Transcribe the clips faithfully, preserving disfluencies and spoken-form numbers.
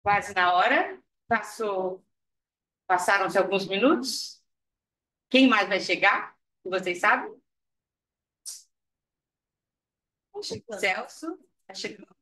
Quase na hora. Passou, passaram-se alguns minutos. Quem mais vai chegar? Vocês sabem? Celso, está chegando.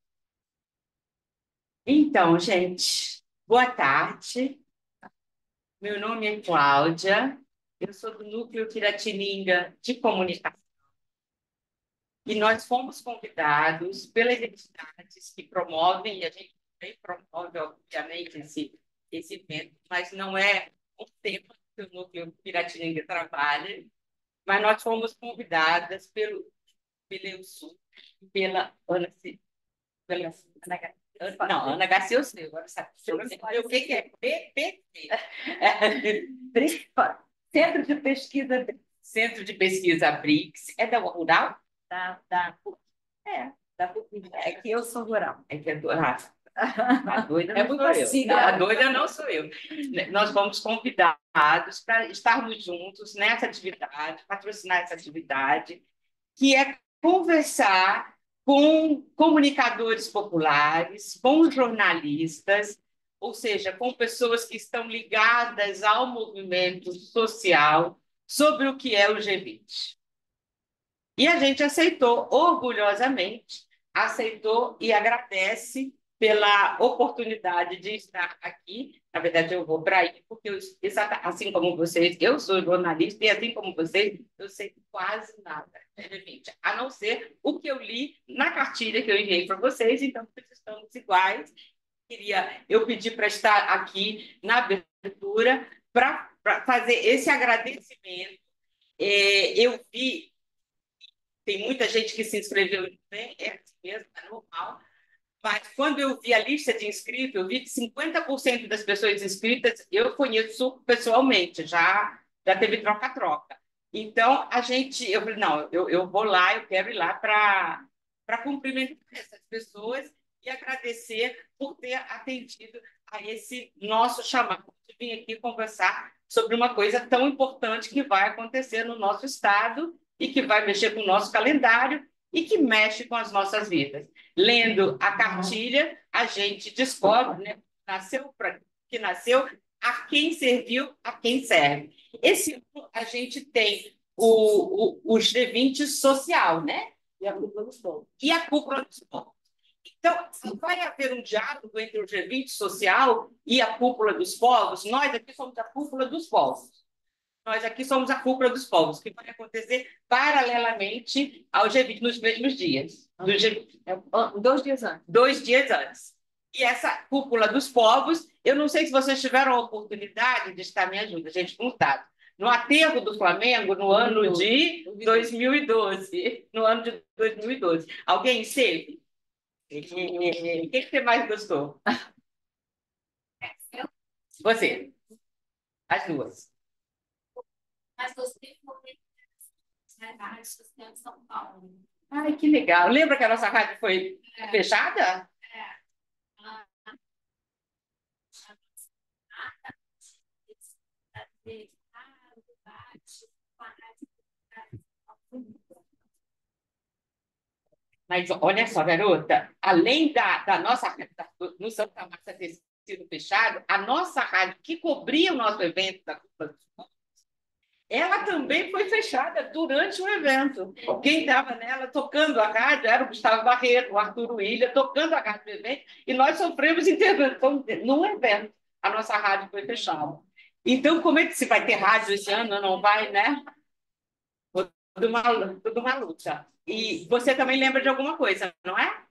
Então, gente, boa tarde. Meu nome é Cláudia. Eu sou do Núcleo Piratininga de Comunicação. E nós fomos convidados pelas entidades que promovem, e a gente também promove, obviamente, esse, esse evento, mas não é um tema que o Núcleo Piratininga trabalha, mas nós fomos convidadas pelo pela Sul, pela Ana, pela Ana, não, Ana Garcia, eu sei, agora sabe o que que é? P P T. Centro de Pesquisa Centro de Pesquisa BRICS. É da Rural? Da, da, é, da PUC. É que eu sou rural. É que é do, ah, a doida não é sou eu. Sigla. A doida não sou eu. Nós fomos convidados para estarmos juntos nessa atividade, patrocinar essa atividade, que é conversar com comunicadores populares, com jornalistas, ou seja, com pessoas que estão ligadas ao movimento social sobre o que é o G vinte. E a gente aceitou orgulhosamente, aceitou e agradece pela oportunidade de estar aqui. Na verdade, eu vou para aí, porque eu, assim como vocês, eu sou jornalista e assim como vocês, eu sei quase nada de G vinte, a não ser o que eu li na cartilha que eu enviei para vocês, então estamos iguais. Queria, eu pedi para estar aqui na abertura para fazer esse agradecimento. É, eu vi tem muita gente que se inscreveu bem, é assim mesmo, é normal. Mas quando eu vi a lista de inscritos, eu vi que cinquenta por cento das pessoas inscritas eu conheço pessoalmente, já, já teve troca-troca. Então, a gente, eu falei, não, eu, eu vou lá, eu quero ir lá para cumprimentar essas pessoas e agradecer por ter atendido a esse nosso chamado de vir aqui conversar sobre uma coisa tão importante que vai acontecer no nosso estado e que vai mexer com o nosso calendário e que mexe com as nossas vidas. Lendo a cartilha, a gente descobre, né, nasceu pra, que nasceu a quem serviu, a quem serve. Esse ano a gente tem o, o, o G vinte social, né? E a cúpula dos povos. E a cúpula dos povos. Então, vai haver um diálogo entre o G vinte social e a cúpula dos povos. Nós aqui somos a cúpula dos povos. Nós aqui somos a cúpula dos povos, que vai acontecer paralelamente ao G vinte, nos mesmos dias. Do G vinte. Dois dias antes. Dois dias antes. E essa cúpula dos povos, eu não sei se vocês tiveram a oportunidade de estar, me ajuda, gente, com dados. No aterro do Flamengo, no ano de dois mil e doze. No ano de dois mil e doze. Alguém esteve? O que você mais gostou? Você. As duas. Mas gostei muito da Rádio Social de São Paulo. Ai, que legal. Lembra que a nossa rádio foi é. fechada? É. Ah, mas olha só, garota, além da, da nossa da, no Santa Massa ter sido fechado, a nossa rádio que cobria o nosso evento da Copa dos Povos, ela também foi fechada durante o evento. Quem estava nela tocando a rádio era o Gustavo Barreto, o Arthur William, tocando a rádio do evento, e nós sofremos intervenção no evento. A nossa rádio foi fechada. Então, como é que se vai ter rádio esse ano? Não vai, né? Tudo uma, tudo uma luta. E você também lembra de alguma coisa, não é?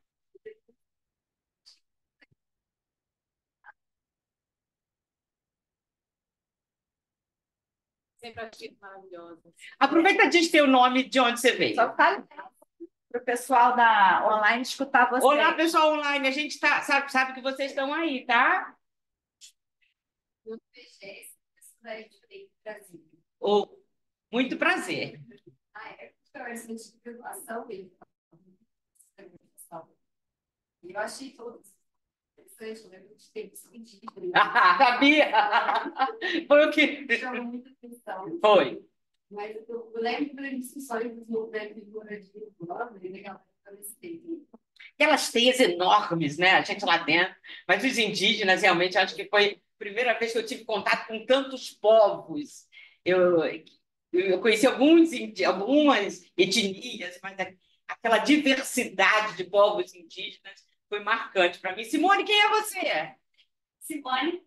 Sempre achei maravilhosa. Aproveita de ter o nome de onde você veio. Só fale para o pessoal da online escutar você. Olá, pessoal online. A gente tá, sabe, sabe que vocês estão aí, tá? Muito prazer. Oh, muito prazer. Ah, é? Eu achei todos. Sabia? Foi o que chamou muita atenção. Foi. Mas eu lembro das discussões dos movimentos de moradia urbana e legal para esse tempo. aquelas teias enormes, né? A gente lá dentro. Mas os indígenas, realmente, acho que foi a primeira vez que eu tive contato com tantos povos. Eu, eu conheci alguns, indi- algumas etnias, mas a- aquela diversidade de povos indígenas foi marcante para mim. Simone, quem é você? Simone.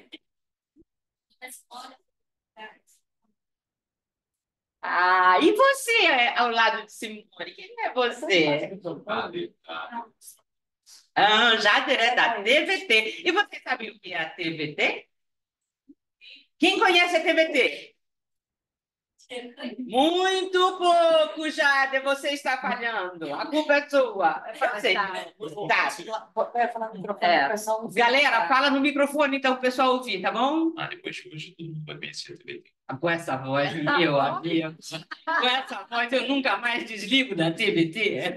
Ah, e você é, ao lado de Simone? Quem é você? Ah, Jader é da T V T. E você sabe o que é a T V T? Quem conhece a T V T? Muito pouco, Jader, você está falhando. A culpa é sua. Eu sei. Tá. É. Galera, fala no microfone então o pessoal ouvir, tá bom? Ah, depois de hoje todo mundo vai conhecer a T V T. Com essa voz, meu amigo. Com essa voz eu nunca mais desligo da T V T.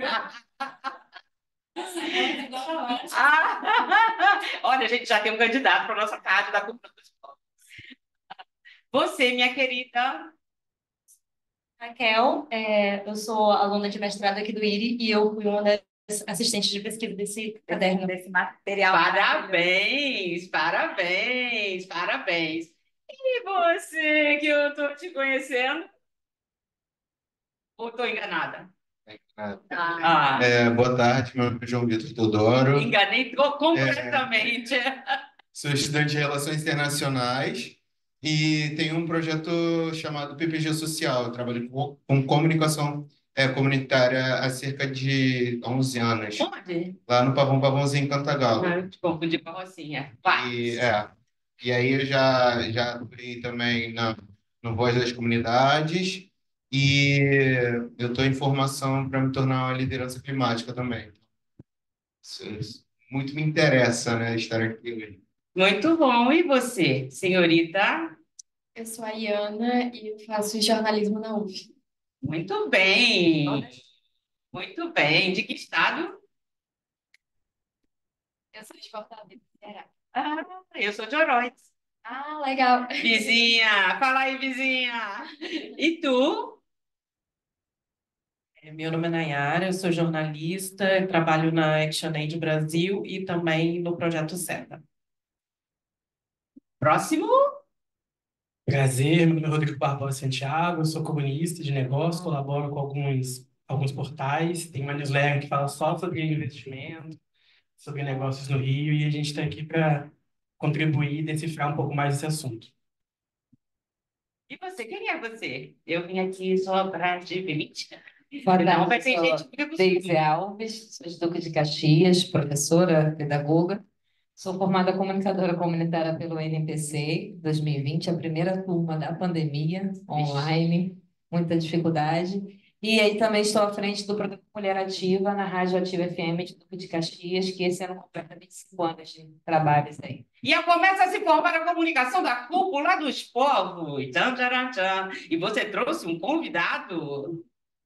Ah, olha, a gente já tem um candidato para a nossa tarde da cultura do esporte. Você, minha querida. Raquel, é, eu sou aluna de mestrado aqui do I R I e eu fui uma das assistentes de pesquisa desse caderno. Desse material. Parabéns, parabéns, parabéns. E você, que eu estou te conhecendo? Ou estou enganada? Ah, É, boa tarde, meu nome é João Vitor Teodoro. enganei co- completamente. Sou estudante de Relações Internacionais e tenho um projeto chamado P P G Social. Eu trabalho com, com comunicação é, comunitária há cerca de onze anos, Onde? lá no Pavão Pavãozinho em Cantagalo. Ah, eu te confundi com a Rocinha. Vai. E, é, e aí eu já, já atuei também na, no Voz das Comunidades e eu estou em formação para me tornar uma liderança climática também. Isso, isso muito me interessa, né, estar aqui hoje. Muito bom. E você, senhorita? Eu sou a Iana e eu faço jornalismo na U F. Muito bem. Muito bem. De que estado? Eu sou de Fortaleza, Ceará. Ah, eu sou de Oroz. Ah, legal. Vizinha, fala aí, vizinha. E tu? É, Meu nome é Nayara, eu sou jornalista, eu trabalho na ActionAid Brasil e também no Projeto SETA. Próximo? Prazer, meu nome é Rodrigo Barbosa Santiago, eu sou comunista de negócios, colaboro com alguns, alguns portais, tem uma newsletter que fala só sobre investimento, sobre negócios no Rio, e a gente está aqui para contribuir e decifrar um pouco mais esse assunto. E você, quem é você? Eu vim aqui só para te permitir. Boa Não, tarde, vai ter sou gente que vai Deise Alves, sou de Duque de Caxias, professora, pedagoga. Sou formada comunicadora comunitária pelo N P C dois mil e vinte, a primeira turma da pandemia, online, muita dificuldade. E aí também estou à frente do programa Mulher Ativa na Rádio Ativa F M de Duque de Caxias, que esse ano completa vinte e cinco anos de trabalhos aí. E a começa a se formar a comunicação da cúpula dos povos. Tchan, tcharam, tchan. E você trouxe um convidado.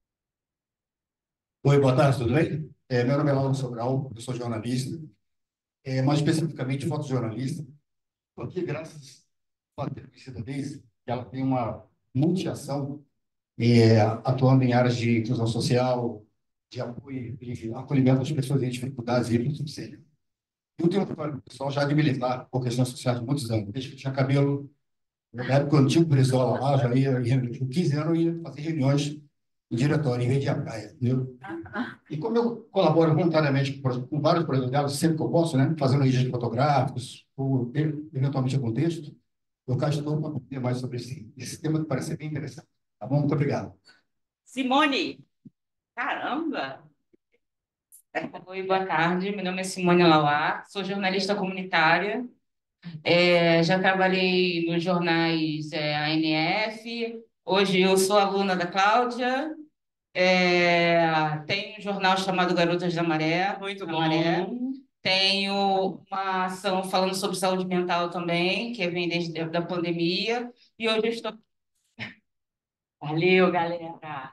Oi, boa tarde, tudo bem? É, meu nome é Lauro Sobral, eu sou jornalista, é, mais especificamente fotojornalista. Estou aqui graças a ter conhecido a Deise, que ela tem uma multiação, é, atuando em áreas de inclusão social, de apoio, de acolhimento das pessoas em dificuldades e hipossuficiência. Eu tenho uma história pessoal já de militar, por questões sociais há muitos anos, desde que tinha cabelo, na época eu tinha um brisola lá, já ia, ia, com quinze anos, eu ia fazer reuniões em diretório, em vez de ir à praia, entendeu? E como eu colaboro voluntariamente com, com vários projetos delas, sempre que eu posso, né, fazendo registros fotográficos, ou eventualmente algum texto, eu cá estou para aprender mais sobre esse, esse tema que parece ser bem interessante. Tá bom? Muito obrigado. Simone. Caramba. Oi, boa tarde. Meu nome é Simone Lauá, sou jornalista comunitária. É, já trabalhei nos jornais é, A N F. Hoje eu sou aluna da Cláudia. É, tenho um jornal chamado Garotas da Maré. Muito da bom. Maré. Tenho uma ação falando sobre saúde mental também, que vem desde a da pandemia. E hoje eu estou. Valeu, galera.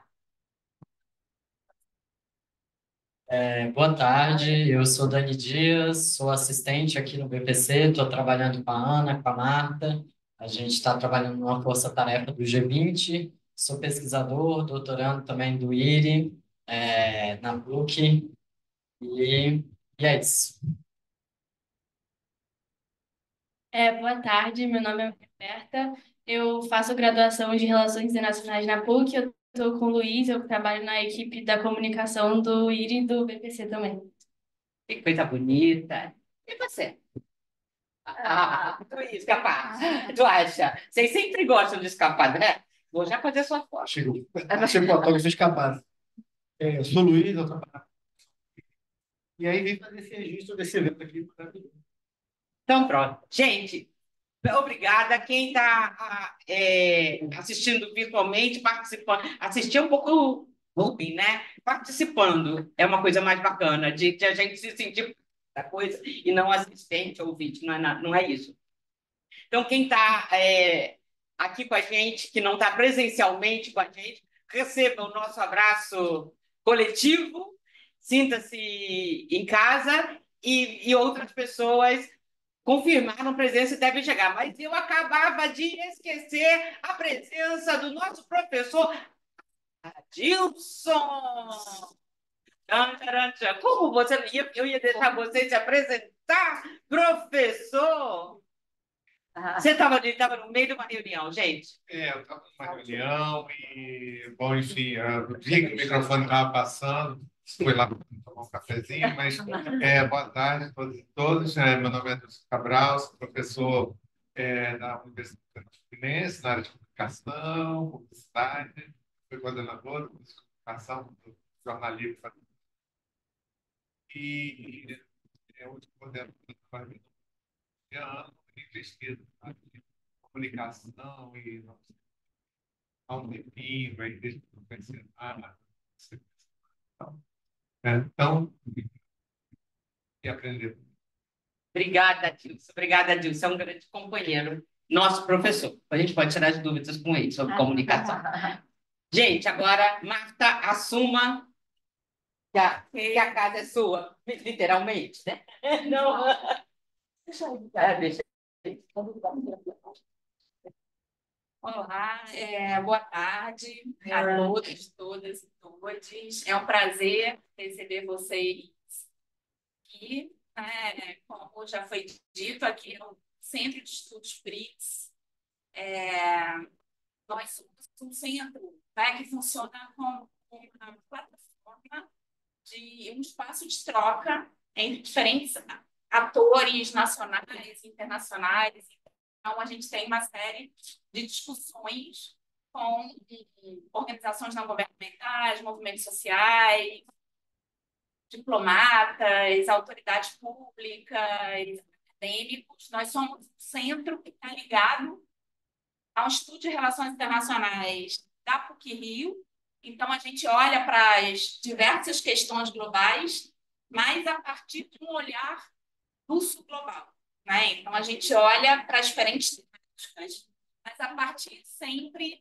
É, boa tarde, eu sou Dani Dias, sou assistente aqui no B P C, estou trabalhando com a Ana, com a Marta, a gente está trabalhando numa força-tarefa do G vinte, sou pesquisador, doutorando também do I R I, é, na PUC, E, e é isso. É, boa tarde, meu nome é Roberta, eu faço graduação de Relações Internacionais na P U C, eu estou com o Luiz, eu trabalho na equipe da comunicação do I R I e do B P C também. Que coisa bonita. E você? Ah, Luiz, capaz. Tu acha? Vocês sempre gostam de escapar, né? Vou já fazer sua foto. Chegou. Chegou o fotógrafo escapado. É, eu sou o Luiz, eu trabalho. E aí vim fazer esse registro desse evento aqui. Então, pronto. Gente, obrigada. Quem está assistindo virtualmente, participando, assistir é um pouco ruim, né? Participando é uma coisa mais bacana, de, de a gente se sentir da coisa e não assistente ou ouvinte, não é, na- não é isso. Então, quem está aqui com a gente, que não está presencialmente com a gente, receba o nosso abraço coletivo, sinta-se em casa e, e outras pessoas confirmaram presença e devem chegar. Mas eu acabava de esquecer a presença do nosso professor Adilson. Tchan, tcharam, tchan. Como você ia, eu ia deixar você se apresentar, professor? Você estava estava no meio de uma reunião, gente. É, eu estava numa reunião e, bom, enfim, eu vi que o microfone estava passando, fui lá tomar um cafezinho, mas é, boa tarde a todos e todas. É, meu nome é Adilson Cabral, sou professor é, da Universidade Fluminense, na área de comunicação, publicidade, fui coordenador do curso de comunicação, do jornalismo e, e é, hoje coordenador do trabalho de ano em pesquisa, tá? De comunicação e há um tempinho, aí desde que eu comecei a é, então, e aprender. Obrigada, Dilson. Obrigada, Dilson. É um grande companheiro, nosso professor. A gente pode tirar as dúvidas com ele sobre comunicação. Gente, agora, Marta, assuma que a, que a casa é sua, literalmente, né? Não. É, deixa. Olá, é, boa tarde a todos, todas e todos. É um prazer receber vocês aqui. É, como já foi dito, aqui é o Centro de Estudos B R I C S. É, nós somos um centro, né, que funciona como uma plataforma de um espaço de troca entre diferentes atores nacionais e internacionais. Então, a gente tem uma série de discussões com organizações não governamentais, movimentos sociais, diplomatas, autoridades públicas, acadêmicos. Nós somos um centro que está ligado ao Instituto de Relações Internacionais da P U C Rio. Então, a gente olha para as diversas questões globais, mas a partir de um olhar russo global. Né? Então, a gente olha para as diferentes temáticas, mas a partir sempre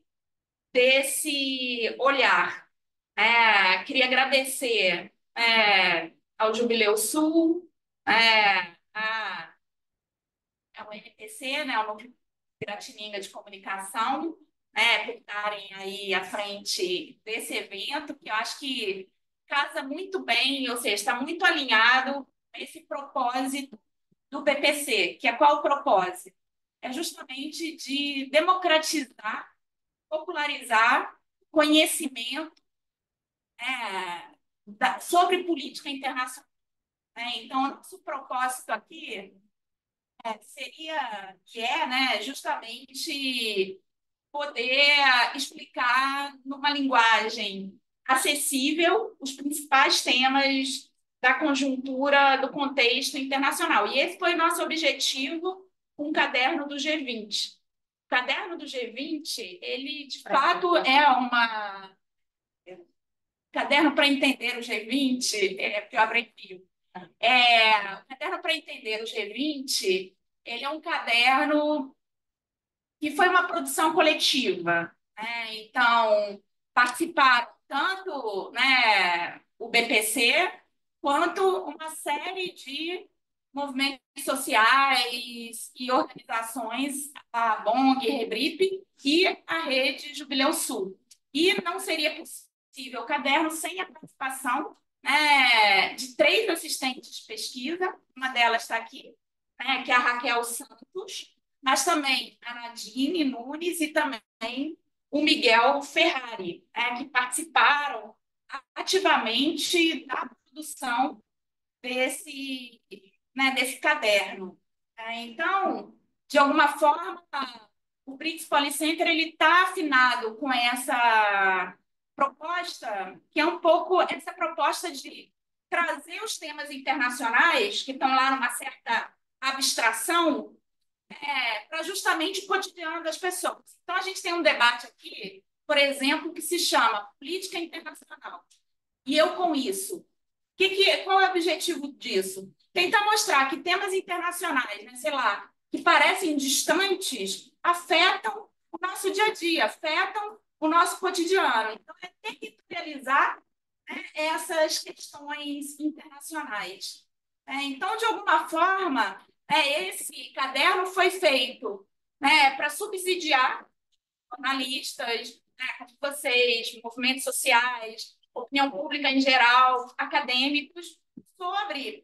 desse olhar. É, queria agradecer é, ao Jubileu Sul, é, a, ao N P C, né, ao Núcleo Piratininga de Comunicação, né, por estarem aí à frente desse evento, que eu acho que casa muito bem, ou seja, está muito alinhado com esse propósito do B P C, que é qual o propósito? É justamente de democratizar, popularizar conhecimento é, da, sobre política internacional. Né? Então, o nosso propósito aqui é, seria, que é né, justamente poder explicar numa linguagem acessível os principais temas da conjuntura do contexto internacional. E esse foi o nosso objetivo com o caderno do G vinte. O caderno do G vinte, ele, de fato, é uma... Caderno para entender o G vinte, é porque eu abrevio. É, o caderno para entender o G vinte, ele é um caderno que foi uma produção coletiva. Né? Então, participaram tanto né, o B P C, quanto uma série de movimentos sociais e organizações, a B O N G, Rebrip e a Rede Jubileu Sul. E não seria possível o caderno sem a participação é, de três assistentes de pesquisa, uma delas está aqui, né, que é a Raquel Santos, mas também a Nadine Nunes e também o Miguel Ferrari, né, que participaram ativamente da produção desse, né, desse caderno. É, então, de alguma forma, o BRICS Policenter está afinado com essa proposta, que é um pouco essa proposta de trazer os temas internacionais, que estão lá numa certa abstração, é, para justamente o cotidiano das pessoas. Então, a gente tem um debate aqui, por exemplo, que se chama Política Internacional. E eu, com isso, que que, qual é o objetivo disso? Tentar mostrar que temas internacionais, né, sei lá, que parecem distantes, afetam o nosso dia a dia, afetam o nosso cotidiano. Então, é territorializar, né, essas questões internacionais. É, então, de alguma forma, é, esse caderno foi feito, né, para subsidiar jornalistas, né, como vocês, movimentos sociais, opinião pública em geral, acadêmicos, sobre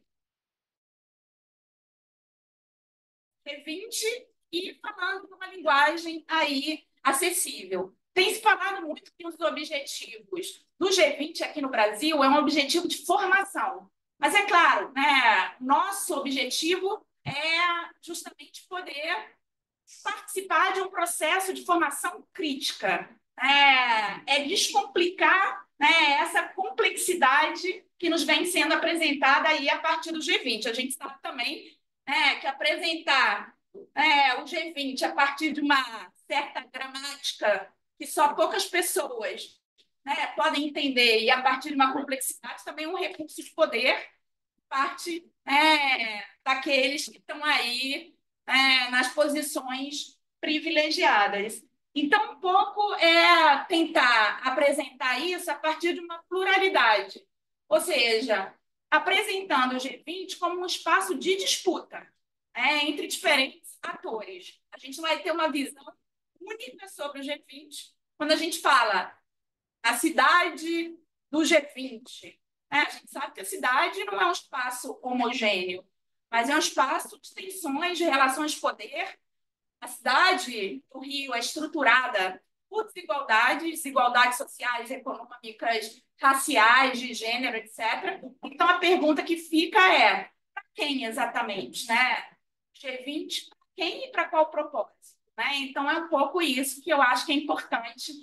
G vinte e falando numa linguagem aí acessível. Tem se falado muito que os objetivos do G vinte aqui no Brasil é um objetivo de formação. Mas é claro, né, nosso objetivo é justamente poder participar de um processo de formação crítica. É, é descomplicar, né, essa complexidade que nos vem sendo apresentada aí a partir do G vinte. A gente sabe também, né, que apresentar, é, o G vinte a partir de uma certa gramática que só poucas pessoas, né, podem entender, e a partir de uma complexidade também é um recurso de poder, parte, é, daqueles que estão aí, é, nas posições privilegiadas. Então, um pouco é tentar apresentar isso a partir de uma pluralidade, ou seja, apresentando o G vinte como um espaço de disputa, é, entre diferentes atores. A gente vai ter uma visão única sobre o G vinte quando a gente fala a cidade do G vinte. É, a gente sabe que a cidade não é um espaço homogêneo, mas é um espaço de tensões, de relações de poder. A cidade do Rio é estruturada por desigualdades, desigualdades sociais, econômicas, raciais, de gênero, etcétera. Então, a pergunta que fica é: para quem exatamente? Né? G vinte, para quem e para qual propósito? Né? Então, é um pouco isso que eu acho que é importante,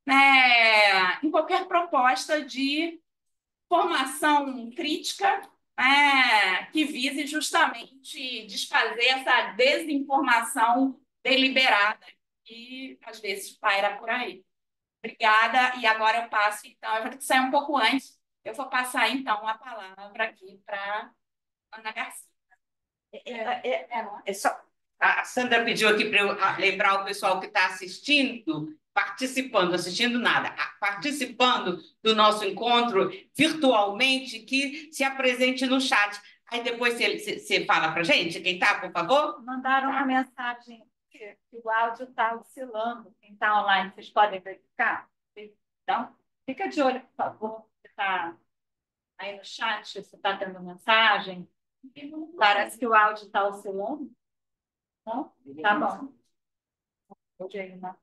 né, em qualquer proposta de formação crítica, é, que vise justamente desfazer essa desinformação deliberada que às vezes paira por aí. Obrigada, e agora eu passo, então, eu vou ter que sair um pouco antes, eu vou passar, então, a palavra aqui para Ana Garcia. É, é, é, é só, a Sandra pediu aqui para eu lembrar o pessoal que está assistindo, participando, assistindo nada, participando do nosso encontro virtualmente, que se apresente no chat. Aí depois você, você fala para a gente, quem está, por favor? Mandaram uma mensagem que o áudio está oscilando. Quem está online, vocês podem verificar? Então, fica de olho, por favor. Você está aí no chat, você está tendo mensagem. Parece que o áudio está oscilando. Não? Tá bom. Pode ir, né?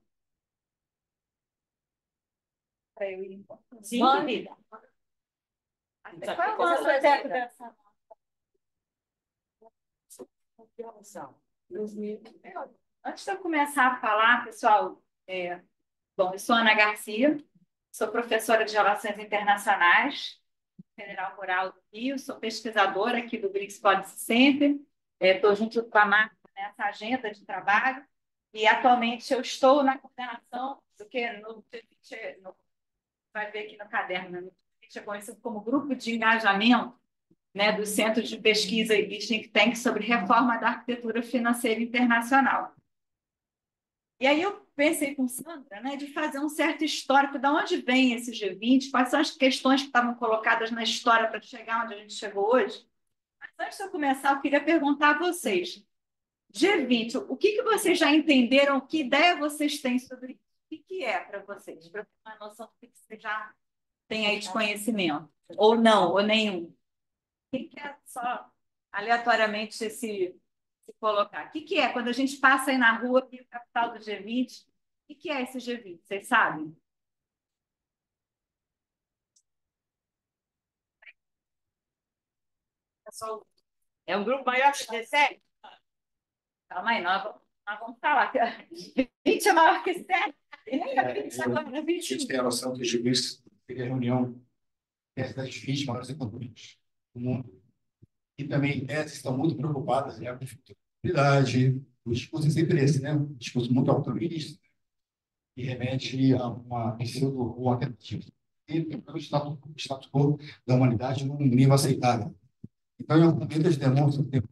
Para eu ir. Sim, querida. Qual é o nosso teto dessa Antes de eu começar a falar, pessoal, é, bom, eu sou Ana Garcia, sou professora de Relações Internacionais, Federal Rural do Rio, sou pesquisadora aqui do BRICS Policy Center, estou é, junto com a Marta nessa agenda de trabalho, e atualmente eu estou na coordenação do que no, no, vai ver aqui no caderno, né, é conhecido como Grupo de Engajamento, né, do Centro de Pesquisa e Think Tank sobre Reforma da Arquitetura Financeira Internacional. E aí eu pensei com Sandra, né, de fazer um certo histórico de onde vem esse G vinte, quais são as questões que estavam colocadas na história para chegar onde a gente chegou hoje. Mas antes de eu começar, eu queria perguntar a vocês, G vinte, o que, que vocês já entenderam, que ideia vocês têm sobre isso? O que, que é para vocês? Para ter uma noção do que vocês já tem aí de conhecimento? Ou não, ou nenhum? Quem quer só aleatoriamente se, se colocar? O que, que é? Quando a gente passa aí na rua, aqui, capital do G vinte, o que, que é esse G vinte? Vocês sabem? É um grupo maior que dezessete? Calma aí, nós vamos, nós vamos falar. vinte é maior que sete. É, eu- a gente tem a noção que o G vinte seria a reunião das dez vinte maiores economias do mundo. E também essas estão muito preocupadas, né, com futuribilidade, o discurso é sempre esse, né? Um discurso muito altruísta, que remete a uma pseudo ou uma tentativa e o status, status quo da humanidade num nível aceitável. Então, em algum momento, eles demonstram ter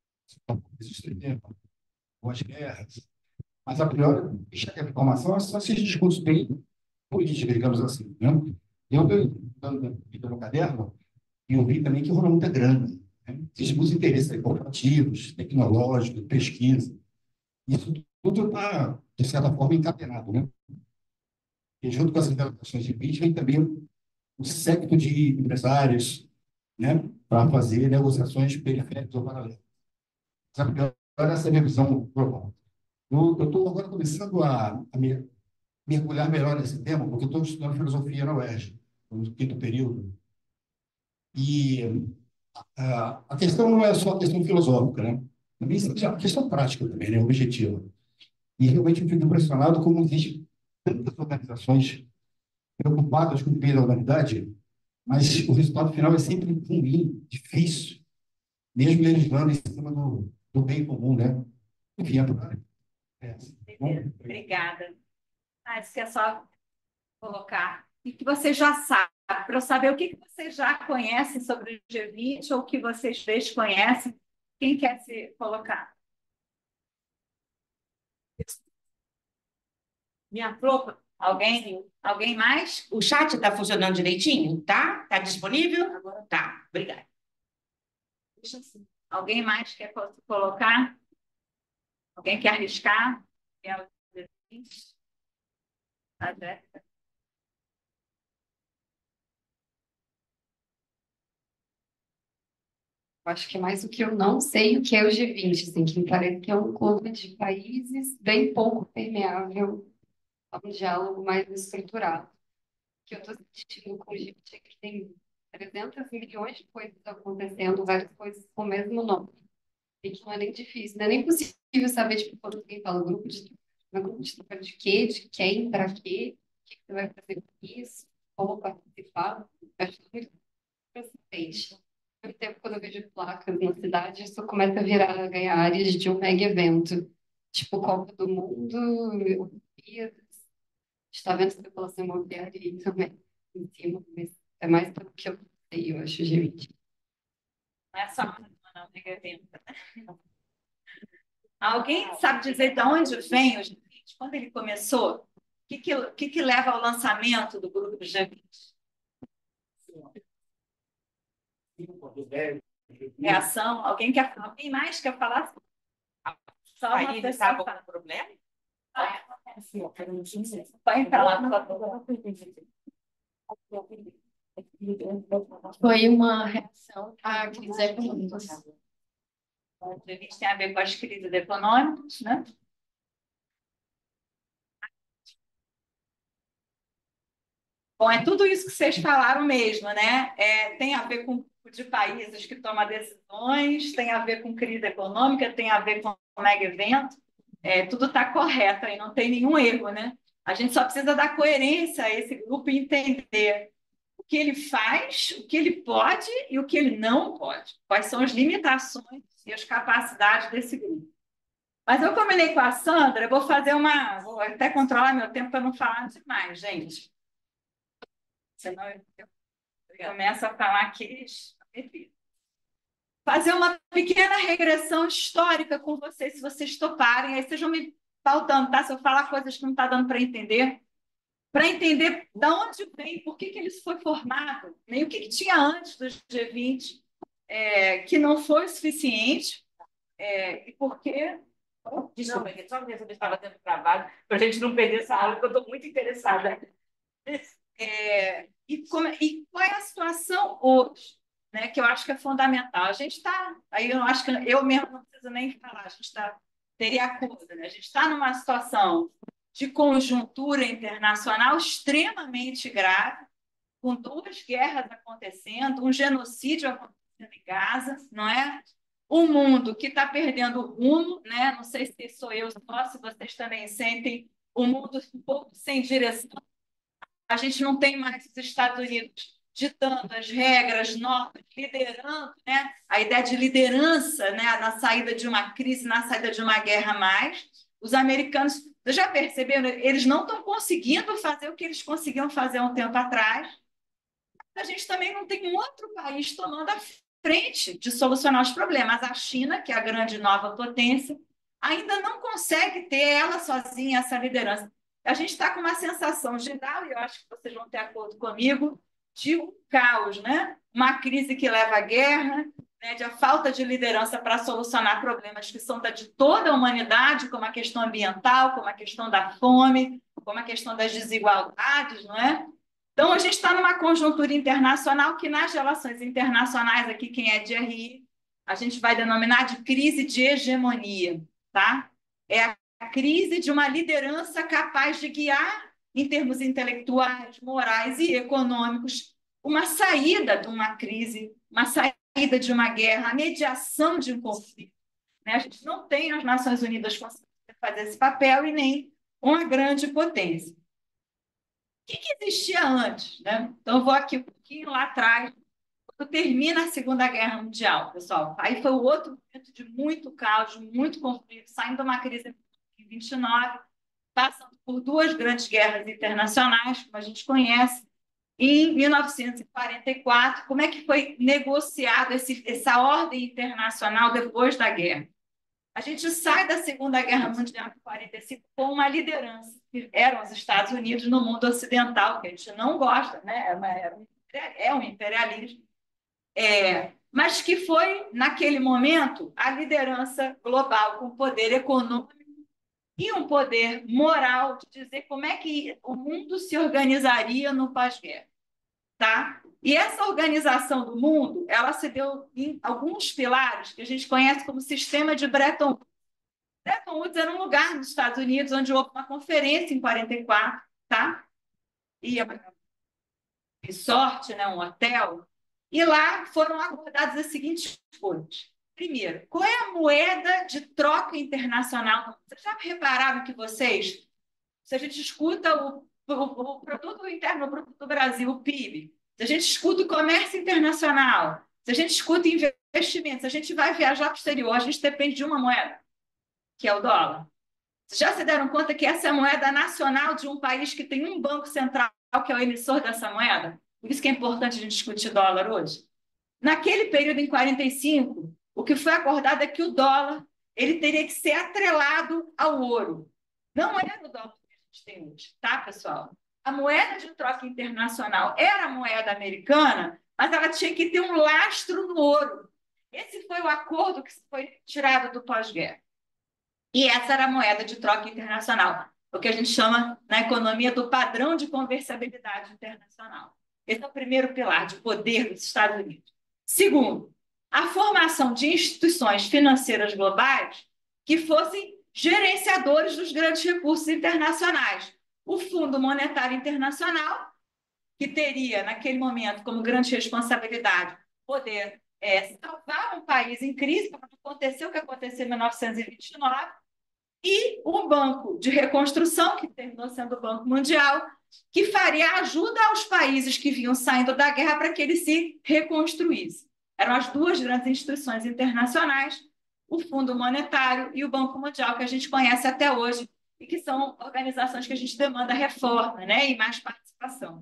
com as guerras, mas a priori, a informação é só esses discursos bem políticos, digamos assim, né? Eu estou no caderno e eu vi também que rolou muita grana, né? Existem muitos interesses corporativos, tecnológicos, pesquisa. Isso tudo está, de certa forma, encadenado, né? E junto com as implementações de vídeo vem também o séquito de empresários, né, para fazer negociações periféricas ou paralelas. Essa é a minha visão global. Eu estou agora começando a, a me, mergulhar melhor nesse tema, porque eu estou estudando filosofia na U E R J, no quinto período. E a, a questão não é só a questão filosófica, né? Também é uma questão prática também, né? Objetiva. E realmente eu fico impressionado como existem tantas organizações preocupadas com o bem da humanidade, mas o resultado final é sempre ruim, difícil, mesmo legislando em cima do, do bem comum, né? Enfim, é, é, bom, obrigada. Ah, isso que é só colocar. E que você já sabe, para eu saber o que, que você já conhece sobre o G vinte ou o que vocês desconhecem. Quem quer se colocar? Minha tropa. Alguém? Alguém mais? O chat está funcionando direitinho? Tá? Está disponível? Tá, obrigada. Deixa assim. Alguém mais quer se colocar? Alguém quer arriscar? Quer... Tá, Jéssica? Acho que é mais o que eu não sei o que é o G vinte, assim, que me parece que é um clube de países bem pouco permeável a um diálogo mais estruturado. O que eu estou sentindo com o G vinte é que tem trezentos milhões de coisas acontecendo, várias coisas com o mesmo nome. E que não é nem difícil, não é nem possível saber, tipo, quando alguém fala grupo de grupo de trabalho de quê, de quem, para quê, o que você vai fazer com isso, como participar. Acho muito consistente. Eu tempo, quando eu vejo placas na cidade, isso começa a virar, a ganhar áreas de um mega evento, tipo Copa do Mundo, Olimpíadas. Está vendo especulação imobiliária aí também em cima, mas é mais do que eu sei, eu acho, gente. Não é só não, mega evento. Alguém sabe dizer de onde vem o G vinte? Quando ele começou? O que, que, que, que leva ao lançamento do grupo do G vinte? Reação? Alguém quer alguém mais quer falar? Só uma Aí pessoa está fala. com problema? Vai para lá, por favor. Foi uma reação à crise econômica. O G vinte tem a ver com as crises econômicas, né? Bom, é tudo isso que vocês falaram mesmo, né? É, tem a ver com de países que tomam decisões, tem a ver com crise econômica, tem a ver com mega evento. É, tudo está correto aí, não tem nenhum erro, né? A gente só precisa dar coerência a esse grupo e entender o que ele faz, o que ele pode e o que ele não pode. Quais são as limitações e as capacidades desse grupo. Mas eu combinei com a Sandra, eu vou fazer uma... Vou até controlar meu tempo para não falar demais, gente. Senão eu começo a falar aqui. Fazer uma pequena regressão histórica com vocês, se vocês toparem. Aí vocês vão me pautando, tá? Se eu falar coisas que não está dando para entender. Para entender de onde vem, por que, que ele foi formado, nem o que, que tinha antes do G vinte, é, que não foi o suficiente, é, e por quê? Desculpa, só para ver se estava tendo trabalho, para a gente não perder essa aula, porque eu estou muito interessada. É, e, como, e qual é a situação hoje, né, que eu acho que é fundamental? A gente está, aí eu acho que eu mesmo não preciso nem falar, a gente está, teria acordo, né? A gente está numa situação de conjuntura internacional extremamente grave, com duas guerras acontecendo, um genocídio acontecendo em Gaza, não é? Um mundo que está perdendo o rumo, né? Não sei se sou eu só, se vocês também sentem o mundo um pouco sem direção. A gente não tem mais os Estados Unidos ditando as regras, normas, liderando, né? A ideia de liderança, né? Na saída de uma crise, na saída de uma guerra mais. Os americanos, vocês já perceberam? Eles não estão conseguindo fazer o que eles conseguiam fazer há um tempo atrás. A gente também não tem um outro país tomando a frente de solucionar os problemas. A China, que é a grande nova potência, ainda não consegue ter ela sozinha essa liderança. A gente está com uma sensação geral, e eu acho que vocês vão ter acordo comigo, de um caos, né? Uma crise que leva à guerra, né? De a falta de liderança para solucionar problemas que são da, de toda a humanidade, como a questão ambiental, como a questão da fome, como a questão das desigualdades, não é? Então, a gente está numa conjuntura internacional que, nas relações internacionais, aqui, quem é de R I, a gente vai denominar de crise de hegemonia, tá? É a crise de uma liderança capaz de guiar, em termos intelectuais, morais e econômicos, uma saída de uma crise, uma saída de uma guerra, a mediação de um conflito, né? A gente não tem as Nações Unidas conseguindo fazer esse papel e nem uma grande potência. O que, que existia antes, né? Então, eu vou aqui um pouquinho lá atrás, quando termina a Segunda Guerra Mundial, pessoal. Aí foi o outro momento de muito caos, de muito conflito, saindo de uma crise em vinte e nove, passando por duas grandes guerras internacionais, como a gente conhece. E em mil novecentos e quarenta e quatro, como é que foi negociado esse, essa ordem internacional depois da guerra? A gente sai da Segunda Guerra Mundial em quarenta e cinco com uma liderança, que eram os Estados Unidos no mundo ocidental, que a gente não gosta, né? É, uma, é um imperialismo, é, mas que foi, naquele momento, a liderança global com poder econômico e um poder moral de dizer como é que o mundo se organizaria no pós-guerra, tá? E essa organização do mundo, ela se deu em alguns pilares que a gente conhece como sistema de Bretton Woods. Bretton Woods era um lugar nos Estados Unidos onde houve uma conferência em quarenta e quatro, tá? E um resort, né, um hotel, e lá foram abordadas as seguintes coisas. Primeiro, qual é a moeda de troca internacional? Vocês já repararam que vocês, se a gente escuta o, o, o produto interno bruto do Brasil, o P I B, se a gente escuta o comércio internacional, se a gente escuta investimentos, se a gente vai viajar para o exterior, a gente depende de uma moeda, que é o dólar. Vocês já se deram conta que essa é a moeda nacional de um país que tem um banco central que é o emissor dessa moeda? Por isso que é importante a gente discutir dólar hoje. Naquele período, em quarenta e cinco, o que foi acordado é que o dólar ele teria que ser atrelado ao ouro. Não era o dólar que a gente tem hoje, tá, pessoal? A moeda de troca internacional era a moeda americana, mas ela tinha que ter um lastro no ouro. Esse foi o acordo que foi tirado do pós-guerra. E essa era a moeda de troca internacional, o que a gente chama na economia do padrão de conversibilidade internacional. Esse é o primeiro pilar de poder dos Estados Unidos. Segundo, a formação de instituições financeiras globais que fossem gerenciadores dos grandes recursos internacionais. O Fundo Monetário Internacional, que teria, naquele momento, como grande responsabilidade, poder é, salvar um país em crise, como aconteceu o que aconteceu em mil novecentos e vinte e nove, e o Banco de Reconstrução, que terminou sendo o Banco Mundial, que faria ajuda aos países que vinham saindo da guerra para que eles se reconstruíssem. Eram as duas grandes instituições internacionais, o Fundo Monetário e o Banco Mundial, que a gente conhece até hoje, e que são organizações que a gente demanda reforma, né, e mais participação.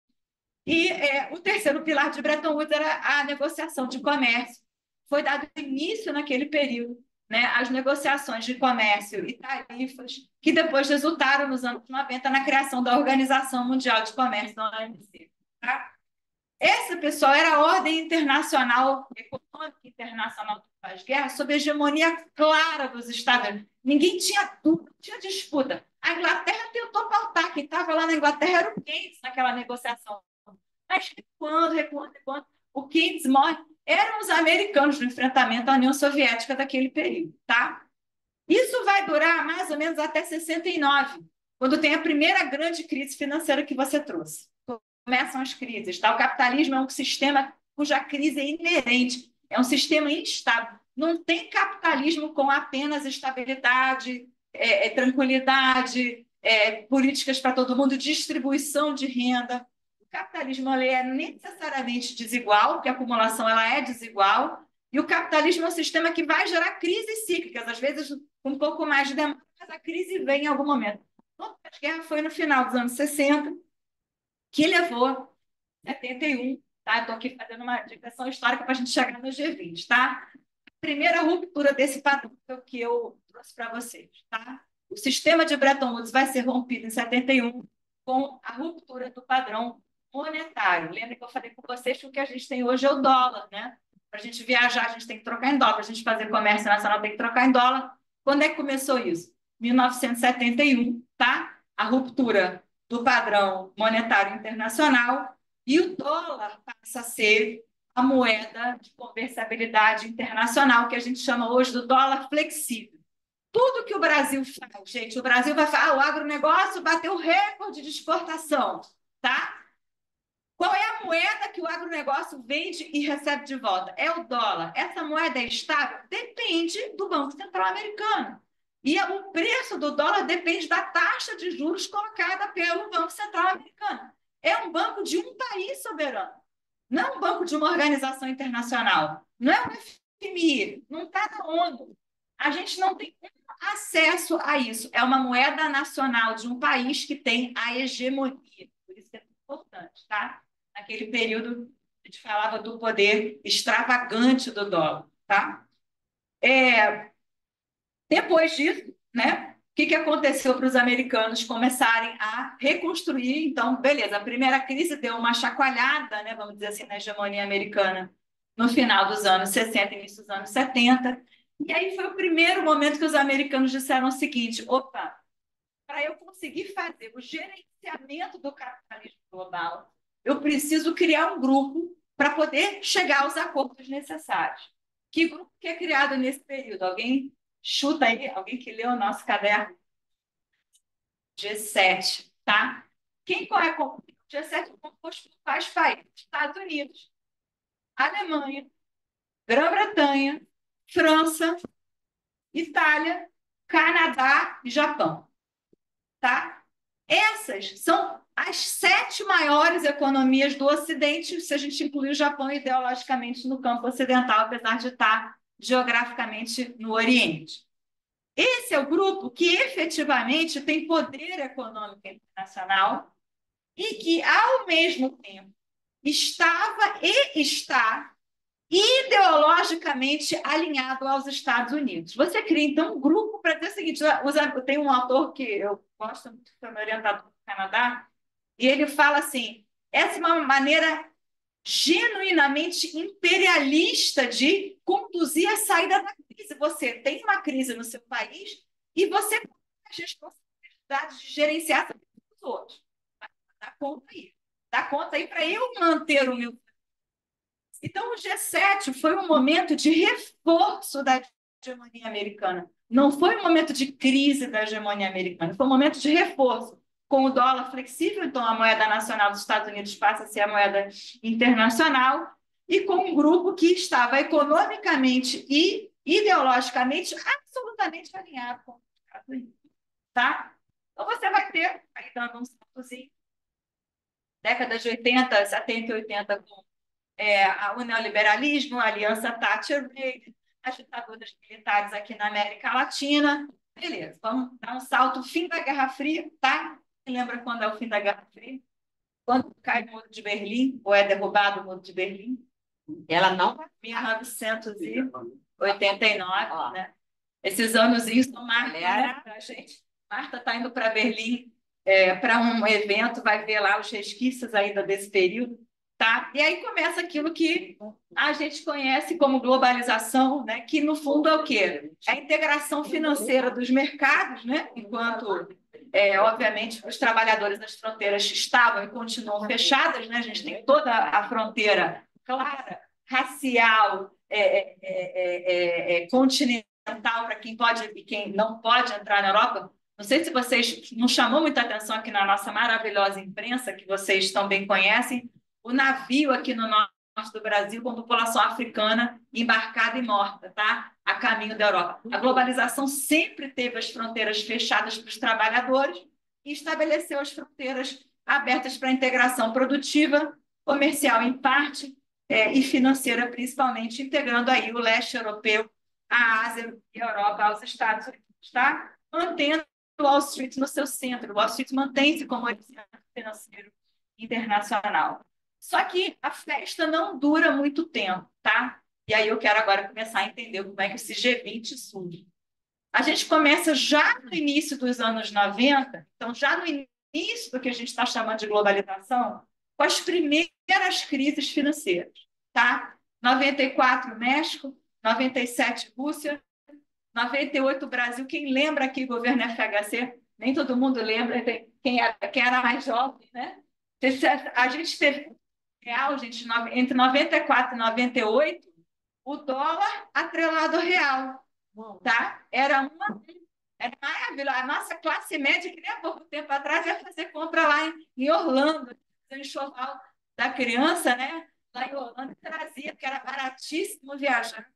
E é, o terceiro pilar de Bretton Woods era a negociação de comércio. Foi dado início naquele período, né, as negociações de comércio e tarifas, que depois resultaram, nos anos noventa, na criação da Organização Mundial de Comércio, da O M C. Tá? Essa, pessoal, era a ordem internacional, econômica internacional do pós-guerra, sob a hegemonia clara dos Estados Unidos. Ninguém tinha dúvida, não tinha disputa. A Inglaterra tentou pautar, quem estava lá na Inglaterra era o Keynes naquela negociação. Mas recuando, recuando, recuando, o Keynes morre. Eram os americanos no enfrentamento à União Soviética daquele período, tá? Isso vai durar mais ou menos até sessenta e nove, quando tem a primeira grande crise financeira que você trouxe. Começam as crises, tá? O capitalismo é um sistema cuja crise é inerente, é um sistema instável. Não tem capitalismo com apenas estabilidade, é, é, tranquilidade, é, políticas para todo mundo, distribuição de renda. O capitalismo ele é necessariamente desigual, porque a acumulação ela é desigual, e o capitalismo é um sistema que vai gerar crises cíclicas, às vezes com um pouco mais de demanda, mas a crise vem em algum momento. A guerra foi no final dos anos sessenta, que levou setenta e um, tá? Estou aqui fazendo uma digressão histórica para a gente chegar no G vinte, tá? Primeira ruptura desse padrão que eu trouxe para vocês, tá? O sistema de Bretton Woods vai ser rompido em setenta e um com a ruptura do padrão monetário. Lembra que eu falei com vocês que o que a gente tem hoje é o dólar, né? Para a gente viajar, a gente tem que trocar em dólar. Para a gente fazer comércio nacional, tem que trocar em dólar. Quando é que começou isso? mil novecentos e setenta e um, tá? A ruptura do padrão monetário internacional e o dólar passa a ser a moeda de conversibilidade internacional, que a gente chama hoje do dólar flexível. Tudo que o Brasil faz, gente, o Brasil vai falar, ah, o agronegócio bateu recorde de exportação, tá? Qual é a moeda que o agronegócio vende e recebe de volta? É o dólar. Essa moeda é estável? Depende do Banco Central americano. E o preço do dólar depende da taxa de juros colocada pelo Banco Central americano. É um banco de um país soberano, não é um banco de uma organização internacional, não é um F M I, não está na ONU. A gente não tem acesso a isso. É uma moeda nacional de um país que tem a hegemonia. Por isso que é importante, tá? Naquele período, a gente falava do poder extravagante do dólar, tá? É... Depois disso, né? O que, que aconteceu para os americanos começarem a reconstruir? Então, beleza, a primeira crise deu uma chacoalhada, né, vamos dizer assim, na hegemonia americana no final dos anos sessenta, início dos anos setenta. E aí foi o primeiro momento que os americanos disseram o seguinte: opa, para eu conseguir fazer o gerenciamento do capitalismo global, eu preciso criar um grupo para poder chegar aos acordos necessários. Que grupo que é criado nesse período? Alguém chuta aí, alguém que leu o nosso caderno? G sete, tá? Quem é o G sete é composto por quais países? Estados Unidos, Alemanha, Grã-Bretanha, França, Itália, Canadá e Japão, tá? Essas são as sete maiores economias do Ocidente, se a gente incluir o Japão ideologicamente no campo ocidental, apesar de estar geograficamente no Oriente. Esse é o grupo que efetivamente tem poder econômico internacional e que, ao mesmo tempo, estava e está ideologicamente alinhado aos Estados Unidos. Você cria, então, um grupo para dizer o seguinte: tem um autor que eu gosto muito, que foi meu orientador do Canadá, e ele fala assim, essa é uma maneira genuinamente imperialista de conduzir a saída da crise. Você tem uma crise no seu país e você tem a responsabilidade de gerenciar os outros. Dá conta aí. Dá conta aí para eu manter o meu. Então, o G sete foi um momento de reforço da hegemonia americana. Não foi um momento de crise da hegemonia americana, foi um momento de reforço. Com o dólar flexível, então a moeda nacional dos Estados Unidos passa a ser a moeda internacional, e com um grupo que estava economicamente e ideologicamente absolutamente alinhado com os Estados Unidos. Tá? Então você vai ter, aí dando um saltozinho, décadas de oitenta, setenta e oitenta, com é, o neoliberalismo, a aliança Thatcher-Reagan, as ditaduras militares aqui na América Latina. Beleza, vamos dar um salto, fim da Guerra Fria, tá? Você lembra quando é o fim da Guerra Fria? Quando cai o Muro de Berlim, ou é derrubado o Muro de Berlim? Ela não... mil novecentos e oitenta e nove, né? Esses anos são marcos, né, pra gente. Marta está indo para Berlim é, para um evento, vai ver lá os resquícios ainda desse período. Tá? E aí começa aquilo que a gente conhece como globalização, né? Que no fundo é o quê? É a integração financeira dos mercados, né? Enquanto, é, obviamente, os trabalhadores das fronteiras estavam e continuam fechadas, né? A gente tem toda a fronteira clara, racial, é, é, é, é, continental para quem pode e quem não pode entrar na Europa. Não sei se vocês não chamou muita atenção aqui na nossa maravilhosa imprensa, que vocês também conhecem, o navio aqui no norte do Brasil com população africana embarcada e morta, tá? A caminho da Europa. A globalização sempre teve as fronteiras fechadas para os trabalhadores e estabeleceu as fronteiras abertas para a integração produtiva, comercial em parte, é, e financeira principalmente, integrando aí o leste europeu, a Ásia e a Europa aos Estados Unidos, tá? Mantendo o Wall Street no seu centro. O Wall Street mantém-se como centro financeiro internacional. Só que a festa não dura muito tempo, tá? E aí eu quero agora começar a entender como é que esse G vinte surge. A gente começa já no início dos anos noventa, então já no início do que a gente está chamando de globalização, com as primeiras crises financeiras, tá? noventa e quatro, México, noventa e sete, Rússia, noventa e oito, Brasil. Quem lembra aqui, governo F H C? Nem todo mundo lembra, quem era, quem era mais jovem, né? A gente teve real, gente, entre noventa e quatro e noventa e oito, o dólar atrelado ao real, tá? Era uma, era maravilhoso. A nossa classe média, que nem há pouco tempo atrás, ia fazer compra lá em, em Orlando, o enxoval da criança, né? Lá em Orlando, trazia, porque era baratíssimo viajar.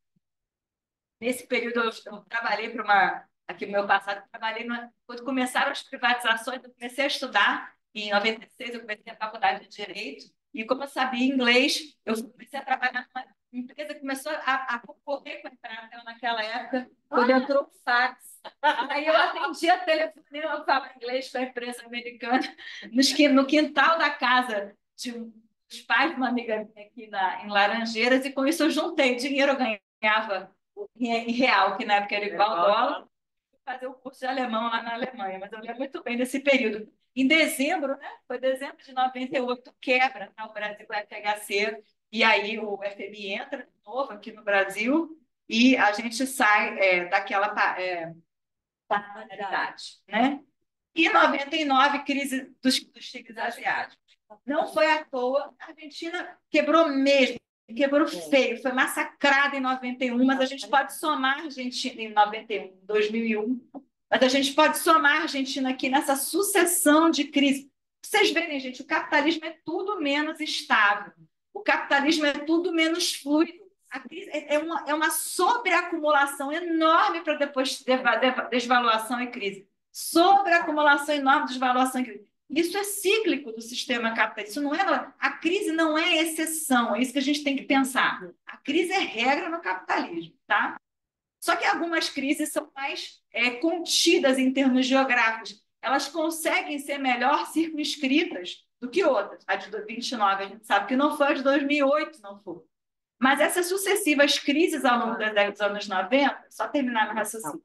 Nesse período, eu, eu trabalhei para uma... Aqui no meu passado, eu trabalhei... Numa, quando começaram as privatizações, eu comecei a estudar. Em noventa e seis, eu comecei a faculdade de Direito. E como eu sabia inglês, eu comecei a trabalhar numa empresa que começou a, a concorrer com a Embratel naquela época, quando entrou o fax. Aí eu atendia telefone, eu falava inglês com a empresa americana, no quintal da casa de um, dos pais de uma amiga minha aqui na, em Laranjeiras, e com isso eu juntei dinheiro, eu ganhava em real, que na época era igual ao dólar, fazer o curso de alemão lá na Alemanha, mas eu lembro muito bem desse período. Em dezembro, né? Foi dezembro de noventa e oito, quebra, tá? O Brasil, o F H C, e aí o F M I entra de novo aqui no Brasil e a gente sai é, daquela é, paralelidade, né? E em noventa e nove, crise dos, dos tigres asiáticos. Não foi à toa, a Argentina quebrou mesmo, quebrou feio, foi massacrada em noventa e um, mas a gente pode somar a Argentina em noventa e um, dois mil e um, mas a gente pode somar a Argentina aqui nessa sucessão de crises. Vocês verem, gente, o capitalismo é tudo menos estável, o capitalismo é tudo menos fluido. A crise é uma, é uma sobreacumulação enorme para depois desvaluação e crise. Sobreacumulação enorme, desvaluação e crise. Isso é cíclico do sistema capitalista. Isso não é, a crise não é exceção, é isso que a gente tem que pensar. A crise é regra no capitalismo, tá? Só que algumas crises são mais é, contidas em termos geográficos. Elas conseguem ser melhor circunscritas do que outras. A de vinte e nove, a gente sabe que não foi, a de dois mil e oito não foi. Mas essas sucessivas crises ao longo dos anos noventa, só terminar meu raciocínio,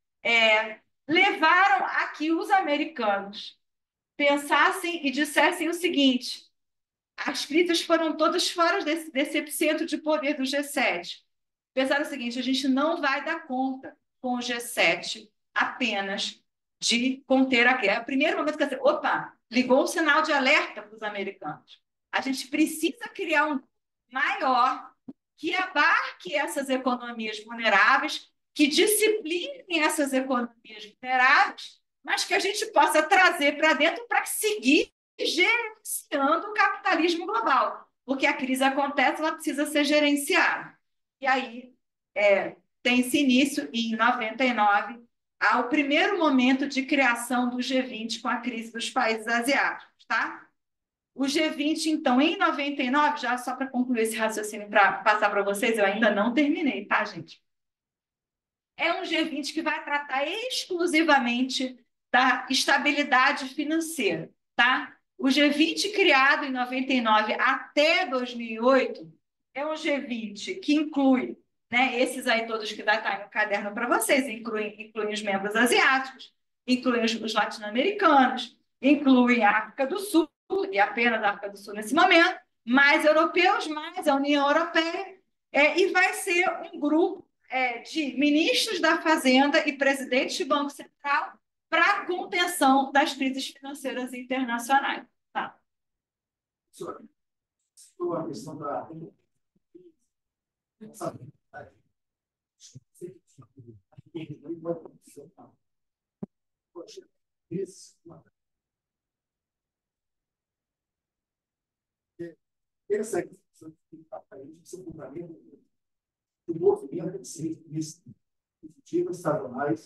é, levaram a que os americanos pensassem e dissessem o seguinte: as crises foram todas fora desse, desse epicentro de poder do G sete. Pensaram o seguinte: a gente não vai dar conta com o G sete apenas de conter a crise. É o primeiro momento que você, opa, ligou um sinal de alerta para os americanos. A gente precisa criar um maior que abarque essas economias vulneráveis, que discipline essas economias vulneráveis, mas que a gente possa trazer para dentro para seguir gerenciando o capitalismo global, porque a crise acontece, ela precisa ser gerenciada. E aí é, tem-se início, em noventa e nove, ao primeiro momento de criação do G vinte com a crise dos países asiáticos, tá? O G vinte, então, em noventa e nove, já só para concluir esse raciocínio, para passar para vocês, eu ainda não terminei, tá, gente? É um G vinte que vai tratar exclusivamente da estabilidade financeira, tá? O G vinte, criado em noventa e nove até dois mil e oito, é um G vinte que inclui, né, esses aí todos que vai estar no caderno para vocês, incluem, incluem os membros asiáticos, incluem os, os latino-americanos, incluem a África do Sul, e apenas a África do Sul nesse momento, mais europeus, mais a União Europeia, é, e vai ser um grupo é, de ministros da Fazenda e presidente do Banco Central para a contenção das crises financeiras internacionais. Tá. Professora, a questão da essa questão do fundamento do movimento de ciências positivas estaduais.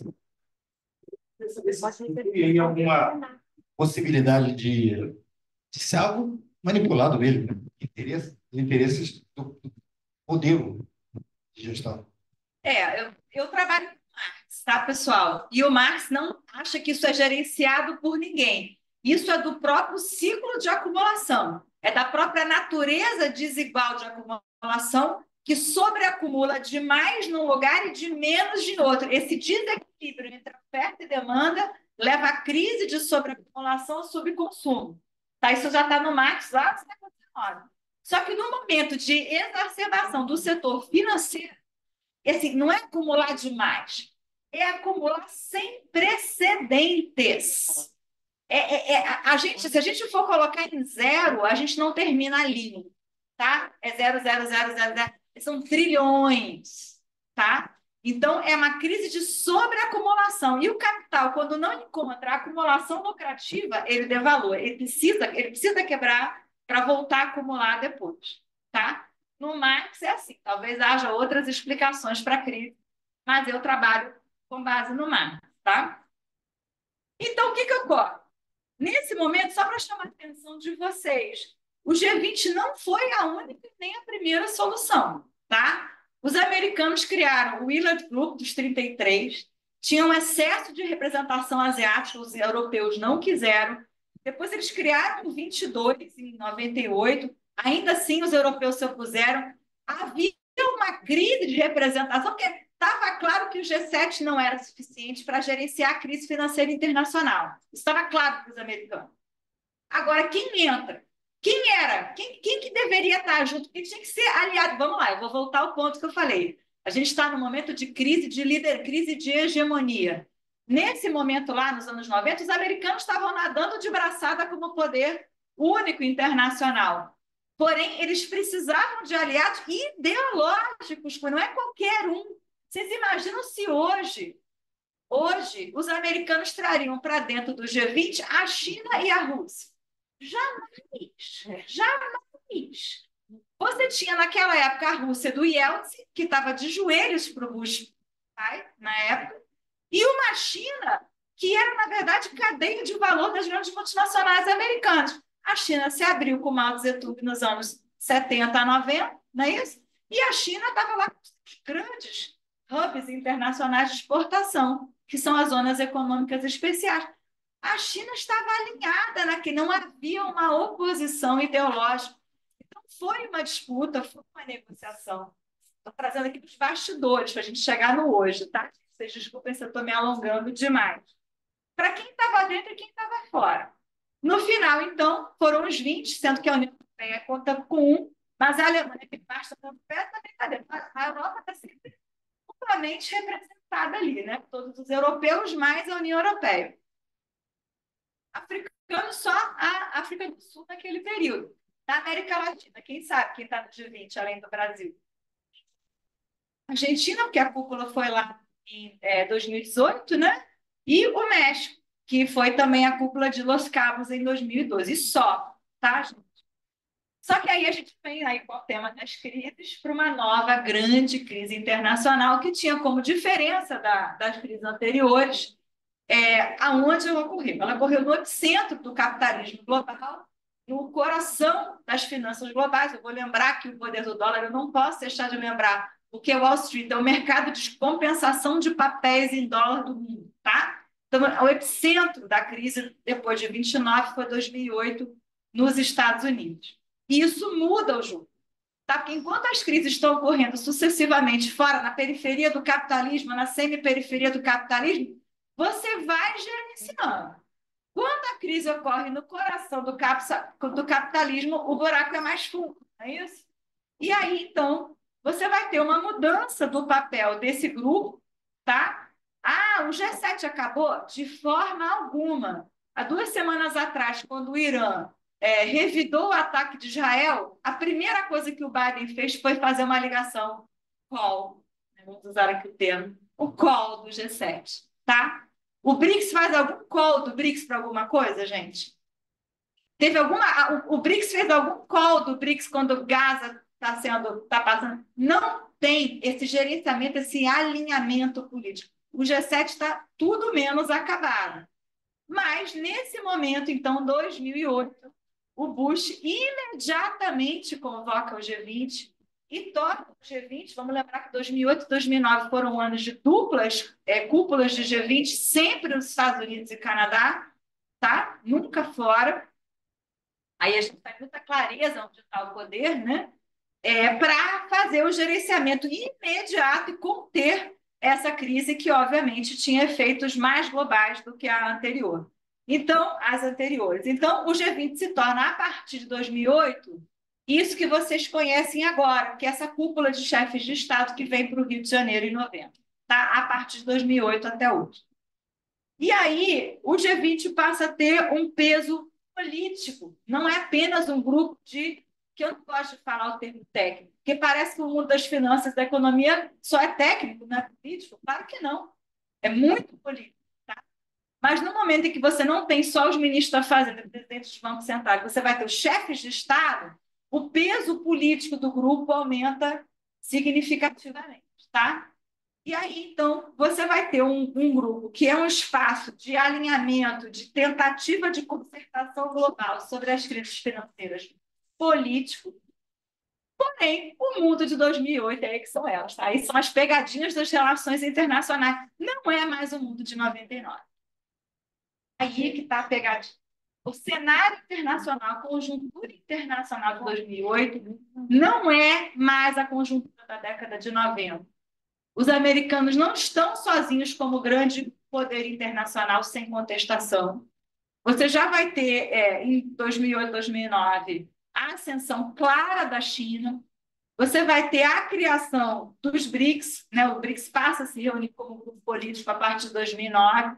Tem alguma possibilidade de, de ser algo manipulado mesmo, né? Interesse, interesses do, do modelo de gestão. É, eu, eu trabalho com Marx, tá, pessoal? E o Marx não acha que isso é gerenciado por ninguém. Isso é do próprio ciclo de acumulação, é da própria natureza desigual de acumulação que sobreacumula demais num lugar e de menos em outro. Esse desequilíbrio entre oferta e demanda leva à crise de sobreacumulação e subconsumo. Tá? Isso já está no Marx lá no século dezenove. Só que no momento de exacerbação do setor financeiro, assim, não é acumular demais, é acumular sem precedentes. É, é, é, a gente, se a gente for colocar em zero, a gente não termina a linha, tá? É zero, zero, zero, zero, zero. São trilhões, tá? Então, é uma crise de sobreacumulação. E o capital, quando não encontra a acumulação lucrativa, ele devalua. Ele precisa, ele precisa quebrar para voltar a acumular depois, tá? No Marx é assim. Talvez haja outras explicações para a crise, mas eu trabalho com base no Marx, tá? Então, o que que ocorre? Nesse momento, só para chamar a atenção de vocês, o G vinte não foi a única nem a primeira solução, tá? Os americanos criaram o Willard Group dos trinta e três, tinham um excesso de representação asiática, os europeus não quiseram. Depois eles criaram o vinte e dois, em noventa e oito, ainda assim os europeus se opuseram. Havia uma crise de representação, porque estava claro que o G sete não era suficiente para gerenciar a crise financeira internacional. Isso estava claro para os americanos. Agora, quem entra? Quem era? Quem, quem que deveria estar junto? Quem tinha que ser aliado? Vamos lá, eu vou voltar ao ponto que eu falei. A gente está no momento de crise de líder, crise de hegemonia. Nesse momento lá, nos anos noventa, os americanos estavam nadando de braçada como poder único internacional. Porém, eles precisavam de aliados ideológicos, não é qualquer um. Vocês imaginam se hoje, hoje, os americanos trariam para dentro do G vinte a China e a Rússia? Jamais, jamais. Você tinha naquela época a Rússia do Yeltsin, que estava de joelhos para o Bush pai, na época, e uma China que era, na verdade, cadeia de valor das grandes multinacionais americanas. A China se abriu com o Mao Tse-tung nos anos setenta a noventa, não é isso? E a China estava lá com os grandes hubs internacionais de exportação, que são as zonas econômicas especiais. A China estava alinhada naquilo, não havia uma oposição ideológica. Então, foi uma disputa, foi uma negociação. Estou trazendo aqui os bastidores para a gente chegar no hoje, tá? Vocês desculpem se eu estou me alongando demais. Para quem estava dentro e quem estava fora. No final, então, foram os vinte, sendo que a União Europeia conta com um, mas a Alemanha, que basta tanto perto, não é brincadeira. A Europa está sempre amplamente representada ali, né? Todos os europeus mais a União Europeia. Africano só a África do Sul naquele período. Da América Latina, quem sabe quem está no G vinte, além do Brasil? Argentina, porque a cúpula foi lá em é, dois mil e dezoito, né? E o México, que foi também a cúpula de Los Cabos em dois mil e doze. E só, tá, gente? Só que aí a gente vem aí com o tema das crises para uma nova grande crise internacional que tinha como diferença da, das crises anteriores é, aonde ela ocorreu. Ela ocorreu no epicentro do capitalismo global, no coração das finanças globais. Eu vou lembrar que o poder do dólar, eu não posso deixar de lembrar, porque Wall Street é o mercado de compensação de papéis em dólar do mundo, tá? Então, o epicentro da crise depois de vinte e nove foi dois mil e oito nos Estados Unidos. E isso muda o jogo. Tá? Porque enquanto as crises estão ocorrendo sucessivamente fora, na periferia do capitalismo, na semi-periferia do capitalismo, você vai gerenciando. Quando a crise ocorre no coração do, capsa, do capitalismo, o buraco é mais fundo, não é isso? E aí, então, você vai ter uma mudança do papel desse grupo, tá? Ah, o G sete acabou? De forma alguma. Há duas semanas atrás, quando o Irã é, revidou o ataque de Israel, a primeira coisa que o Biden fez foi fazer uma ligação call, né? Vamos usar aqui o termo, o call do G sete, tá? O BRICS faz algum call do BRICS para alguma coisa, gente? Teve alguma. O, o BRICS fez algum call do BRICS quando Gaza está sendo, está passando? Não tem esse gerenciamento, esse alinhamento político. O G sete está tudo menos acabado. Mas, nesse momento, então, dois mil e oito, o Bush imediatamente convoca o G vinte e torna o G vinte, vamos lembrar que dois mil e oito e dois mil e nove foram anos de duplas é, cúpulas de G vinte, sempre nos Estados Unidos e Canadá, tá? Nunca fora. Aí a gente tem muita clareza onde está o poder, né? É, para fazer o gerenciamento imediato e conter essa crise que, obviamente, tinha efeitos mais globais do que a anterior. Então, as anteriores. Então, o G vinte se torna, a partir de dois mil e oito, isso que vocês conhecem agora, que é essa cúpula de chefes de Estado que vem para o Rio de Janeiro em novembro, tá? A partir de dois mil e oito até hoje. E aí, o G vinte passa a ter um peso político, não é apenas um grupo de, que eu não gosto de falar o termo técnico, porque parece que o mundo das finanças, da economia, só é técnico, não é político? Claro que não, é muito político. Tá? Mas no momento em que você não tem só os ministros da Fazenda, presidentes dos bancos centrais, você vai ter os chefes de Estado, o peso político do grupo aumenta significativamente, tá? E aí, então, você vai ter um, um grupo que é um espaço de alinhamento, de tentativa de concertação global sobre as crises financeiras político, porém, o mundo de dois mil e oito é aí que são elas, tá? Aí são as pegadinhas das relações internacionais. Não é mais o mundo de noventa e nove. Aí que está a pegadinha. O cenário internacional, a conjuntura internacional de dois mil e oito não é mais a conjuntura da década de noventa. Os americanos não estão sozinhos como grande poder internacional sem contestação. Você já vai ter, é, em dois mil e oito, dois mil e nove, a ascensão clara da China. Você vai ter a criação dos BRICS, né? O BRICS passa a se reunir como grupo político a partir de dois mil e nove.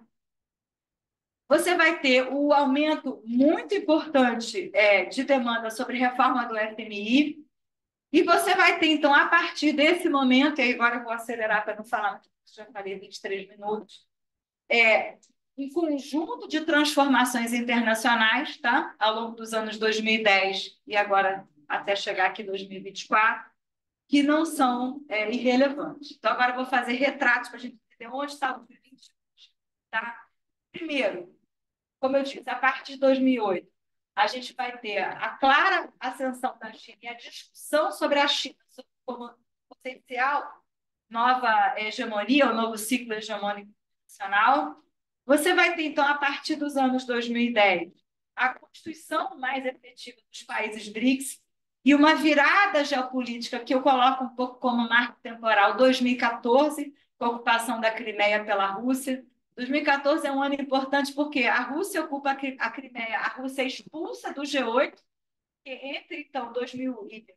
Você vai ter o aumento muito importante é, de demanda sobre reforma do F M I. E você vai ter, então, a partir desse momento, e agora eu vou acelerar para não falar muito, já falei vinte e três minutos, é, um conjunto de transformações internacionais, tá? Ao longo dos anos dois mil e dez e agora até chegar aqui em dois mil e vinte e quatro, que não são é, irrelevantes. Então, agora eu vou fazer retratos para a gente entender onde está o dois mil e vinte e dois. Tá? Primeiro, como eu disse, a partir de dois mil e oito, a gente vai ter a clara ascensão da China e a discussão sobre a China como potencial nova hegemonia, ou novo ciclo hegemônico internacional. Você vai ter, então, a partir dos anos dois mil e dez, a constituição mais efetiva dos países BRICS e uma virada geopolítica que eu coloco um pouco como marco temporal, dois mil e quatorze, com a ocupação da Crimeia pela Rússia. dois mil e quatorze é um ano importante porque a Rússia ocupa a Crimeia, a Rússia é expulsa do G oito, e entre, então, dois mil e,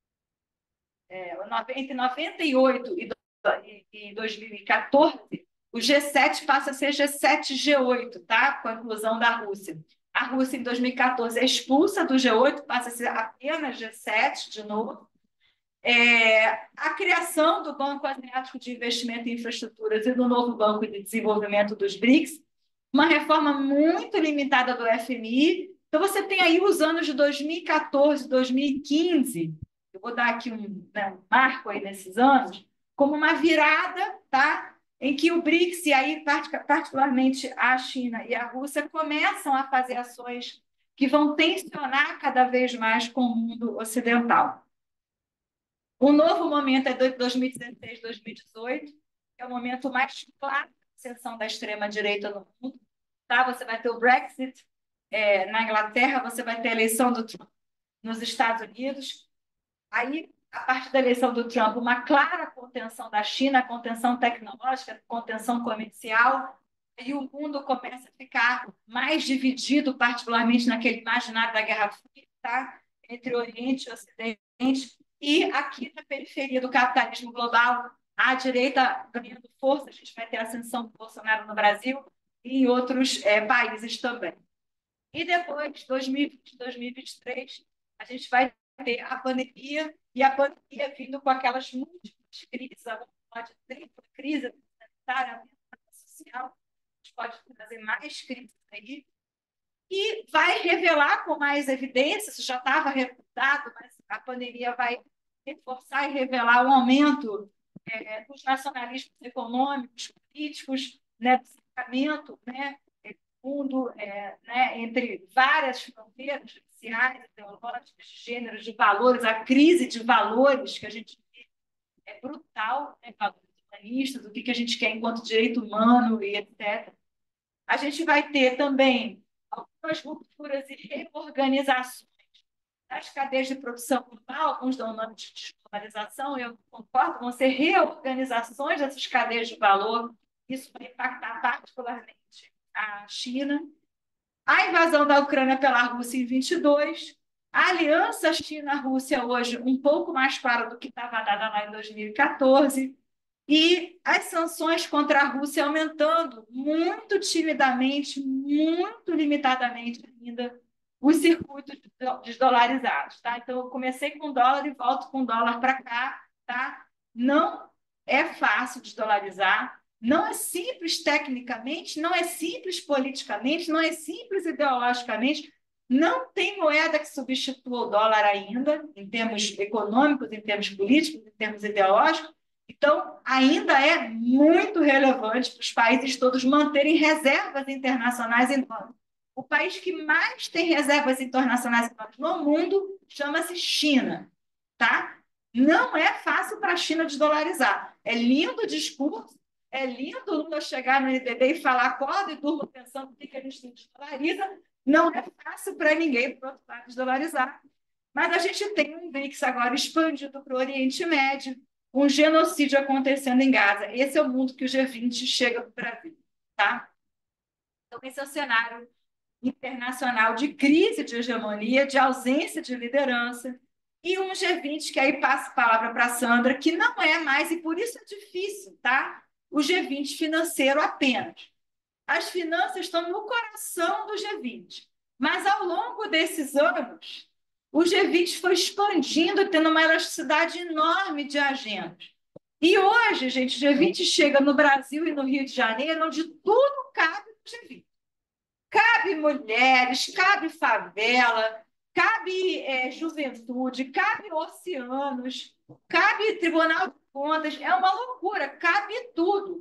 é, entre noventa e oito e dois mil e quatorze, o G sete passa a ser G sete G oito, tá? Com a inclusão da Rússia. A Rússia, em dois mil e quatorze, é expulsa do G oito, passa a ser apenas G sete de novo. É, a criação do Banco Asiático de Investimento em Infraestruturas e do novo Banco de Desenvolvimento dos BRICS, uma reforma muito limitada do F M I. Então, você tem aí os anos de dois mil e quatorze, dois mil e quinze, eu vou dar aqui um, né, um marco aí nesses anos, como uma virada, tá? Em que o BRICS, e aí particularmente a China e a Rússia, começam a fazer ações que vão tensionar cada vez mais com o mundo ocidental. O novo momento é dois mil e dezesseis, dois mil e dezoito, que é o momento mais claro da ascensão da extrema-direita no mundo. Tá? Você vai ter o Brexit é, na Inglaterra, você vai ter a eleição do Trump nos Estados Unidos. Aí, a partir da eleição do Trump, uma clara contenção da China, contenção tecnológica, contenção comercial. e o mundo começa a ficar mais dividido, particularmente naquele imaginário da Guerra Fria, tá? Entre Oriente e Ocidente, e aqui na periferia do capitalismo global, a direita ganhando força, a gente vai ter a ascensão do Bolsonaro no Brasil e em outros é, países também. E depois, dois mil e vinte, dois mil e vinte e três, a gente vai ter a pandemia, e a pandemia vindo com aquelas múltiplas crises, a tripla crise sanitária, social, a gente pode trazer mais crises aí, e vai revelar com mais evidência, isso já estava reportado, mas a pandemia vai reforçar e revelar o aumento é, dos nacionalismos econômicos, políticos, né, do cercamento, né, mundo é, né, entre várias fronteiras sociais, ideológicas, de gêneros, de valores, a crise de valores que a gente vê é brutal, né, valores humanistas, o que, que a gente quer enquanto direito humano e etcétera. A gente vai ter também algumas rupturas e reorganizações das cadeias de produção global, alguns dão o nome de desglobalização, eu concordo, vão ser reorganizações dessas cadeias de valor, isso vai impactar particularmente a China, a invasão da Ucrânia pela Rússia em vinte e dois, a aliança China-Rússia hoje um pouco mais clara do que estava dada lá em dois mil e quatorze, e as sanções contra a Rússia aumentando muito timidamente, muito limitadamente ainda, os circuitos desdolarizados. Tá? Então, eu comecei com dólar e volto com dólar para cá. Tá? Não é fácil desdolarizar, não é simples tecnicamente, não é simples politicamente, não é simples ideologicamente, não tem moeda que substitua o dólar ainda, em termos econômicos, em termos políticos, em termos ideológicos. Então, ainda é muito relevante para os países todos manterem reservas internacionais em dólar. O país que mais tem reservas internacionais em dólar no mundo chama-se China. Tá? Não é fácil para a China desdolarizar. É lindo o discurso, é lindo o Lula chegar no N B B e falar, acorda e durma pensando o que a gente desdolariza. Não é fácil para ninguém, para outro lado, desdolarizar. Mas a gente tem um B R I C S agora expandido para o Oriente Médio, um genocídio acontecendo em Gaza. Esse é o mundo que o G vinte chega para o Brasil. Tá? Então, esse é o cenário internacional de crise de hegemonia, de ausência de liderança, e um G vinte, que aí passa a palavra para a Sandra, que não é mais, e por isso é difícil, tá? O G vinte financeiro apenas. As finanças estão no coração do G vinte, mas ao longo desses anos, o G vinte foi expandindo, tendo uma elasticidade enorme de agendas. E hoje, gente, o G vinte chega no Brasil e no Rio de Janeiro, onde tudo cabe no G vinte. Cabe mulheres, cabe favela, cabe é, juventude, cabe oceanos, cabe Tribunal de Contas, é uma loucura, cabe tudo.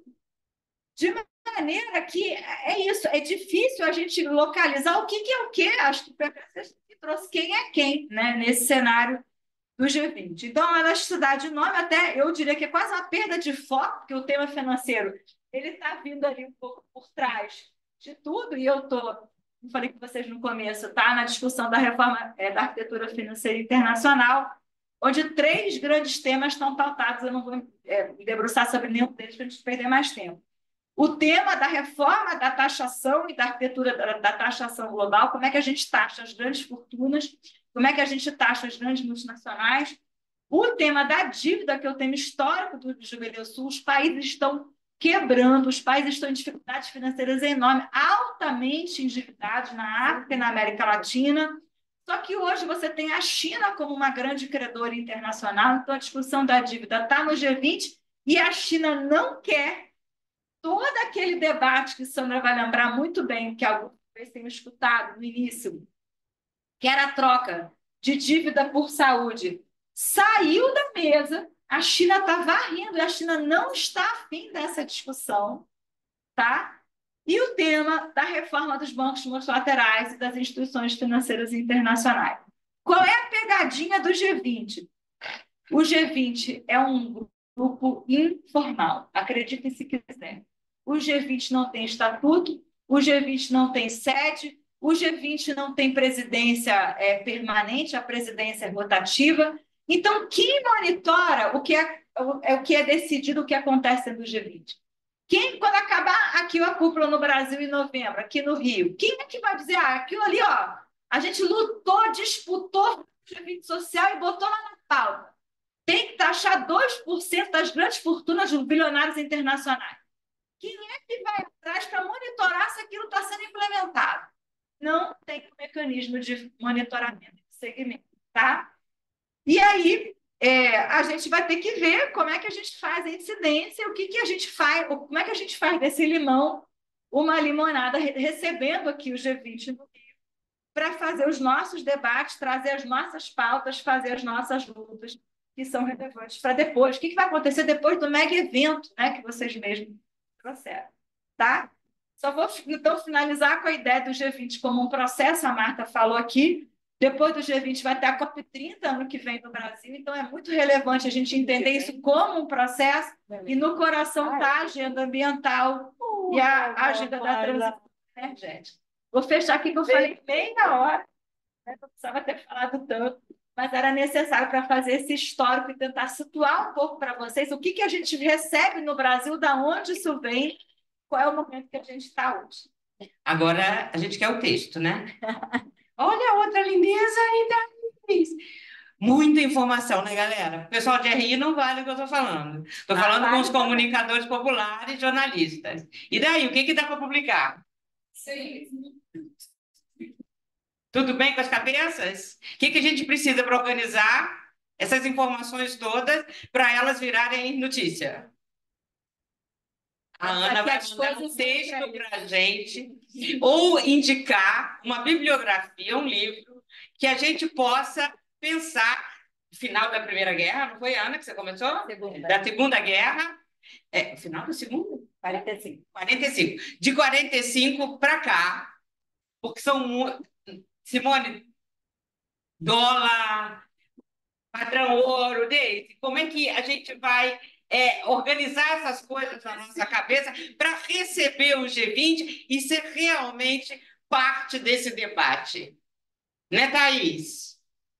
De maneira que é isso, é difícil a gente localizar o que, que é o que, acho que o P P C trouxe quem é quem, né, nesse cenário do G vinte. Então, a elasticidade enorme, até eu diria que é quase uma perda de foco, porque o tema financeiro ele está vindo ali um pouco por trás de tudo, e eu estou, como falei com vocês no começo, tá? Na discussão da reforma é, da arquitetura financeira internacional, onde três grandes temas estão pautados, eu não vou é, me debruçar sobre nenhum deles para a gente perder mais tempo. O tema da reforma da taxação e da arquitetura da, da taxação global, como é que a gente taxa as grandes fortunas, como é que a gente taxa as grandes multinacionais. O tema da dívida, que é o tema histórico do Jubileu Sul, os países estão quebrando, os países estão em dificuldades financeiras enormes, altamente endividados na África e na América Latina. Só que hoje você tem a China como uma grande credora internacional, então a discussão da dívida está no G vinte e a China não quer todo aquele debate que a Sandra vai lembrar muito bem, que alguns talvez tenham escutado no início, que era a troca de dívida por saúde, saiu da mesa. A China está varrendo, e a China não está afim dessa discussão, tá? E o tema da reforma dos bancos multilaterais e das instituições financeiras internacionais. Qual é a pegadinha do G vinte? O G vinte é um grupo informal, acreditem se quiser. O G vinte não tem estatuto, o G vinte não tem sede, o G vinte não tem presidência é, permanente, a presidência é rotativa. Então, quem monitora o que é, o, é o que é decidido, o que acontece no G vinte? Quem, quando acabar aqui a cúpula no Brasil em novembro, aqui no Rio, quem é que vai dizer, ah, aquilo ali, ó, a gente lutou, disputou o G vinte social e botou lá na pauta. Tem que taxar dois por cento das grandes fortunas dos bilionários internacionais. Quem é que vai atrás para monitorar se aquilo está sendo implementado? Não tem um mecanismo de monitoramento, de segmento, tá? E aí, é, a gente vai ter que ver como é que a gente faz a incidência, o que, que a gente faz, como é que a gente faz desse limão uma limonada, recebendo aqui o G vinte no Rio, para fazer os nossos debates, trazer as nossas pautas, fazer as nossas lutas, que são relevantes para depois. O que, que vai acontecer depois do mega evento, né, que vocês mesmos trouxeram, tá? Só vou, então, finalizar com a ideia do G vinte como um processo, a Marta falou aqui. Depois do G vinte vai ter a COP trinta ano que vem no Brasil, então é muito relevante a gente entender isso como um processo, e no coração está a agenda ambiental e a agenda da transição energética. Vou fechar aqui, que eu falei meia hora, né? Não precisava ter falado tanto, mas era necessário para fazer esse histórico e tentar situar um pouco para vocês o que, que a gente recebe no Brasil, da onde isso vem, qual é o momento que a gente está hoje. Agora a gente quer o texto, né? Olha a outra lindeza ainda. Muita informação, né, galera? O pessoal de R I não vale o que eu estou falando. Estou falando com os comunicadores populares, jornalistas. E daí, o que, que dá para publicar? Sim. Tudo bem com as cabeças? O que, que a gente precisa para organizar essas informações todas para elas virarem notícia? A Ana vai mandar um texto para a gente, ou indicar uma bibliografia, um livro, que a gente possa pensar. Final da Primeira Guerra, não foi, Ana, que você começou? Segunda. Da Segunda Guerra. É, final da Segunda? quarenta e cinco. quarenta e cinco. De quarenta e cinco para cá, porque são. mu- Simone, dólar, padrão ouro, Deise, como é que a gente vai é, organizar essas coisas na nossa cabeça para receber o G vinte e ser realmente parte desse debate? Né, Thaís?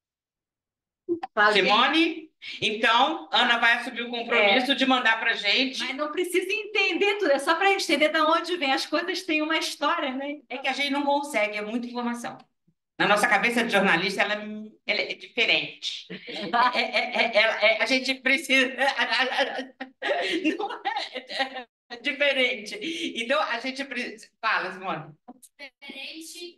Simone? Então, Ana vai assumir o compromisso É. de mandar para a gente. Mas não precisa entender tudo, é só para a gente entender de onde vem. As coisas têm uma história, né? É que a gente não consegue, é muita informação. Na nossa cabeça de jornalista, ela, ela é diferente. É, é, é, é, é, a gente precisa. Não é, é diferente. Então, a gente precisa. Fala, Simone. Diferente.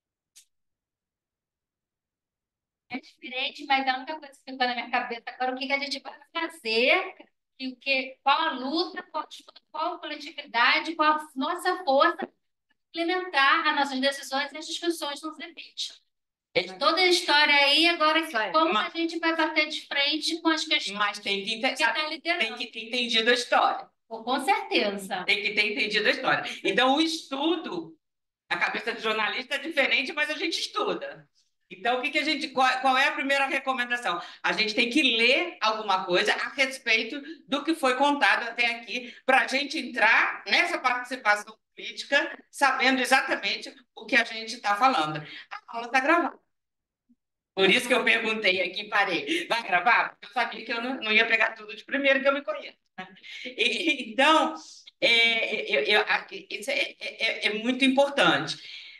É diferente, mas a única coisa que ficou na minha cabeça agora é o que que a gente vai fazer, e o que, qual a luta, qual, qual a coletividade, qual a nossa força para implementar as nossas decisões e as discussões nos debates. Toda a história aí, agora como a gente vai bater de frente com as questões Mas tem que, ente- que está liderando. tem que ter entendido a história. Com certeza. Tem que ter entendido a história. Então, o estudo, a cabeça de jornalista é diferente, mas a gente estuda. Então, o que que a gente, qual, qual é a primeira recomendação? A gente tem que ler alguma coisa a respeito do que foi contado até aqui, para a gente entrar nessa participação política, sabendo exatamente o que a gente está falando. A aula está gravada. Por isso que eu perguntei aqui, parei, vai gravar? Porque eu sabia que eu não, não ia pegar tudo de primeiro, que eu me conheço, né? E, então, é, eu, eu, a- isso é, é, é muito importante.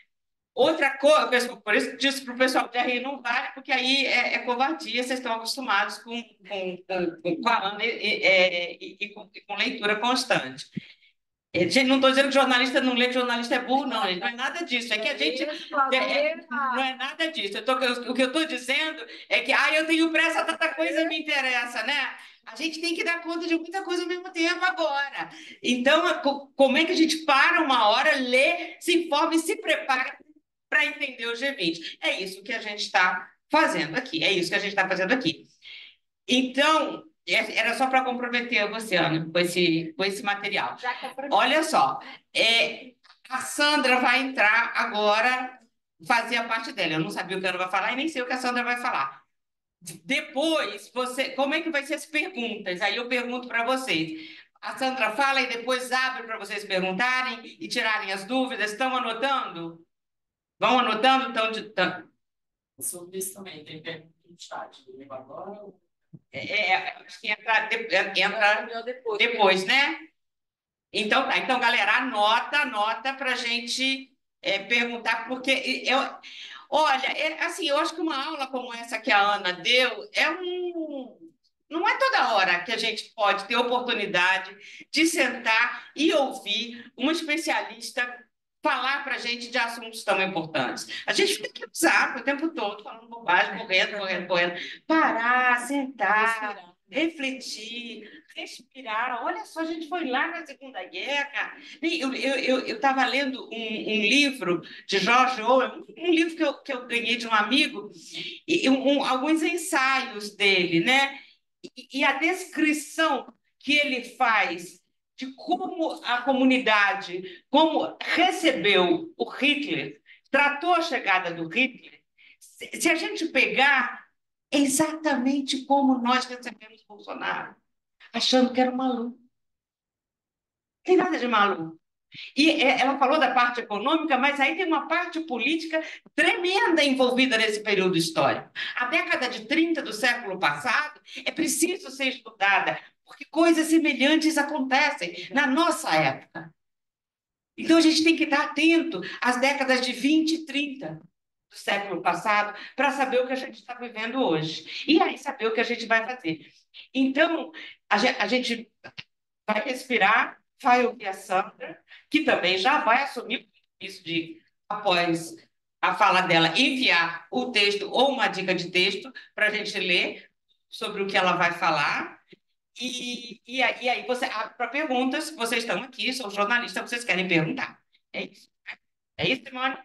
Outra coisa, por isso que eu disse para o pessoal de R I não vale, porque aí é, é covardia, vocês estão acostumados com, com, com, com a Ana e, e, é, e- e com, e com leitura constante. É, gente, não estou dizendo que jornalista não lê, que jornalista é burro, não, gente, não é nada disso. É que a gente. é- é- não é nada disso. Eu tô- eu- o que eu estou dizendo é que, ah, eu tenho pressa, tanta coisa me interessa, né? A gente tem que dar conta de muita coisa ao mesmo tempo agora. Então, a- co- como é que a gente para uma hora, lê, se informa e se prepara para entender o G vinte? É isso que a gente está fazendo aqui. É isso que a gente está fazendo aqui. Então, é- era só para comprometer você, Ana, com esse, com esse material. Olha só, é, a Sandra vai entrar agora, fazer a parte dela. Eu não sabia o que a Ana vai falar e nem sei o que a Sandra vai falar. Depois, você, como é que vai ser as perguntas? Aí eu pergunto para vocês. A Sandra fala e depois abre para vocês perguntarem e tirarem as dúvidas. Estão anotando? Vão anotando? Estão de- tão- Sobre isso também, tem pergunta no chat. Eu levo agora ou- É, é, acho que entra, de- entra depois, né? Então, tá. Então, galera, anota, anota para a gente é, perguntar, porque eu, olha, é, assim, eu acho que uma aula como essa que a Ana deu é um. Não é toda hora que a gente pode ter oportunidade de sentar e ouvir uma especialista falar para a gente de assuntos tão importantes. A gente fica aqui no zap o tempo todo, falando bobagem, correndo, correndo, correndo. Parar, sentar, refletir, respirar. Olha só, a gente foi lá na Segunda Guerra. Eu estava eu, eu, estava lendo um, um livro de George Orwell, um livro que eu, que eu ganhei de um amigo, e um, um, alguns ensaios dele, né? E, e a descrição que ele faz de como a comunidade, como recebeu o Hitler, tratou a chegada do Hitler, se, se a gente pegar é exatamente como nós recebemos Bolsonaro, achando que era um maluco. Não tem nada de maluco. E é, ela falou da parte econômica, mas aí tem uma parte política tremenda envolvida nesse período histórico. A década de trinta do século passado é preciso ser estudada, porque coisas semelhantes acontecem na nossa época. Então a gente tem que estar atento às décadas de vinte e trinta do século passado para saber o que a gente está vivendo hoje. E aí saber o que a gente vai fazer. Então, a gente, a gente vai respirar, vai ouvir a Sandra, que também já vai assumir isso de, após a fala dela, enviar o texto ou uma dica de texto para a gente ler sobre o que ela vai falar. E, e, aí, e aí, você para perguntas, vocês estão aqui, sou jornalista, vocês querem perguntar. É isso. É isso, Simone?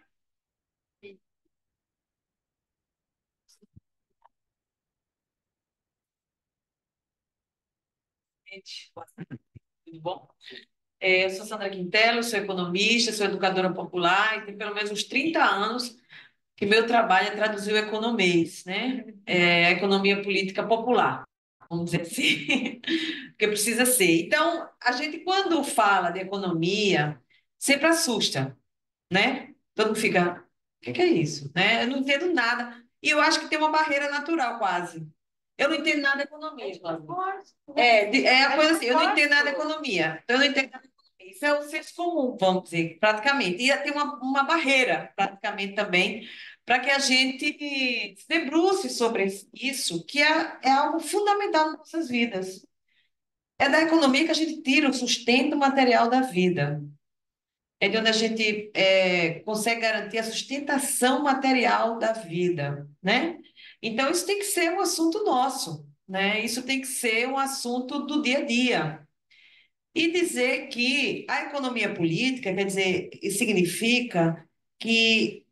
Gente, tudo bom? É, eu sou Sandra Quintela, sou economista, sou educadora popular e tem pelo menos uns trinta anos que meu trabalho é traduzir o economês, né? É, a economia política popular, vamos dizer assim, porque precisa ser. Então, a gente, quando fala de economia, sempre assusta, né? Todo mundo fica, o que que é isso? Né? Eu não entendo nada. E eu acho que tem uma barreira natural, quase. Eu não entendo nada de economia, Cláudia. É, de- é a coisa assim, eu não entendo nada de economia. Então, eu não entendo nada de economia. Isso é o senso comum, vamos dizer, praticamente. E tem uma, uma barreira, praticamente, também, para que a gente se debruce sobre isso, que é, é algo fundamental nas nossas vidas. É da economia que a gente tira o sustento material da vida. É de onde a gente é, consegue garantir a sustentação material da vida, né? Então, isso tem que ser um assunto nosso, né? Isso tem que ser um assunto do dia a dia. E dizer que a economia política, quer dizer, significa que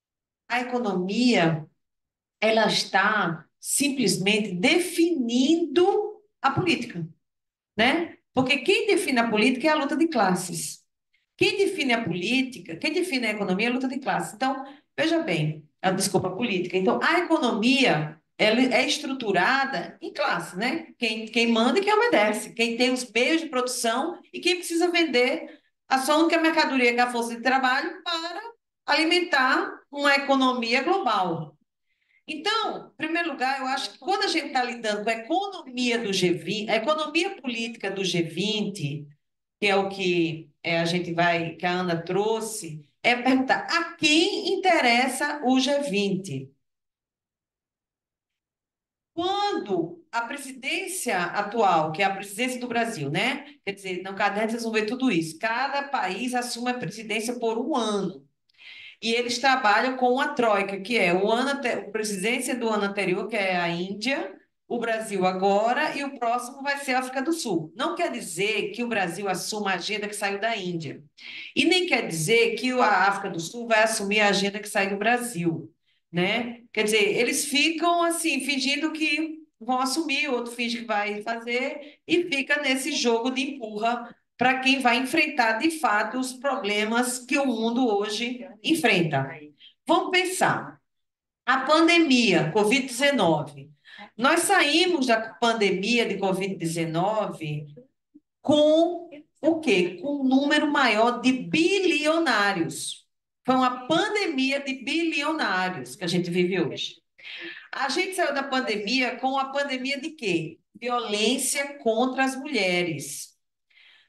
a economia, ela está simplesmente definindo a política, né? Porque quem define a política é a luta de classes. Quem define a política, quem define a economia é a luta de classes. Então, veja bem, a desculpa a política. Então, a economia ela é estruturada em classes, né? Quem, quem manda e quem obedece, quem tem os meios de produção e quem precisa vender a sua única mercadoria, que é a força de trabalho, para alimentar uma economia global. Então, em primeiro lugar, eu acho que quando a gente está lidando com a economia do G vinte, a economia política do G vinte, que é o que é, a gente vai, que a Ana trouxe, é perguntar a quem interessa o G vinte. Quando a presidência atual, que é a presidência do Brasil, né? Quer dizer, no caderno vocês vão ver tudo isso. Cada país assume a presidência por um ano. E eles trabalham com a troika, que é o ano, ante- a presidência do ano anterior, que é a Índia, o Brasil agora, e o próximo vai ser a África do Sul. Não quer dizer que o Brasil assuma a agenda que saiu da Índia. E nem quer dizer que a África do Sul vai assumir a agenda que saiu do Brasil, né? Quer dizer, eles ficam assim, fingindo que vão assumir, o outro finge que vai fazer, e fica nesse jogo de empurra para quem vai enfrentar de fato os problemas que o mundo hoje enfrenta. Vamos pensar. A pandemia, covid dezenove. Nós saímos da pandemia de covid dezenove com o quê? Com um número maior de bilionários. Foi uma pandemia de bilionários que a gente vive hoje. A gente saiu da pandemia com a pandemia de quê? Violência contra as mulheres.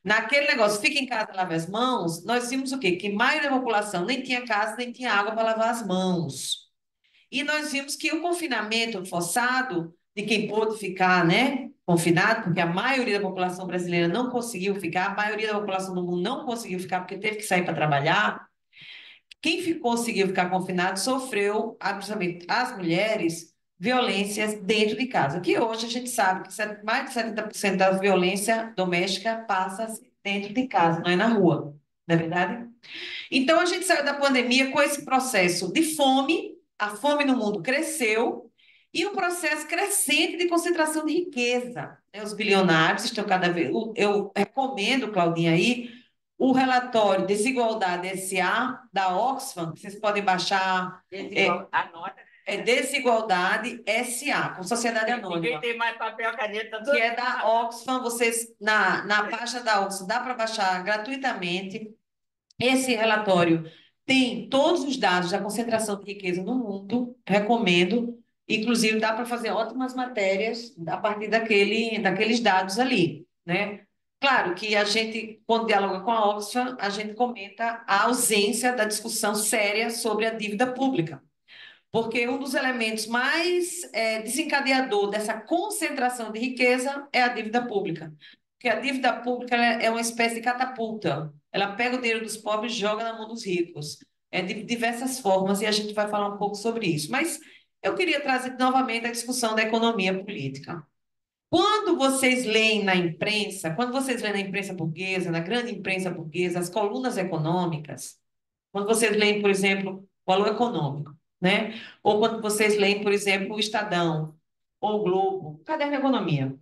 Naquele negócio, fica em casa, lave as mãos, nós vimos o quê? Que a maioria da população nem tinha casa, nem tinha água para lavar as mãos. E nós vimos que o confinamento forçado, de quem pôde ficar, né, confinado, porque a maioria da população brasileira não conseguiu ficar, a maioria da população do mundo não conseguiu ficar porque teve que sair para trabalhar. Quem ficou, conseguiu ficar confinado sofreu, principalmente as mulheres, violências dentro de casa, que hoje a gente sabe que set- mais de setenta por cento da violência doméstica passa dentro de casa, não é na rua, não é verdade? Então, a gente saiu da pandemia com esse processo de fome, a fome no mundo cresceu, e um processo crescente de concentração de riqueza, né? Os bilionários estão cada vez. Eu eu recomendo, Claudinha, aí, o relatório Desigualdade S A da Oxfam, que vocês podem baixar. Desigual... É, Anota. é Desigualdade S A, com Sociedade Ninguém Anônima, tem mais papel, caneta, que é da Oxfam. Vocês, na, na página da Oxfam, dá para baixar gratuitamente. Esse relatório tem todos os dados da concentração de riqueza no mundo, recomendo. Inclusive, dá para fazer ótimas matérias a partir daquele, daqueles dados ali, né? Claro que a gente, quando dialoga com a Oxfam, a gente comenta a ausência da discussão séria sobre a dívida pública, porque um dos elementos mais eh, desencadeador dessa concentração de riqueza é a dívida pública. Porque a dívida pública ela é uma espécie de catapulta. Ela pega o dinheiro dos pobres e joga na mão dos ricos. É de diversas formas, e a gente vai falar um pouco sobre isso. Mas eu queria trazer novamente a discussão da economia política. Quando vocês leem na imprensa, quando vocês leem na imprensa burguesa, na grande imprensa burguesa, as colunas econômicas, quando vocês leem, por exemplo, o Valor Econômico, né? Ou quando vocês leem, por exemplo, o Estadão ou o Globo, Caderno de Economia,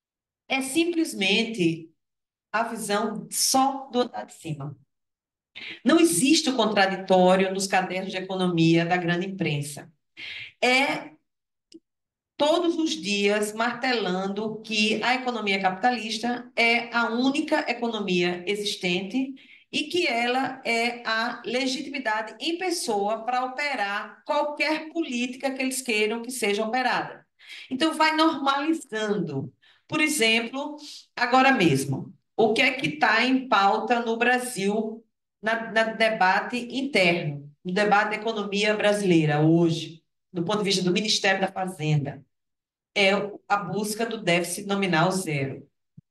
é simplesmente a visão só do andar de cima. Não existe o contraditório nos cadernos de economia da grande imprensa. É todos os dias martelando que a economia capitalista é a única economia existente e que ela é a legitimidade em pessoa para operar qualquer política que eles queiram que seja operada. Então, vai normalizando. Por exemplo, agora mesmo, o que é que está em pauta no Brasil, na, na debate interno, no debate da economia brasileira hoje, do ponto de vista do Ministério da Fazenda? É a busca do déficit nominal zero.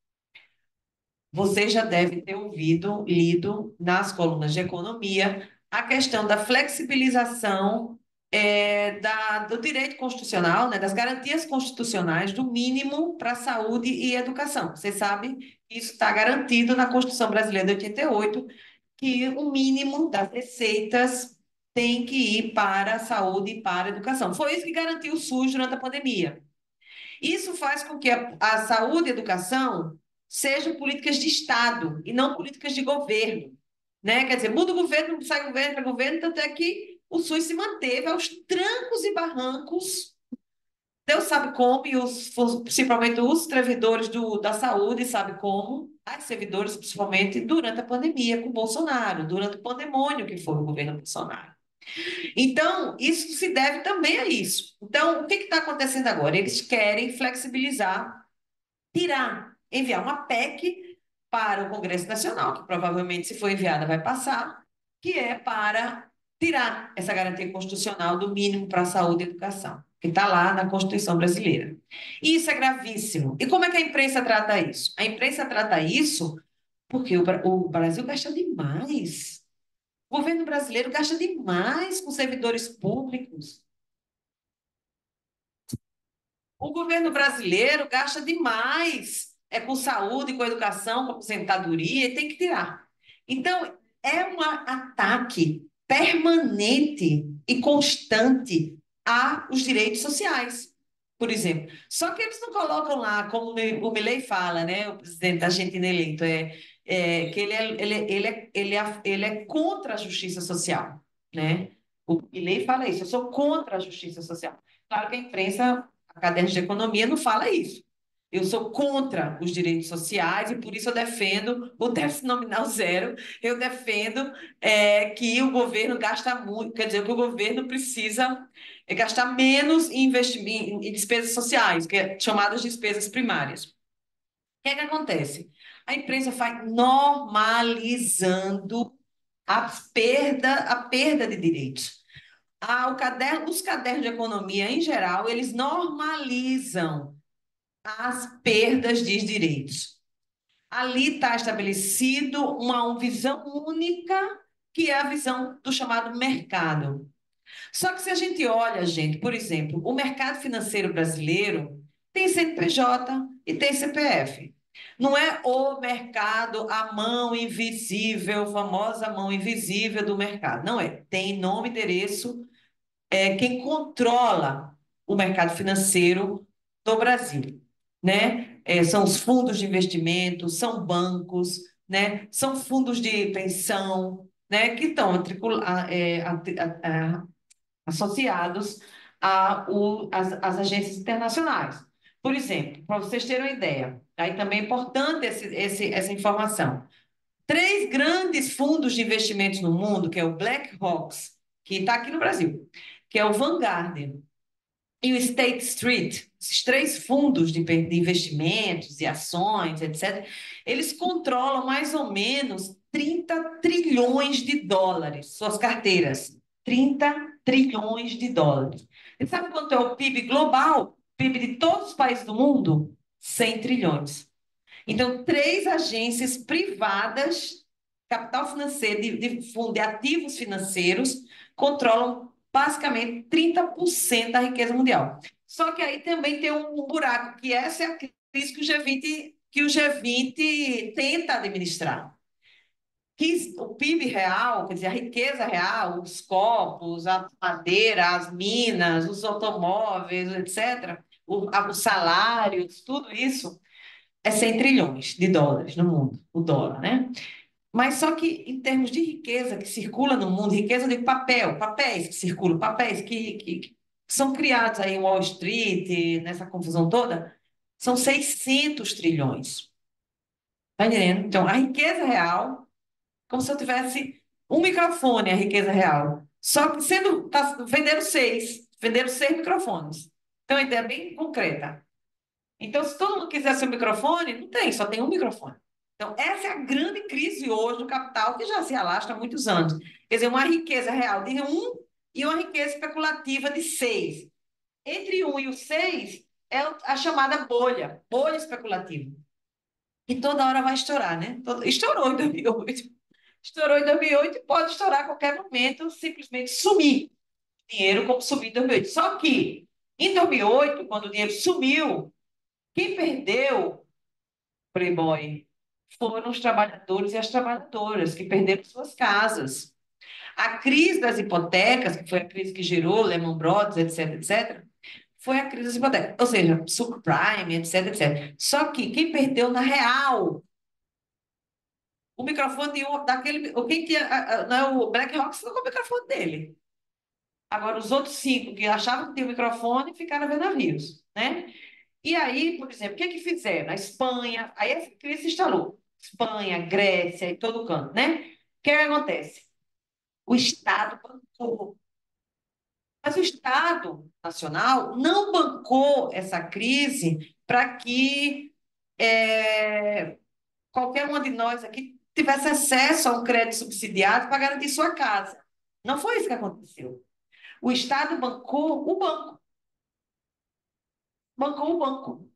Você já deve ter ouvido, lido nas colunas de economia, a questão da flexibilização é, da, do direito constitucional, né, das garantias constitucionais do mínimo para saúde e educação. Você sabe que isso está garantido na Constituição Brasileira de oitenta e oito, que o mínimo das receitas tem que ir para a saúde e para a educação. Foi isso que garantiu o SUS durante a pandemia. Isso faz com que a, a saúde e a educação sejam políticas de Estado e não políticas de governo, né? Quer dizer, muda o governo, sai governo, para governo, tanto é que o SUS se manteve aos trancos e barrancos. Deus sabe como, e os, principalmente os servidores do, da saúde sabem como, as servidores, principalmente durante a pandemia com Bolsonaro, durante o pandemônio que foi o governo Bolsonaro. Então, isso se deve também a isso. Então, o que está acontecendo agora? Eles querem flexibilizar, tirar, enviar uma P E C para o Congresso Nacional, que provavelmente, se for enviada, vai passar, que é para tirar essa garantia constitucional do mínimo para a saúde e educação, que está lá na Constituição brasileira. E isso é gravíssimo. E como é que a imprensa trata isso? A imprensa trata isso porque o, o Brasil gasta demais. O governo brasileiro gasta demais com servidores públicos. O governo brasileiro gasta demais é com saúde, com educação, com aposentadoria, e tem que tirar. Então, é um ataque permanente e constante aos direitos sociais, por exemplo. Só que eles não colocam lá, como o Milei fala, né, o presidente argentino eleito, é, é, que ele é, ele, ele, é, ele, é, ele é contra a justiça social, né? O Milei fala isso, eu sou contra a justiça social. Claro que a imprensa, a caderno de economia, não fala isso. Eu sou contra os direitos sociais e por isso eu defendo o déficit nominal zero. Eu defendo é, que o governo gasta muito, quer dizer, que o governo precisa gastar menos em investimento em despesas sociais, que é chamadas de despesas primárias. O que é que acontece? A imprensa vai normalizando a perda, a perda de direitos. Ah, o caderno, os cadernos de economia, em geral, eles normalizam as perdas de direitos. Ali está estabelecido uma visão única, que é a visão do chamado mercado. Só que se a gente olha, gente, por exemplo, o mercado financeiro brasileiro tem C N P J e tem C P F. Não é o mercado, a mão invisível, a famosa mão invisível do mercado. Não é. Tem nome, endereço, é quem controla o mercado financeiro do Brasil, né? É, são os fundos de investimento, são bancos, né? São fundos de pensão, né? Que estão matricula- é, a- a- a- associados a, o, as, as agências internacionais. Por exemplo, para vocês terem uma ideia, aí também é importante esse, esse, essa informação. Três grandes fundos de investimentos no mundo, que é o BlackRock, que está aqui no Brasil, que é o Vanguard e o State Street, esses três fundos de, de investimentos e ações, etcétera, eles controlam mais ou menos trinta trilhões de dólares, suas carteiras. trinta trilhões de dólares. E sabe quanto é o P I B global? O P I B de todos os países do mundo? cem trilhões. Então, três agências privadas, capital financeiro, de, de fundo de ativos financeiros, controlam basicamente trinta por cento da riqueza mundial. Só que aí também tem um buraco, que essa é a crise que o G vinte, que o G vinte tenta administrar. Que o P I B real, quer dizer, a riqueza real, os copos, a madeira, as minas, os automóveis, etcétera, o, a- os salários, tudo isso é cem trilhões de dólares no mundo, o dólar, né? Mas só que em termos de riqueza que circula no mundo, riqueza de papel, papéis que circulam, papéis que, que, que são criados aí em Wall Street, nessa confusão toda, são seiscentos trilhões. Tá entendendo? Então, a riqueza real, como se eu tivesse um microfone, a riqueza real. Só que sendo, tá, venderam seis, venderam seis microfones. Então, a ideia é bem concreta. Então, se todo mundo quisesse um microfone, não tem, só tem um microfone. Então, essa é a grande crise hoje do capital, que já se alastra há muitos anos. Quer dizer, uma riqueza real de um e uma riqueza especulativa de seis. Entre um e o seis é a chamada bolha, bolha especulativa. E toda hora vai estourar, né? Todo- Estourou em dois mil e oito. Estourou em dois mil e oito e pode estourar a qualquer momento, simplesmente sumir. Dinheiro como sumiu em dois mil e oito. Só que, em dois mil e oito, quando o dinheiro sumiu, quem perdeu, Playboy, foram os trabalhadores e as trabalhadoras que perderam suas casas. A crise das hipotecas, que foi a crise que gerou Lehman Brothers, etc, etcétera, foi a crise das hipotecas, ou seja, subprime, etc, etcétera. Só que quem perdeu na real, o microfone de um, daquele, o quem tinha, a- a- não é o BlackRock, ficou com o microfone dele. Agora, os outros cinco que achavam que tinha o microfone ficaram vendo navios, né? E aí, por exemplo, o que é que fizeram? Na Espanha, aí essa crise se instalou. Espanha, Grécia e todo canto, né? O que é que acontece? O Estado bancou. Mas o Estado Nacional não bancou essa crise para que é, qualquer uma de nós aqui tivesse acesso a um crédito subsidiado para garantir sua casa. Não foi isso que aconteceu. O Estado bancou o banco. Bancou o banco.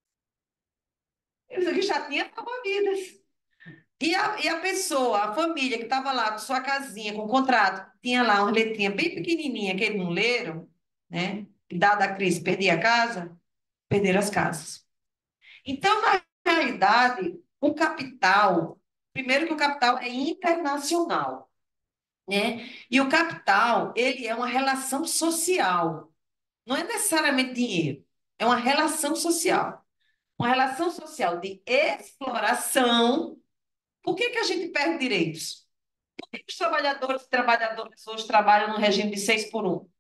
Isso aqui já tinha salva-vidas. E a, e a pessoa, a família que estava lá com sua casinha, com contrato, tinha lá uma letrinha bem pequenininha que eles não leram, né? E dada a crise, perdia a casa, perderam as casas. Então, na realidade, o capital, primeiro que o capital é internacional, né? E o capital, ele é uma relação social, não é necessariamente dinheiro, é uma relação social. Uma relação social de exploração. Por que que a gente perde direitos? Por que que os trabalhadores e trabalhadoras hoje trabalham no regime de seis por um?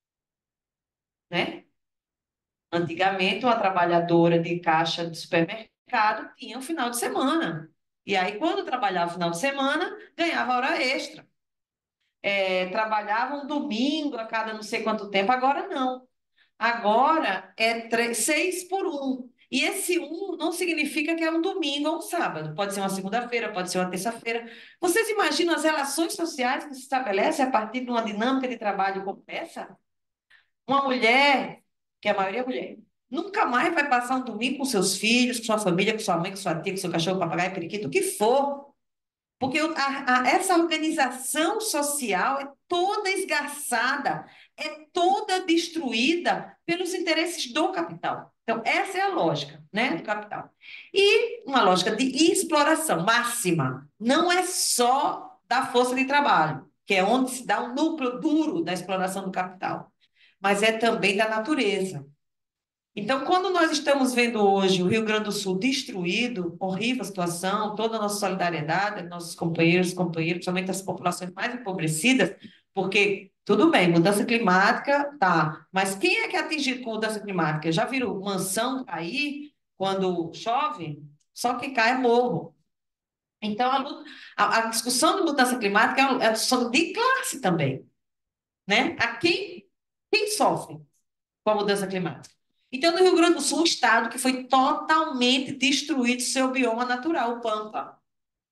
Né? Antigamente, uma trabalhadora de caixa de supermercado tinha um final de semana. E aí, quando trabalhava final de semana, ganhava hora extra. É, trabalhava um domingo a cada não sei quanto tempo, agora não. Agora é três, seis por um. E esse um não significa que é um domingo ou um sábado. Pode ser uma segunda-feira, pode ser uma terça-feira. Vocês imaginam as relações sociais que se estabelecem a partir de uma dinâmica de trabalho como essa? Uma mulher, que a maioria é mulher, nunca mais vai passar um domingo com seus filhos, com sua família, com sua mãe, com sua tia, com seu cachorro, papagaio, periquito, o que for. Porque a, a, essa organização social é toda esgarçada, é toda destruída pelos interesses do capital. Então, essa é a lógica, né, do capital. E uma lógica de exploração máxima. Não é só da força de trabalho, que é onde se dá o núcleo duro da exploração do capital, mas é também da natureza. Então, quando nós estamos vendo hoje o Rio Grande do Sul destruído, horrível a situação, toda a nossa solidariedade, nossos companheiros, companheiras, principalmente as populações mais empobrecidas, porque, tudo bem, mudança climática, tá, mas quem é que é atingido com mudança climática? Já viram mansão cair quando chove? Só que cai é morro. Então, a, luta, a, a discussão de mudança climática é uma, é uma discussão de classe também, né? A quem, quem sofre com a mudança climática? Então, no Rio Grande do Sul, um estado que foi totalmente destruído seu bioma natural, o Pampa.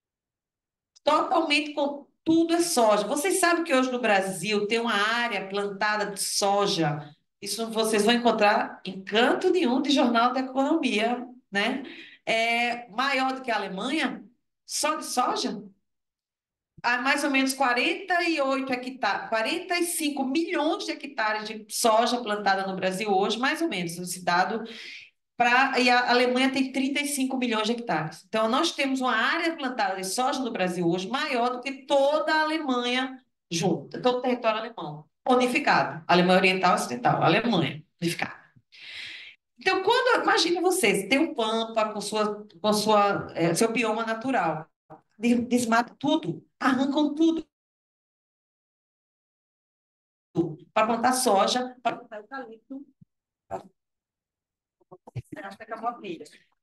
Totalmente, com tudo é soja. Vocês sabem que hoje no Brasil tem uma área plantada de soja. Isso vocês vão encontrar em canto nenhum de jornal da economia, né? É maior do que a Alemanha, só de soja. Há mais ou menos quarenta e oito hectares, quarenta e cinco milhões de hectares de soja plantada no Brasil hoje, mais ou menos, esse dado, pra, e a Alemanha tem trinta e cinco milhões de hectares. Então, nós temos uma área plantada de soja no Brasil hoje maior do que toda a Alemanha junta, todo o território alemão, unificado. Alemanha Oriental e Ocidental, Alemanha, unificada. Então, quando, imagine vocês, tem um pampa com, sua, com sua, é, seu bioma natural, desmata tudo, arrancam tudo para plantar soja, para plantar eucalipto. Acho que acabou a pilha.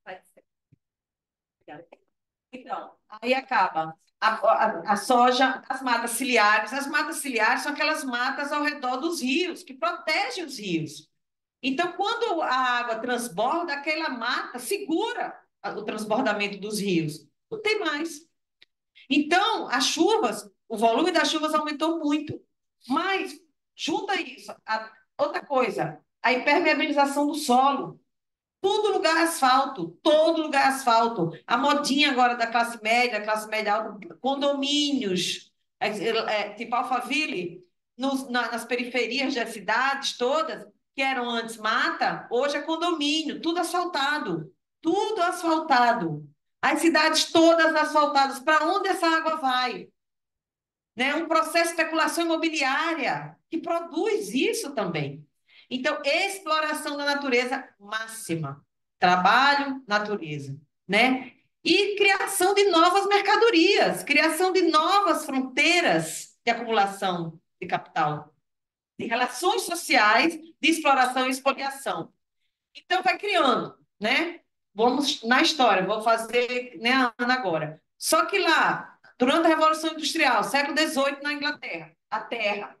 Então, aí acaba a, a, a soja, as matas ciliares. As matas ciliares são aquelas matas ao redor dos rios, que protegem os rios. Então, quando a água transborda, aquela mata segura o transbordamento dos rios. Não tem mais. Então, as chuvas, o volume das chuvas aumentou muito. Mas, junta isso, a, outra coisa, a impermeabilização do solo. Todo lugar é asfalto, todo lugar é asfalto. A modinha agora da classe média, classe média alta, condomínios, é, é, tipo Alphaville, nos, na, nas periferias das cidades todas, que eram antes mata, hoje é condomínio, tudo asfaltado, tudo asfaltado. As cidades todas asfaltadas, para onde essa água vai? Né? Um processo de especulação imobiliária que produz isso também. Então, exploração da natureza máxima. Trabalho, natureza. Né? E criação de novas mercadorias, criação de novas fronteiras de acumulação de capital, de relações sociais, de exploração e expoliação. Então, vai criando, né? Vamos na história, vou fazer, né, a Ana agora. Só que lá, durante a Revolução Industrial, século dezoito, na Inglaterra, a terra.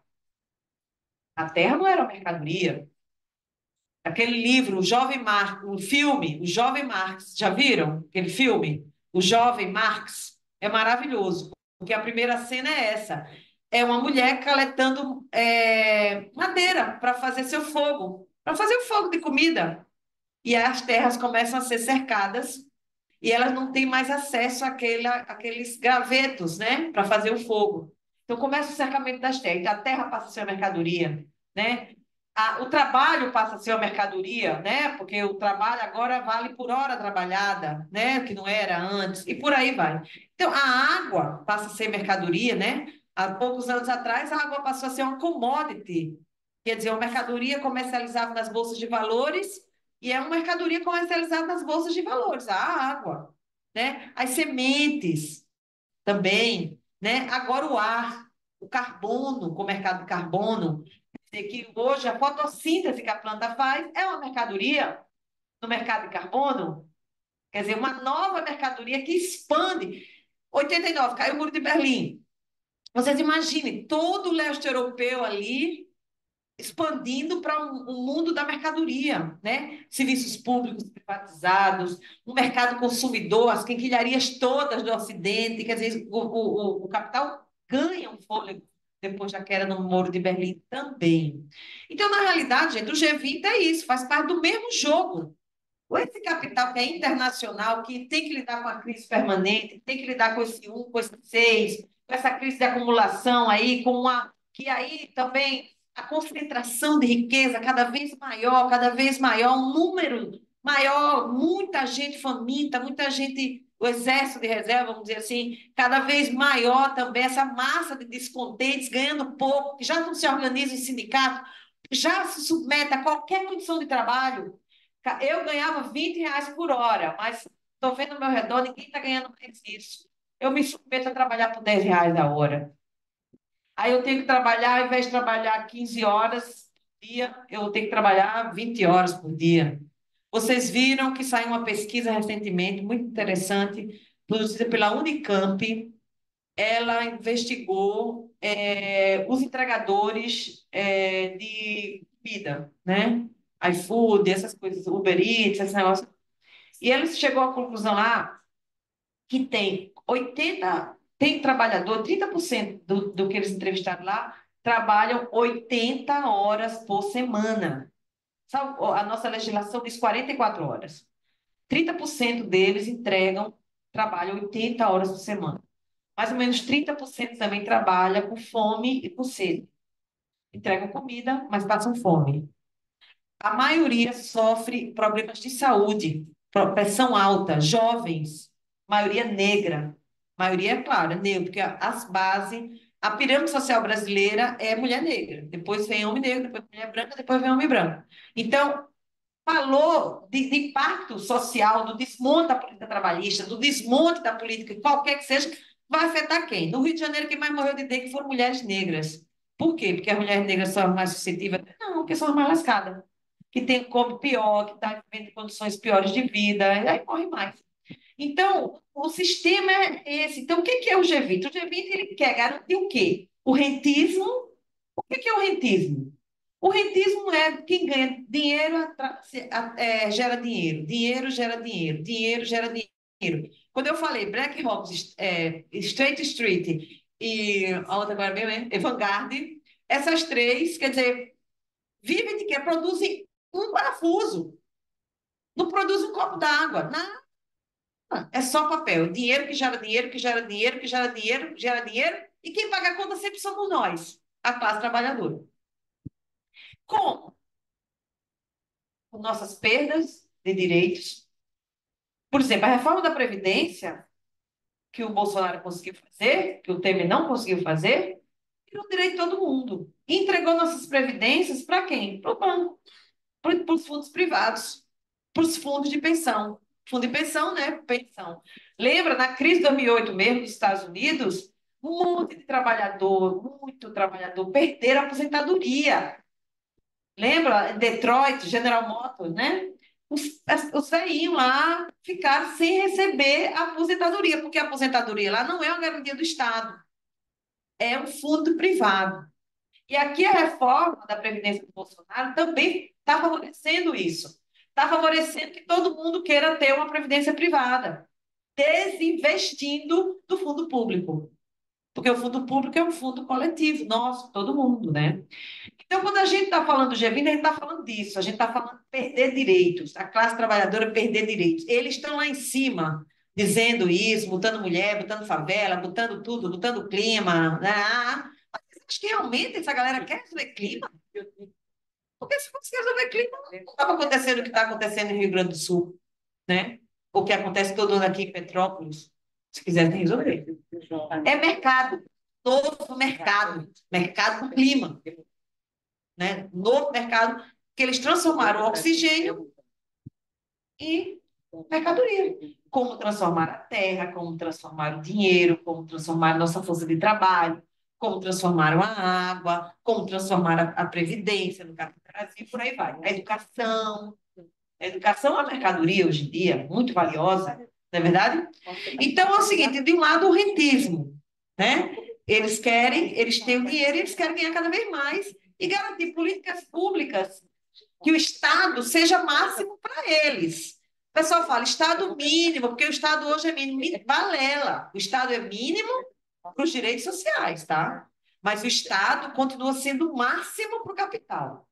A terra não era uma mercadoria. Aquele livro, o Jovem Marx, o filme, o Jovem Marx, já viram aquele filme? O Jovem Marx é maravilhoso, porque a primeira cena é essa. É uma mulher coletando é, madeira para fazer seu fogo, para fazer o fogo de comida. E as terras começam a ser cercadas e elas não têm mais acesso àquele, àqueles gravetos, né, para fazer o fogo. Então, começa o cercamento das terras. Então, a terra passa a ser uma mercadoria, né? A, o trabalho passa a ser uma mercadoria, né? Porque o trabalho agora vale por hora trabalhada, né? Que não era antes, e por aí vai. Então, a água passa a ser mercadoria, né? Há poucos anos atrás, a água passou a ser uma commodity, quer dizer, uma mercadoria comercializada nas bolsas de valores. E é uma mercadoria comercializada nas bolsas de valores, a água, né? As sementes também, né? Agora o ar, o carbono, com o mercado de carbono, que hoje a fotossíntese que a planta faz é uma mercadoria no mercado de carbono, quer dizer, uma nova mercadoria que expande. oitenta e nove, caiu o Muro de Berlim. Vocês imaginem, todo o leste europeu ali expandindo para um, um mundo da mercadoria, né? Serviços públicos privatizados, um mercado consumidor, as quinquilharias todas do Ocidente, quer dizer, o, o, o capital ganha um fôlego depois da queda no Muro de Berlim também. Então, na realidade, gente, o G vinte é isso, faz parte do mesmo jogo. Esse capital que é internacional, que tem que lidar com a crise permanente, tem que lidar com esse um, com esse seis, com essa crise de acumulação aí, com uma, que aí também a concentração de riqueza cada vez maior, cada vez maior, um número maior, muita gente faminta, muita gente, o exército de reserva, vamos dizer assim, cada vez maior também, essa massa de descontentes ganhando pouco, que já não se organiza em sindicato, já se submete a qualquer condição de trabalho. Eu ganhava vinte reais por hora, mas estou vendo ao meu redor, ninguém está ganhando mais isso. Eu me submeto a trabalhar por dez reais a hora. Aí eu tenho que trabalhar, ao invés de trabalhar quinze horas por dia, eu tenho que trabalhar vinte horas por dia. Vocês viram que saiu uma pesquisa recentemente, muito interessante, produzida pela Unicamp. Ela investigou é, os entregadores é, de comida, né? iFood, essas coisas, Uber Eats, esse negócio. E ele chegou à conclusão lá que tem oitenta, tem trabalhador, trinta por cento do, do que eles entrevistaram lá, trabalham oitenta horas por semana. Sabe, a nossa legislação diz quarenta e quatro horas. trinta por cento deles entregam, trabalham oitenta horas por semana. Mais ou menos trinta por cento também trabalha com fome e com sede. Entregam comida, mas passam fome. A maioria sofre problemas de saúde, pressão alta, jovens, maioria negra. Maioria, é claro, é negra, porque as bases, a pirâmide social brasileira é mulher negra, depois vem homem negro, depois mulher branca, depois vem homem branco. Então, falou de, de impacto social, do desmonte da política trabalhista, do desmonte da política, qualquer que seja, vai afetar quem? No Rio de Janeiro, quem mais morreu de dengue foram mulheres negras. Por quê? Porque as mulheres negras são as mais suscetíveis? Não, porque são as mais lascadas. Que tem como pior, que está vivendo condições piores de vida, e aí morre mais. Então, o sistema é esse. Então, o que é o G vinte? O G vinte ele quer garantir o quê? O rentismo. O que é o rentismo? O rentismo é quem ganha dinheiro, é, gera dinheiro, dinheiro gera dinheiro, dinheiro gera dinheiro. Quando eu falei BlackRock, é, State Street e a outra agora mesmo é Vanguard, essas três, quer dizer, vivem de quê? Produzem um parafuso. Não produz um copo d'água. Nada. É só papel. Dinheiro que gera dinheiro, que gera dinheiro, que gera dinheiro, que gera dinheiro. E quem paga a conta sempre somos nós, a classe trabalhadora. Como? Com nossas perdas de direitos. Por exemplo, a reforma da Previdência, que o Bolsonaro conseguiu fazer, que o Temer não conseguiu fazer, tirou direito de todo mundo. E entregou nossas previdências para quem? Para o banco, para os fundos privados, para os fundos de pensão. Fundo de pensão, né? Pensão. Lembra, na crise de dois mil e oito mesmo, nos Estados Unidos, um monte de trabalhador, muito trabalhador, perderam a aposentadoria. Lembra? Detroit, General Motors, né? Os, os velhinhos lá ficaram sem receber a aposentadoria, porque a aposentadoria lá não é uma garantia do Estado, é um fundo privado. E aqui a reforma da Previdência do Bolsonaro também está favorecendo isso. Está favorecendo que todo mundo queira ter uma previdência privada, desinvestindo do fundo público. Porque o fundo público é um fundo coletivo, nosso, todo mundo, né? Então, quando a gente está falando do G vinte, a gente está falando disso, a gente está falando de perder direitos, a classe trabalhadora perder direitos. Eles estão lá em cima, dizendo isso, botando mulher, botando favela, botando tudo, botando clima. Né? Mas acho que realmente essa galera quer resolver clima? Porque se fosse resolver clima, não estava acontecendo o que está acontecendo no Rio Grande do Sul, né? O que acontece todo ano aqui em Petrópolis, se quisessem resolver. É mercado, novo mercado, mercado do clima. Né? Novo mercado, que eles transformaram o oxigênio em mercadoria. Como transformar a terra, como transformar o dinheiro, como transformar a nossa força de trabalho, como transformaram a água, como transformar a, a previdência no caso do Brasil, por aí vai. A educação. A educação é uma mercadoria hoje em dia, muito valiosa, não é verdade? Então, é o seguinte, de um lado, o rentismo, né? Eles querem, eles têm o dinheiro e eles querem ganhar cada vez mais. e garantir políticas públicas que o Estado seja máximo para eles. O pessoal fala Estado mínimo, porque o Estado hoje é mínimo. Balela. O Estado é mínimo para os direitos sociais, tá? Mas o Estado continua sendo o máximo para o capital.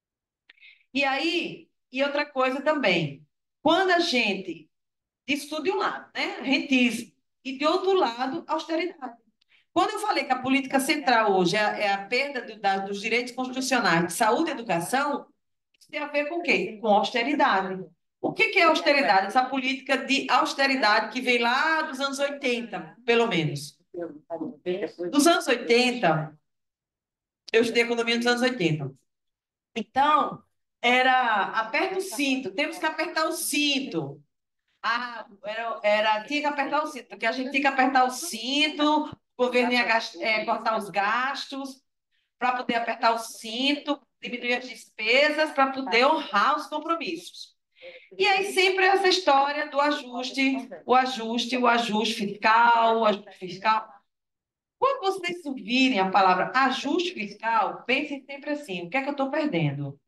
E aí, e outra coisa também, quando a gente, isso tudo de um lado, né? Rentismo, e de outro lado, austeridade. Quando eu falei que a política central hoje é, a é a perda do, da, dos direitos constitucionais de saúde e educação, isso tem a ver com o quê? Com austeridade. O que, que é austeridade? Essa política de austeridade que vem lá dos anos oitenta, pelo menos. Dos anos oitenta, eu estudei economia nos anos oitenta. Então, era aperta o cinto, temos que apertar o cinto. Ah, era, era, tinha que apertar o cinto, porque a gente tinha que apertar o cinto, o governo ia gast- é, cortar os gastos, para poder apertar o cinto, diminuir as despesas, para poder honrar os compromissos. E aí sempre essa história do ajuste, o ajuste, o ajuste fiscal, o ajuste fiscal. Quando vocês ouvirem a palavra ajuste fiscal, pensem sempre assim: o que é que eu estou perdendo? O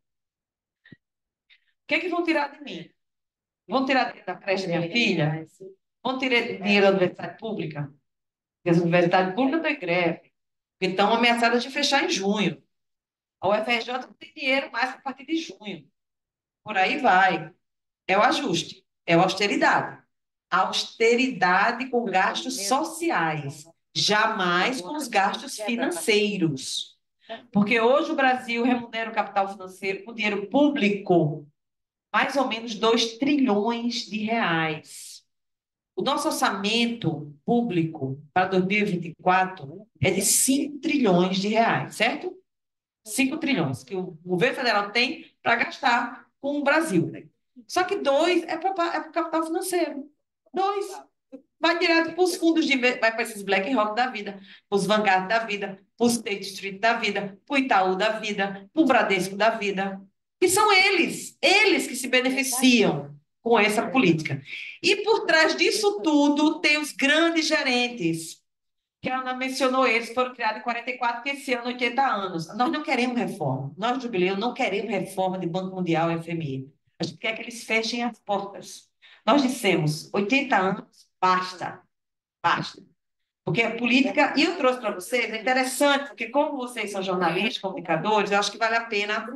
que é que vão tirar de mim? Vão tirar dinheiro da creche da minha filha? Vão tirar dinheiro da universidade pública? Porque as universidades públicas estão em greve, porque estão ameaçadas de fechar em junho. A U F R J não tem dinheiro mais a partir de junho. Por aí vai. É o ajuste, é a austeridade. Austeridade com gastos sociais, jamais com os gastos financeiros. Porque hoje o Brasil remunera o capital financeiro com dinheiro público, mais ou menos dois trilhões de reais. O nosso orçamento público para dois mil e vinte e quatro é de cinco trilhões de reais, certo? cinco trilhões que o governo federal tem para gastar com o Brasil. Só que dois é para é o capital financeiro. Dois. Vai direto para os fundos de vai para esses BlackRock da vida, para os Vanguard da vida, para o State Street da vida, para o Itaú da vida, para o Bradesco da vida. Que são eles, eles que se beneficiam com essa política. E por trás disso tudo tem os grandes gerentes, que a Ana mencionou, eles foram criados em quarenta e quatro, que esse ano oitenta anos. Nós não queremos reforma. Nós, Jubileu, não queremos reforma de Banco Mundial e F M I. A gente quer que eles fechem as portas. Nós dissemos, oitenta anos, basta. Basta. Porque a política, e eu trouxe para vocês, é interessante, porque como vocês são jornalistas, comunicadores, eu acho que vale a pena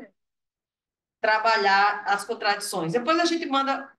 trabalhar as contradições. Depois a gente manda,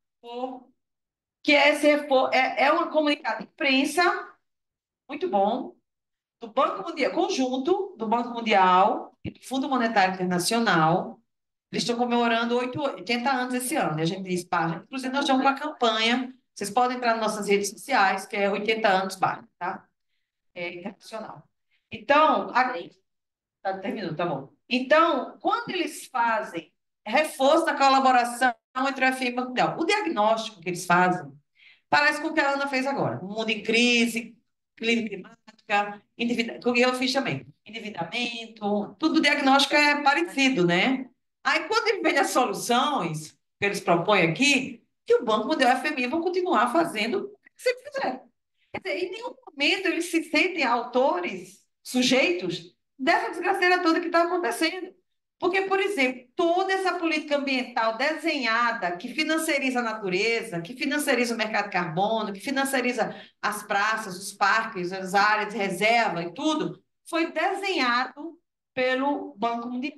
que é, esse, é, é uma comunicado de imprensa, muito bom, do Banco Mundial, conjunto do Banco Mundial e do Fundo Monetário Internacional. Eles estão comemorando oitenta anos esse ano. E a gente diz, barra. Inclusive, nós estamos com a campanha. Vocês podem entrar nas nossas redes sociais, que é oitenta anos, barra, tá? É internacional. Então, aqui. Tá, terminou, tá bom. Então, quando eles fazem reforço da colaboração entre o F M I e o Banco Mundial, o diagnóstico que eles fazem parece com o que a Ana fez agora. Um mundo em crise, crise climática, endividamento, que eu fiz também. Endividamento, tudo o diagnóstico é parecido, né? Aí, quando eles veem as soluções que eles propõem aqui, que o Banco Mundial e o F M I vão continuar fazendo o que sempre fizeram. Quer dizer, em nenhum momento eles se sentem autores, sujeitos, dessa desgraceira toda que está acontecendo. Porque, por exemplo, toda essa política ambiental desenhada, que financiariza a natureza, que financiariza o mercado de carbono, que financiariza as praças, os parques, as áreas de reserva e tudo, foi desenhado pelo Banco Mundial.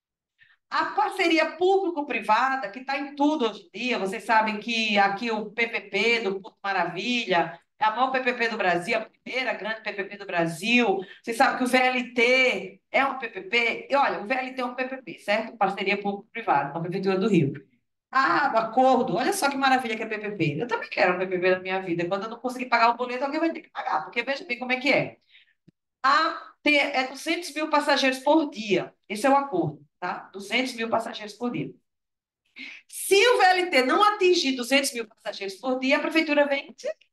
A parceria público-privada, que está em tudo hoje em dia, vocês sabem que aqui o P P P do Porto Maravilha, é a maior P P P do Brasil, a primeira grande P P P do Brasil. Vocês sabem que o V L T é um P P P. E olha, o V L T é um P P P, certo? Parceria público-privada, com a Prefeitura do Rio. Ah, o acordo, olha só que maravilha que é P P P. Eu também quero um P P P na minha vida. Quando eu não conseguir pagar o boleto, alguém vai ter que pagar, porque veja bem como é que é. Ah, tem, é duzentos mil passageiros por dia. Esse é o acordo, tá? duzentos mil passageiros por dia. Se o V L T não atingir duzentos mil passageiros por dia, a prefeitura vem.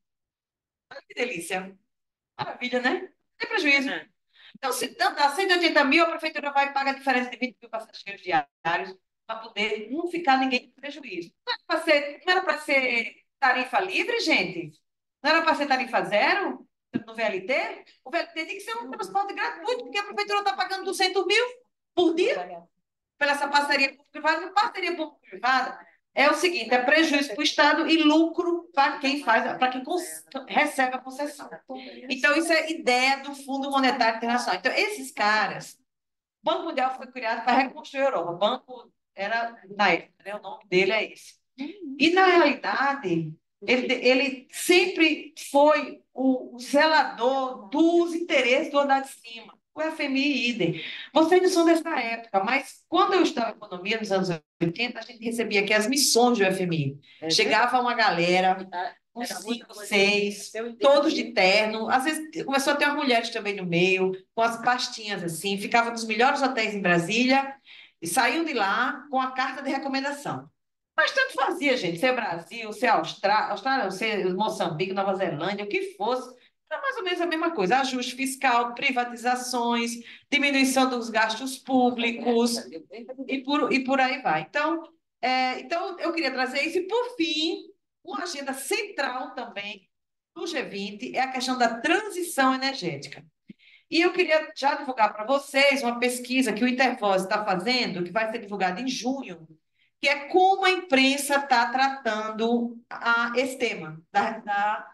Olha que delícia. Maravilha, né? Não tem prejuízo. Então, se dá cento e oitenta mil, a prefeitura vai pagar a diferença de vinte mil passageiros diários para poder não ficar ninguém com prejuízo. Não era para ser, não era para ser tarifa livre, gente? Não era para ser tarifa zero no V L T? O V L T tem que ser um transporte gratuito, porque a prefeitura está pagando duzentos mil. por dia, pela essa parceria público-privada. E parceria público-privada é o seguinte, é prejuízo para o Estado e lucro para quem faz, para quem recebe a concessão. Então, isso é ideia do Fundo Monetário Internacional. Então, esses caras, o Banco Mundial foi criado para reconstruir a Europa. O banco era, na época, né, o nome dele é esse. E, na realidade, ele, ele sempre foi o, o zelador dos interesses do andar de cima. O F M I, idem. Vocês não são dessa época, mas quando eu estava em economia, nos anos oitenta, a gente recebia aqui as missões do F M I. Chegava uma galera, uns cinco, seis, todos de terno. Às vezes começou a ter as mulheres também no meio, com as pastinhas assim, ficavam nos melhores hotéis em Brasília e saíam de lá com a carta de recomendação. Mas tanto fazia, gente, ser Brasil, ser Austrália, Austrália, ser Moçambique, Nova Zelândia, o que fosse, era mais ou menos a mesma coisa. Ajuste fiscal, privatizações, diminuição dos gastos públicos e por, e por aí vai. Então, é, então, eu queria trazer isso. E, por fim, uma agenda central também do G vinte é a questão da transição energética. E eu queria já divulgar para vocês uma pesquisa que o Intervoz está fazendo, que vai ser divulgada em junho, que é como a imprensa está tratando a, esse tema da, da,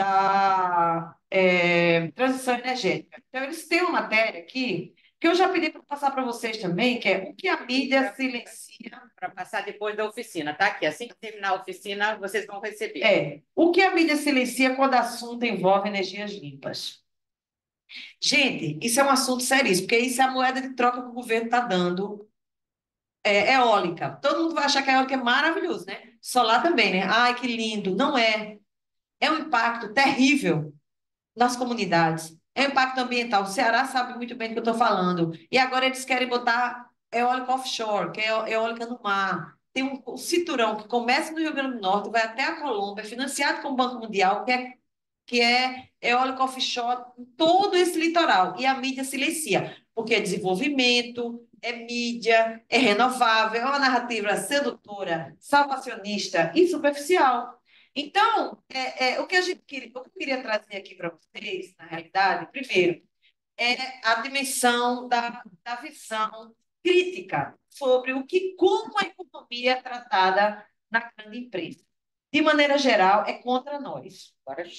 da é, transição energética. Então, eles têm uma matéria aqui, que eu já pedi para passar para vocês também, que é o que a mídia silencia. Para passar depois da oficina, tá? Que assim que terminar a oficina, vocês vão receber. É, o que a mídia silencia quando o assunto envolve energias limpas. Gente, isso é um assunto seríssimo, porque isso é a moeda de troca que o governo está dando. É, eólica. Todo mundo vai achar que a eólica é maravilhoso, né? Solar também, né? Ai, que lindo. Não é. É um impacto terrível nas comunidades. É um impacto ambiental. O Ceará sabe muito bem do que eu estou falando. E agora eles querem botar eólica offshore, que é eólica no mar. Tem um, um cinturão que começa no Rio Grande do Norte, vai até a Colômbia, financiado com o Banco Mundial, que é, que é eólica offshore em todo esse litoral. E a mídia silencia, porque é desenvolvimento, é mídia, é renovável, é uma narrativa sedutora, salvacionista e superficial. Então, é, é, o que a gente queria, o que eu queria trazer aqui para vocês, na realidade, primeiro, é a dimensão da, da visão crítica sobre o que, como a economia é tratada na grande imprensa. De maneira geral, é contra nós.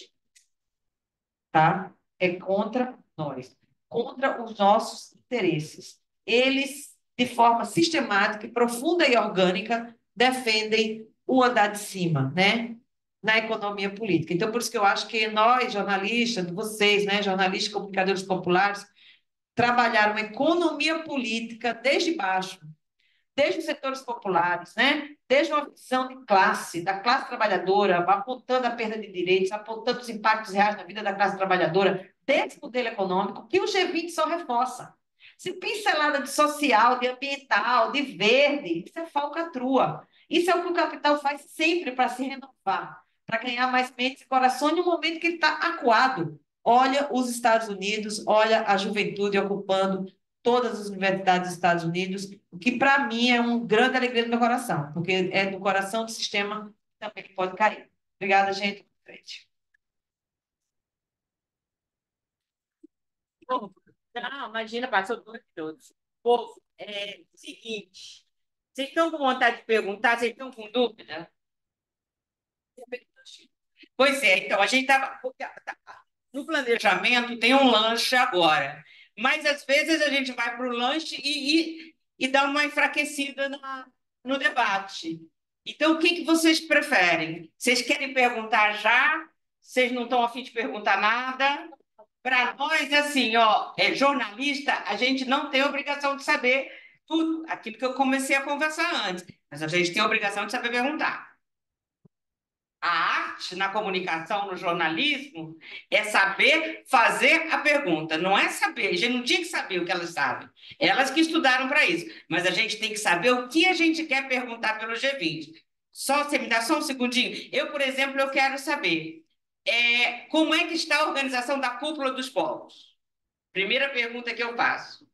Tá? É contra nós, contra os nossos interesses. Eles, de forma sistemática, profunda e orgânica, defendem o andar de cima, né? Na economia política. Então, por isso que eu acho que nós, jornalistas, vocês, né, jornalistas, comunicadores populares, trabalharam a economia política desde baixo, desde os setores populares, né? Desde uma visão de classe, da classe trabalhadora, apontando a perda de direitos, apontando os impactos reais na vida da classe trabalhadora, desse modelo econômico, que o G vinte só reforça. Se pincelada de social, de ambiental, de verde, isso é falcatrua. Isso é o que o capital faz sempre para se renovar, para ganhar mais mentes e corações no momento que ele está acuado. Olha os Estados Unidos, olha a juventude ocupando todas as universidades dos Estados Unidos, o que para mim é uma grande alegria do meu coração, porque é do coração do sistema também que pode cair. Obrigada, gente. Não, imagina, passou dois minutos. Povo, é o seguinte, vocês estão com vontade de perguntar, vocês estão com dúvida? Pois é, então, a gente estava... No planejamento tem um lanche agora, mas às vezes a gente vai para o lanche e, e, e dá uma enfraquecida na, no debate. Então, o que, que vocês preferem? Vocês querem perguntar já? Vocês não estão a fim de perguntar nada? Para nós, assim, ó, é jornalista, a gente não tem obrigação de saber tudo, aquilo que eu comecei a conversar antes, mas a gente tem a obrigação de saber perguntar. A arte na comunicação, no jornalismo, é saber fazer a pergunta, não é saber, a gente não tinha que saber o que elas sabem, elas que estudaram para isso, mas a gente tem que saber o que a gente quer perguntar pelo G vinte. Só, você me dá só um segundinho? Eu, por exemplo, eu quero saber é, como é que está a organização da cúpula dos povos? Primeira pergunta que eu faço.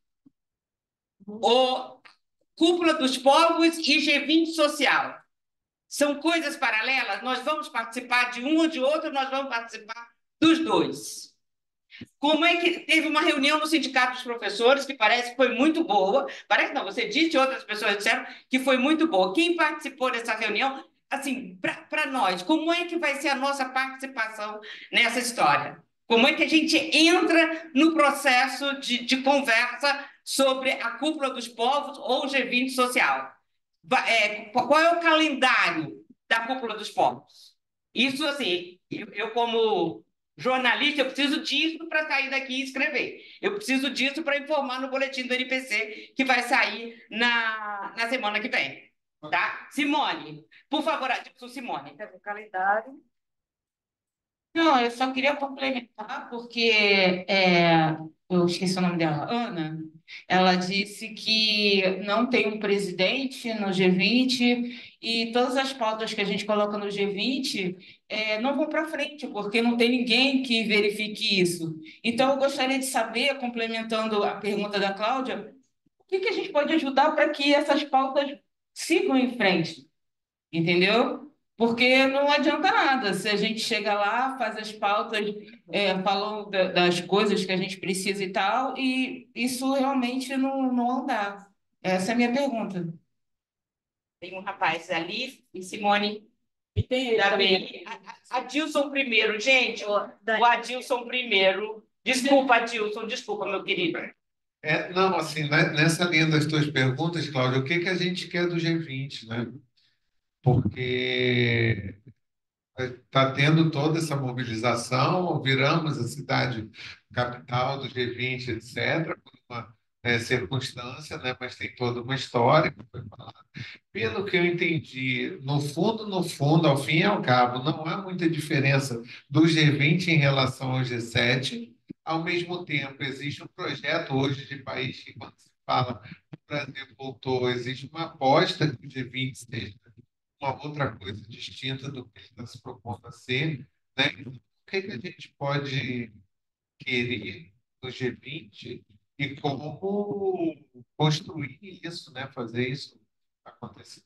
O cúpula dos povos e G vinte social. São coisas paralelas? Nós vamos participar de um ou de outro, nós vamos participar dos dois. Como é que teve uma reunião no Sindicato dos Professores, que parece que foi muito boa, parece não, você disse, outras pessoas disseram que foi muito boa. Quem participou dessa reunião, assim, para nós, como é que vai ser a nossa participação nessa história? Como é que a gente entra no processo de, de conversa sobre a cúpula dos povos ou o G vinte social? É, qual é o calendário da cúpula dos povos? Isso, assim, eu, eu como jornalista, eu preciso disso para sair daqui e escrever. Eu preciso disso para informar no boletim do N P C, que vai sair na, na semana que vem. Tá? Simone, por favor, Adilson Simone. O calendário. Não, eu só queria complementar, porque é, eu esqueci o nome dela, Ana. Ela disse que não tem um presidente no G vinte e todas as pautas que a gente coloca no G vinte é, não vão para frente, porque não tem ninguém que verifique isso. Então, eu gostaria de saber, complementando a pergunta da Cláudia, o que que a gente pode ajudar para que essas pautas sigam em frente, entendeu? Porque não adianta nada se a gente chega lá, faz as pautas, é, falam da- das coisas que a gente precisa e tal, e isso realmente não, não andar. Essa é a minha pergunta. Tem um rapaz ali, e Simone. E tem da B I. A- a- Adilson primeiro, gente. O o Adilson primeiro. Desculpa, Adilson, desculpa, meu querido. É, não, assim, né, nessa linha das tuas perguntas, Cláudia, o que que a gente quer do G vinte, né? Porque está tendo toda essa mobilização, viramos a cidade capital do G vinte, etcétera, por uma eh, circunstância, né? Mas tem toda uma história que foi falada. Pelo que eu entendi, no fundo, no fundo, ao fim e ao cabo, não há muita diferença do G vinte em relação ao G sete. Ao mesmo tempo, existe um projeto hoje de país que, quando se fala o Brasil voltou, existe uma aposta que o G vinte seja uma outra coisa distinta do que ele está se propondo a ser, né? O que que a gente pode querer do G vinte e como construir isso, né? Fazer isso acontecer.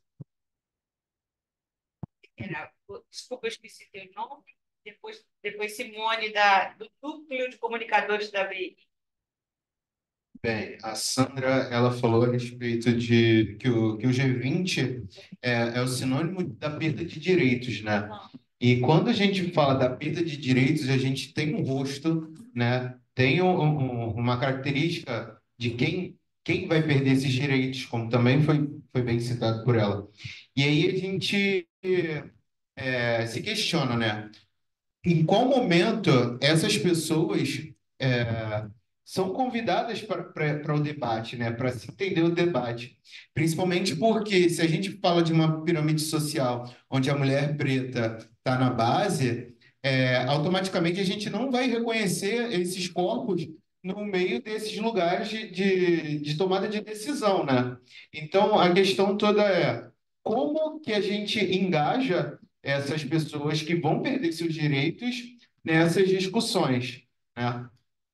Era- Desculpa, eu esqueci teu nome. Depois, depois Simone, da, do Núcleo de Comunicadores da B I. Bem, a Sandra, ela falou a respeito de que o, que o G vinte é, é o sinônimo da perda de direitos, né? E quando a gente fala da perda de direitos, a gente tem um rosto, né? Tem um- um- uma característica de quem, quem vai perder esses direitos, como também foi, foi bem citado por ela. E aí a gente é, se questiona, né? Em qual momento essas pessoas é, são convidadas para para o debate, né? Para se entender o debate. Principalmente porque se a gente fala de uma pirâmide social onde a mulher preta está na base, é, automaticamente a gente não vai reconhecer esses corpos no meio desses lugares de, de, de tomada de decisão, né? Então, a questão toda é como que a gente engaja essas pessoas que vão perder seus direitos nessas discussões, né?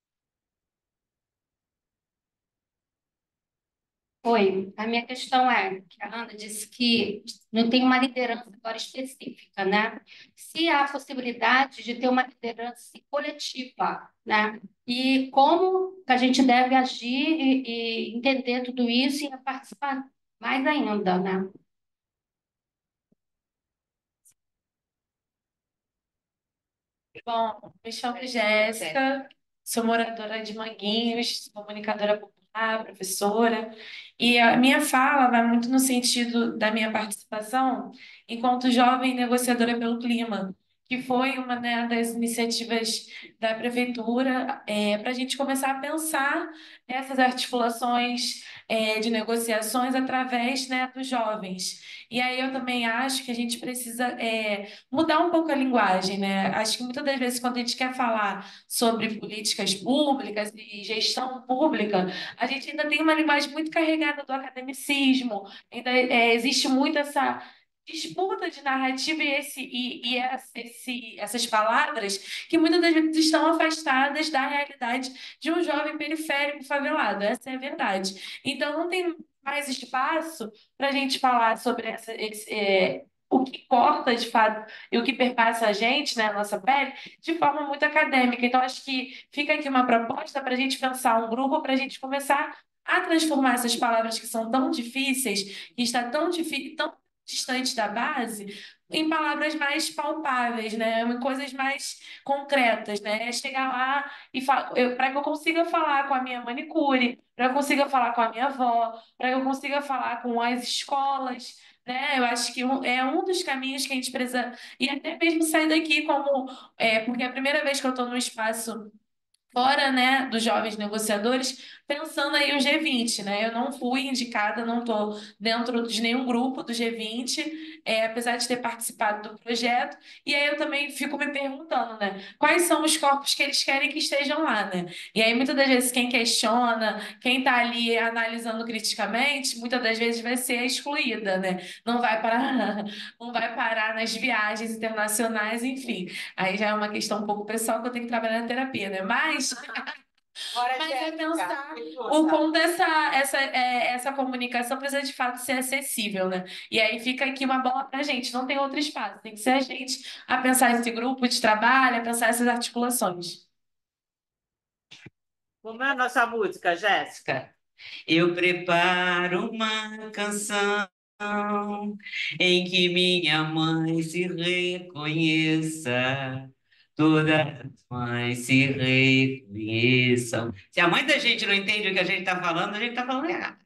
Oi, a minha questão é que a Ana disse que não tem uma liderança agora específica, né? Se há a possibilidade de ter uma liderança coletiva, né? E como que a gente deve agir e, e entender tudo isso e participar mais ainda, né? Bom, me chamo Jéssica, sou moradora de Manguinhos, comunicadora popular, professora, e a minha fala vai muito no sentido da minha participação enquanto jovem negociadora pelo clima, que foi uma, né, das iniciativas da prefeitura para a gente começar a pensar essas articulações eh, de negociações através, né, dos jovens. E aí eu também acho que a gente precisa eh, mudar um pouco a linguagem, né? Acho que muitas das vezes, quando a gente quer falar sobre políticas públicas e gestão pública, a gente ainda tem uma linguagem muito carregada do academicismo, ainda é, existe muito essa disputa de narrativa e, esse, e, e essa- esse, essas palavras que muitas das vezes estão afastadas da realidade de um jovem periférico favelado. Essa é a verdade. Então, não tem mais espaço para a gente falar sobre essa, esse, é, o que corta, de fato, e o que perpassa a gente, né, a nossa pele, de forma muito acadêmica. Então, acho que fica aqui uma proposta para a gente pensar um grupo, para a gente começar a transformar essas palavras que são tão difíceis, que está tão, difi- tão distante da base, em palavras mais palpáveis, né? Em coisas mais concretas, né? É chegar lá e para que eu consiga falar com a minha manicure, para que eu consiga falar com a minha avó, para que eu consiga falar com as escolas, né? Eu acho que um- é um dos caminhos que a gente precisa, e até mesmo sair daqui como, é, porque é a primeira vez que eu estou num espaço fora, né, dos jovens negociadores, pensando aí o G vinte, né? Eu não fui indicada, não estou dentro de nenhum grupo do G vinte, é, apesar de ter participado do projeto, e aí eu também fico me perguntando, né, quais são os corpos que eles querem que estejam lá, né? E aí muitas das vezes quem questiona, quem está ali analisando criticamente, muitas das vezes vai ser excluída, né? Não vai parar, não vai parar nas viagens internacionais, enfim. Aí já é uma questão um pouco pessoal que eu tenho que trabalhar na terapia, né? Mas, mas é pensar o quanto essa, essa, é, essa comunicação precisa de fato ser acessível, né? E aí fica aqui uma bola pra gente, não tem outro espaço, tem que ser a gente a pensar esse grupo de trabalho, a pensar essas articulações. Como é a nossa música, Jéssica? Eu preparo uma canção em que minha mãe se reconheça, todas as mães se reconheçam. Se a mãe da gente não entende o que a gente está falando, a gente está falando errado.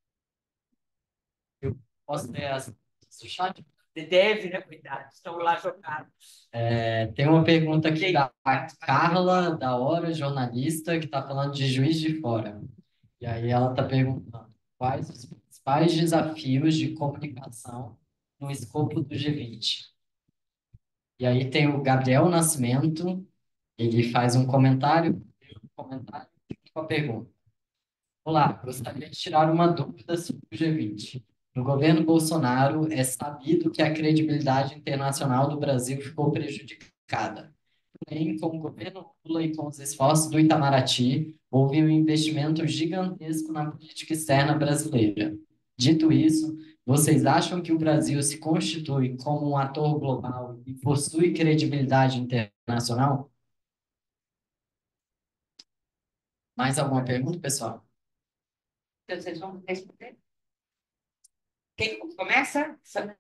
Posso ter as do chat? Deve, né? Cuidado, estão lá jogados. É, tem uma pergunta aqui da Carla, da Hora, jornalista, que está falando de Juiz de Fora. E aí ela está perguntando quais os principais desafios de comunicação no escopo do G vinte. E aí tem o Gabriel Nascimento, ele faz um comentário, um comentário com a pergunta. Olá, gostaria de tirar uma dúvida sobre o G vinte. No governo Bolsonaro, é sabido que a credibilidade internacional do Brasil ficou prejudicada. Porém, com o governo Lula e com os esforços do Itamaraty, houve um investimento gigantesco na política externa brasileira. Dito isso, vocês acham que o Brasil se constitui como um ator global e possui credibilidade internacional? Mais alguma pergunta, pessoal? Vocês vão responder? Quem começa?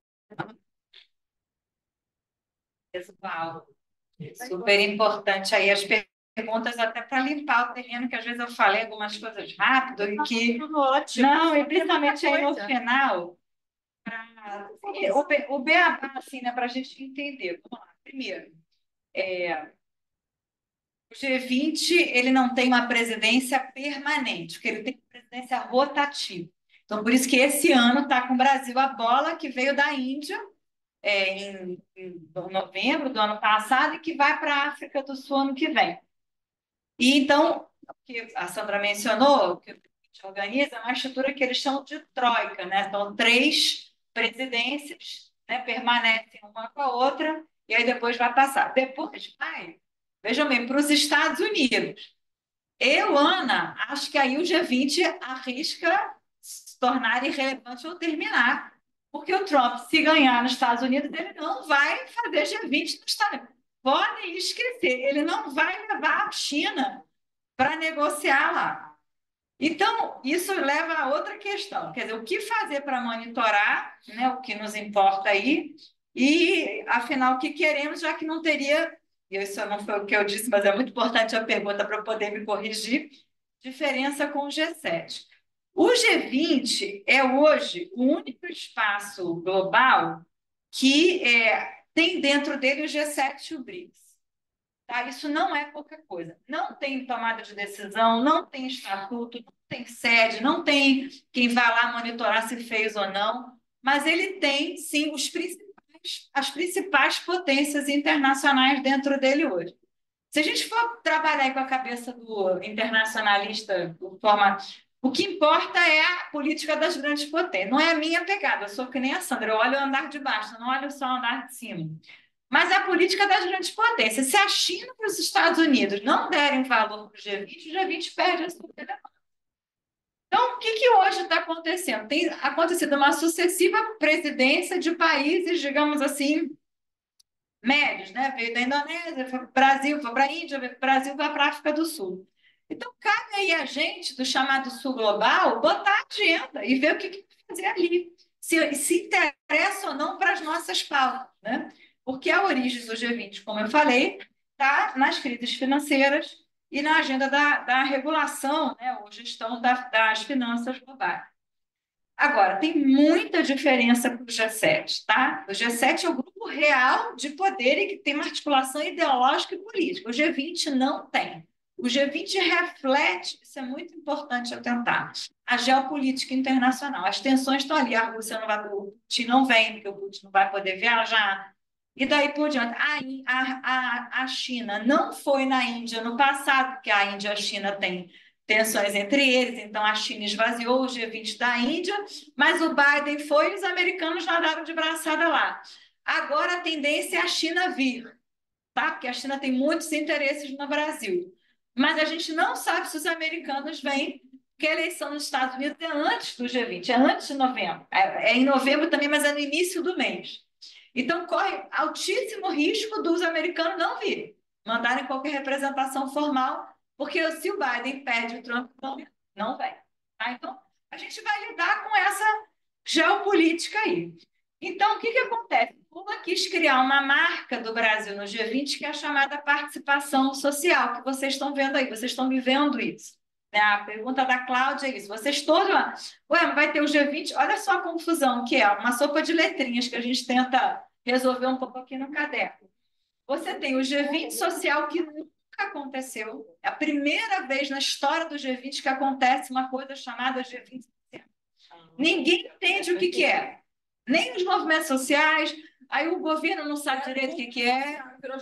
Pessoal, super importante aí as perguntas, até para limpar o terreno, que às vezes eu falei algumas coisas rápido e que. Tudo ótimo. Não, e principalmente aí no Coisa. final, pra... o, B- o beabá, assim, né, para a gente entender. Vamos lá. Primeiro, é, o G vinte ele não tem uma presidência permanente, porque ele tem uma presidência rotativa. Então, por isso que esse ano está com o Brasil a bola que veio da Índia, é, em, em novembro do ano passado, e que vai para a África do Sul ano que vem. E então, o que a Sandra mencionou, que a gente organiza é uma estrutura que eles chamam de troika, né? Então, três presidências, né, permanecem uma com a outra, e aí depois vai passar. Depois vai, vejam bem, para os Estados Unidos. Eu, Ana, acho que aí o G vinte arrisca se tornar irrelevante ou terminar. Porque o Trump, se ganhar nos Estados Unidos, ele não vai fazer G vinte nos Estados Unidos. Podem esquecer, ele não vai levar a China para negociar lá. Então, isso leva a outra questão. Quer dizer, o que fazer para monitorar, né, o que nos importa aí, e, afinal, o que queremos, já que não teria, e isso não foi o que eu disse, mas é muito importante a pergunta para eu poder me corrigir, diferença com o G sete. O G vinte é hoje o único espaço global que é, tem dentro dele o G sete e o BRICS. Tá? Isso não é qualquer coisa. Não tem tomada de decisão, não tem estatuto, não tem sede, não tem quem vai lá monitorar se fez ou não, mas ele tem, sim, os principais, as principais potências internacionais dentro dele hoje. Se a gente for trabalhar aí com a cabeça do internacionalista, do formato, o que importa é a política das grandes potências. Não é a minha pegada, eu sou que nem a Sandra, eu olho o andar de baixo, não olho só o andar de cima. Mas é a política das grandes potências. Se a China e os Estados Unidos não derem valor para o G vinte, o G vinte perde a sua relevância. Então, o que, que hoje está acontecendo? Tem acontecido uma sucessiva presidência de países, digamos assim, médios, né? Veio da Indonésia, foi para o Brasil, foi para a Índia, veio para o Brasil, vai para a África do Sul. Então, cabe aí a gente, do chamado Sul Global, botar a agenda e ver o que, que vai fazer ali. Se, se interessa ou não para as nossas pautas, né? Porque a origem do G vinte, como eu falei, está nas crises financeiras e na agenda da, da regulação, né, ou gestão da, das finanças globais. Agora, tem muita diferença para o G sete, tá? O G sete é o grupo real de poder e que tem uma articulação ideológica e política. O G vinte não tem. O G vinte reflete, isso é muito importante atentar, a geopolítica internacional. As tensões estão ali, a Rússia não vai, o Putin não vem, porque o Putin não vai poder viajar. E daí por diante, a, a, a China não foi na Índia no passado, porque a Índia e a China têm tensões entre eles, então a China esvaziou o G vinte da Índia, mas o Biden foi e os americanos nadaram de braçada lá. Agora a tendência é a China vir, tá? Porque a China tem muitos interesses no Brasil. Mas a gente não sabe se os americanos vêm, porque a eleição nos Estados Unidos é antes do G vinte, é antes de novembro. É, é em novembro também, mas é no início do mês. Então, corre altíssimo risco dos americanos não virem, mandarem qualquer representação formal, porque se o Biden perde o Trump, não, não vem. Tá? Então, a gente vai lidar com essa geopolítica aí. Então, o que, que acontece? O Lula quis criar uma marca do Brasil no G vinte, que é a chamada participação social, que vocês estão vendo aí, vocês estão vivendo isso. A pergunta da Cláudia é isso. Vocês todos, ué, vai ter o G vinte? Olha só a confusão que é, uma sopa de letrinhas que a gente tenta resolver um pouco aqui no caderno. Você tem o G vinte social, que nunca aconteceu. É a primeira vez na história do G vinte que acontece uma coisa chamada G vinte social. Ninguém entende o que, que é. Nem os movimentos sociais, aí o governo não sabe direito o que, que é.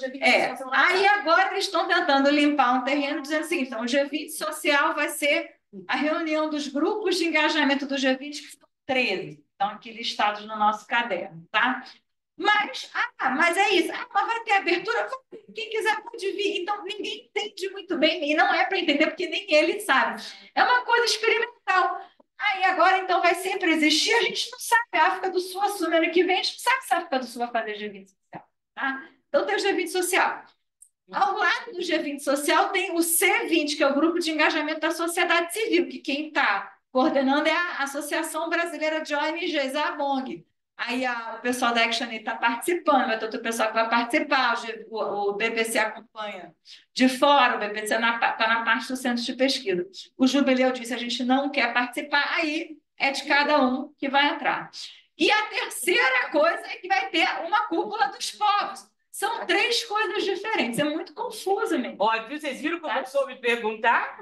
É. Aí agora eles estão tentando limpar um terreno, dizendo o seguinte: então, o G vinte social vai ser a reunião dos grupos de engajamento do G vinte, que são treze, estão aqui listados no nosso caderno, tá? Mas, ah, mas é isso. Ah, mas vai ter abertura? Quem quiser pode vir. Então, ninguém entende muito bem, e não é para entender, porque nem ele sabe. É uma coisa experimental. Aí agora, então, vai sempre existir, a gente não sabe. A África do Sul assume ano que vem, a gente não sabe se a África do Sul vai fazer G vinte social. Tá? Então, tem o G vinte social. Ao lado do G vinte social, tem o C vinte, que é o Grupo de Engajamento da Sociedade Civil, que quem está coordenando é a Associação Brasileira de O N Gs, a ABONG. Aí a, o pessoal da Action está participando, vai ter outro pessoal que vai participar, o, o, o B P C acompanha de fora, o B P C está na, tá na parte do centro de pesquisa. O Jubileu disse: a gente não quer participar, aí é de cada um que vai entrar. E a terceira coisa é que vai ter uma cúpula dos povos. São três coisas diferentes, é muito confuso mesmo. Olha, vocês viram como eu soube perguntar?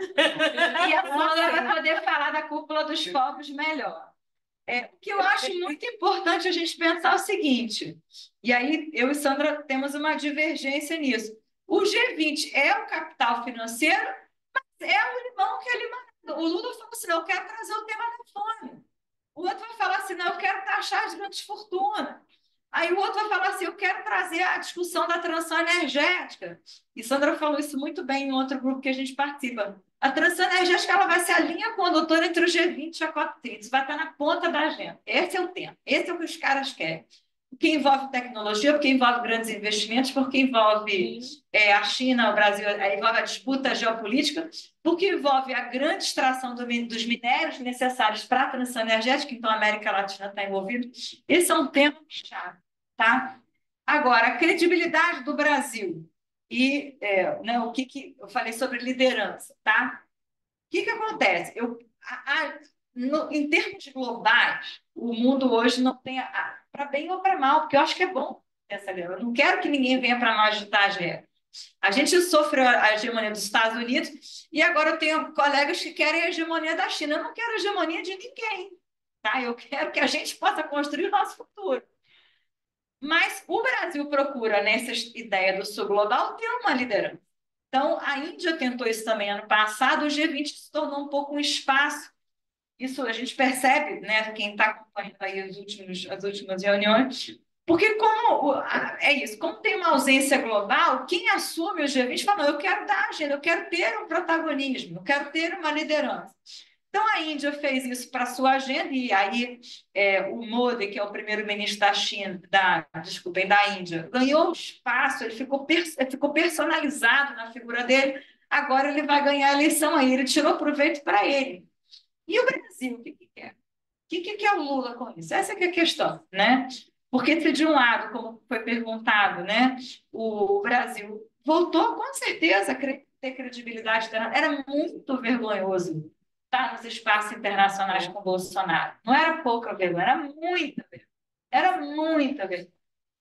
E a Sandra vai poder falar da cúpula dos povos melhor. É, o que eu acho muito importante a gente pensar é o seguinte, e aí eu e Sandra temos uma divergência nisso. O G vinte é o capital financeiro, mas é o limão que é limonada. O Lula falou assim: não, eu quero trazer o tema da fome. O outro vai falar assim: não, eu quero taxar as grandes fortunas. Aí o outro vai falar assim: eu quero trazer a discussão da transição energética. E Sandra falou isso muito bem em outro grupo que a gente participa. A transição energética, ela vai ser a linha condutora entre o G vinte e a COP trinta. Isso vai estar na ponta da agenda. Esse é o tema. Esse é o que os caras querem. Porque envolve tecnologia, porque envolve grandes investimentos, porque envolve é, a China, o Brasil, envolve a disputa geopolítica, porque envolve a grande extração do, dos minérios necessários para a transição energética, então a América Latina está envolvida. Esse é um tema chave, tá? Agora, a credibilidade do Brasil e é, né, o que, que eu falei sobre liderança, tá? O que, que acontece? Eu, a, a, no, em termos globais, o mundo hoje não tem, para bem ou para mal, porque eu acho que é bom essa guerra. Eu não quero que ninguém venha para nós ditar as regras. A gente sofreu a hegemonia dos Estados Unidos e agora eu tenho colegas que querem a hegemonia da China. Eu não quero a hegemonia de ninguém, tá? Eu quero que a gente possa construir o nosso futuro. Mas o Brasil procura, nessa ideia do sul global, ter uma liderança. Então, a Índia tentou isso também ano passado, o G vinte se tornou um pouco um espaço. Isso a gente percebe, né, quem está acompanhando aí os últimos, as últimas reuniões, porque como é isso, como tem uma ausência global, quem assume o G vinte fala: não, eu quero dar agenda, eu quero ter um protagonismo, eu quero ter uma liderança. Então, a Índia fez isso para a sua agenda, e aí é, o Modi, que é o primeiro-ministro da China, da, desculpem, da Índia, ganhou espaço, ele ficou, pers ficou personalizado na figura dele, agora ele vai ganhar a eleição aí, ele tirou proveito para ele. E o Brasil, o que, que quer? O que, que quer o Lula com isso? Essa que é a questão, né? Porque se de um lado, como foi perguntado, né, o Brasil voltou com certeza a ter credibilidade, era muito vergonhoso estar nos espaços internacionais com Bolsonaro. Não era pouca vergonha, era muita vergonha. Era muita vergonha.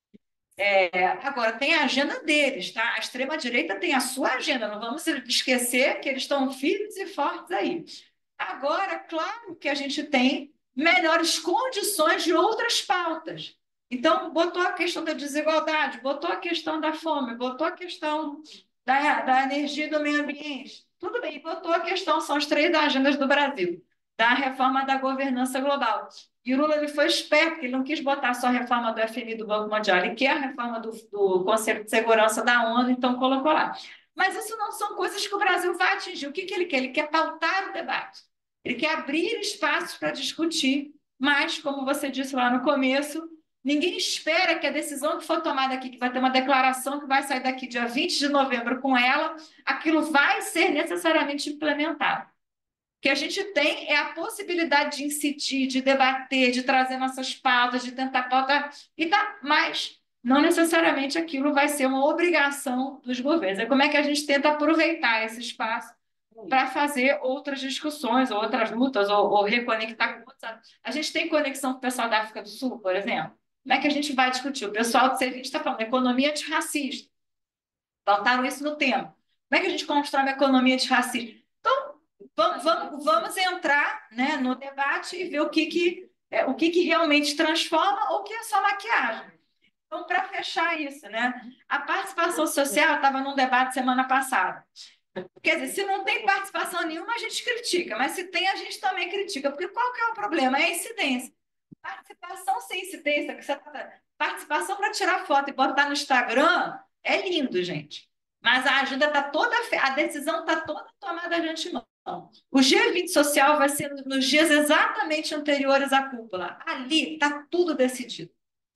É, agora, tem a agenda deles, tá? A extrema-direita tem a sua agenda, não vamos esquecer que eles estão firmes e fortes aí. Agora, claro que a gente tem melhores condições de outras pautas. Então, botou a questão da desigualdade, botou a questão da fome, botou a questão da, da energia e do meio ambiente. Tudo bem, botou a questão, são as três agendas do Brasil, da reforma da governança global. E o Lula ele foi esperto, porque ele não quis botar só a reforma do F M I do Banco Mundial, ele quer a reforma do, do Conselho de Segurança da ONU, então colocou lá. Mas isso não são coisas que o Brasil vai atingir. O que, que ele quer? Ele quer pautar o debate. Ele quer abrir espaços para discutir, mas, como você disse lá no começo, ninguém espera que a decisão que for tomada aqui, que vai ter uma declaração que vai sair daqui dia vinte de novembro com ela, aquilo vai ser necessariamente implementado. O que a gente tem é a possibilidade de incidir, de debater, de trazer nossas pautas, de tentar pautar, e tá, mas não necessariamente aquilo vai ser uma obrigação dos governos. É como é que a gente tenta aproveitar esse espaço para fazer outras discussões, ou outras lutas, ou, ou reconectar com outros. A gente tem conexão com o pessoal da África do Sul, por exemplo. Como é que a gente vai discutir? O pessoal do C vinte está falando economia antirracista. Botaram isso no tema. Como é que a gente constrói uma economia antirracista? Então, vamos, vamos, vamos entrar, né, no debate e ver o que, que, é, o que, que realmente transforma ou o que é só maquiagem. Então, para fechar isso, né, a participação social estava num debate semana passada. Quer dizer, se não tem participação nenhuma, a gente critica, mas se tem, a gente também critica, porque qual que é o problema? É a incidência. Participação sem incidência, que você tá... participação para tirar foto e botar no Instagram é lindo, gente. Mas a agenda está toda, a decisão está toda tomada de antemão. O G vinte social vai ser nos dias exatamente anteriores à cúpula. Ali está tudo decidido.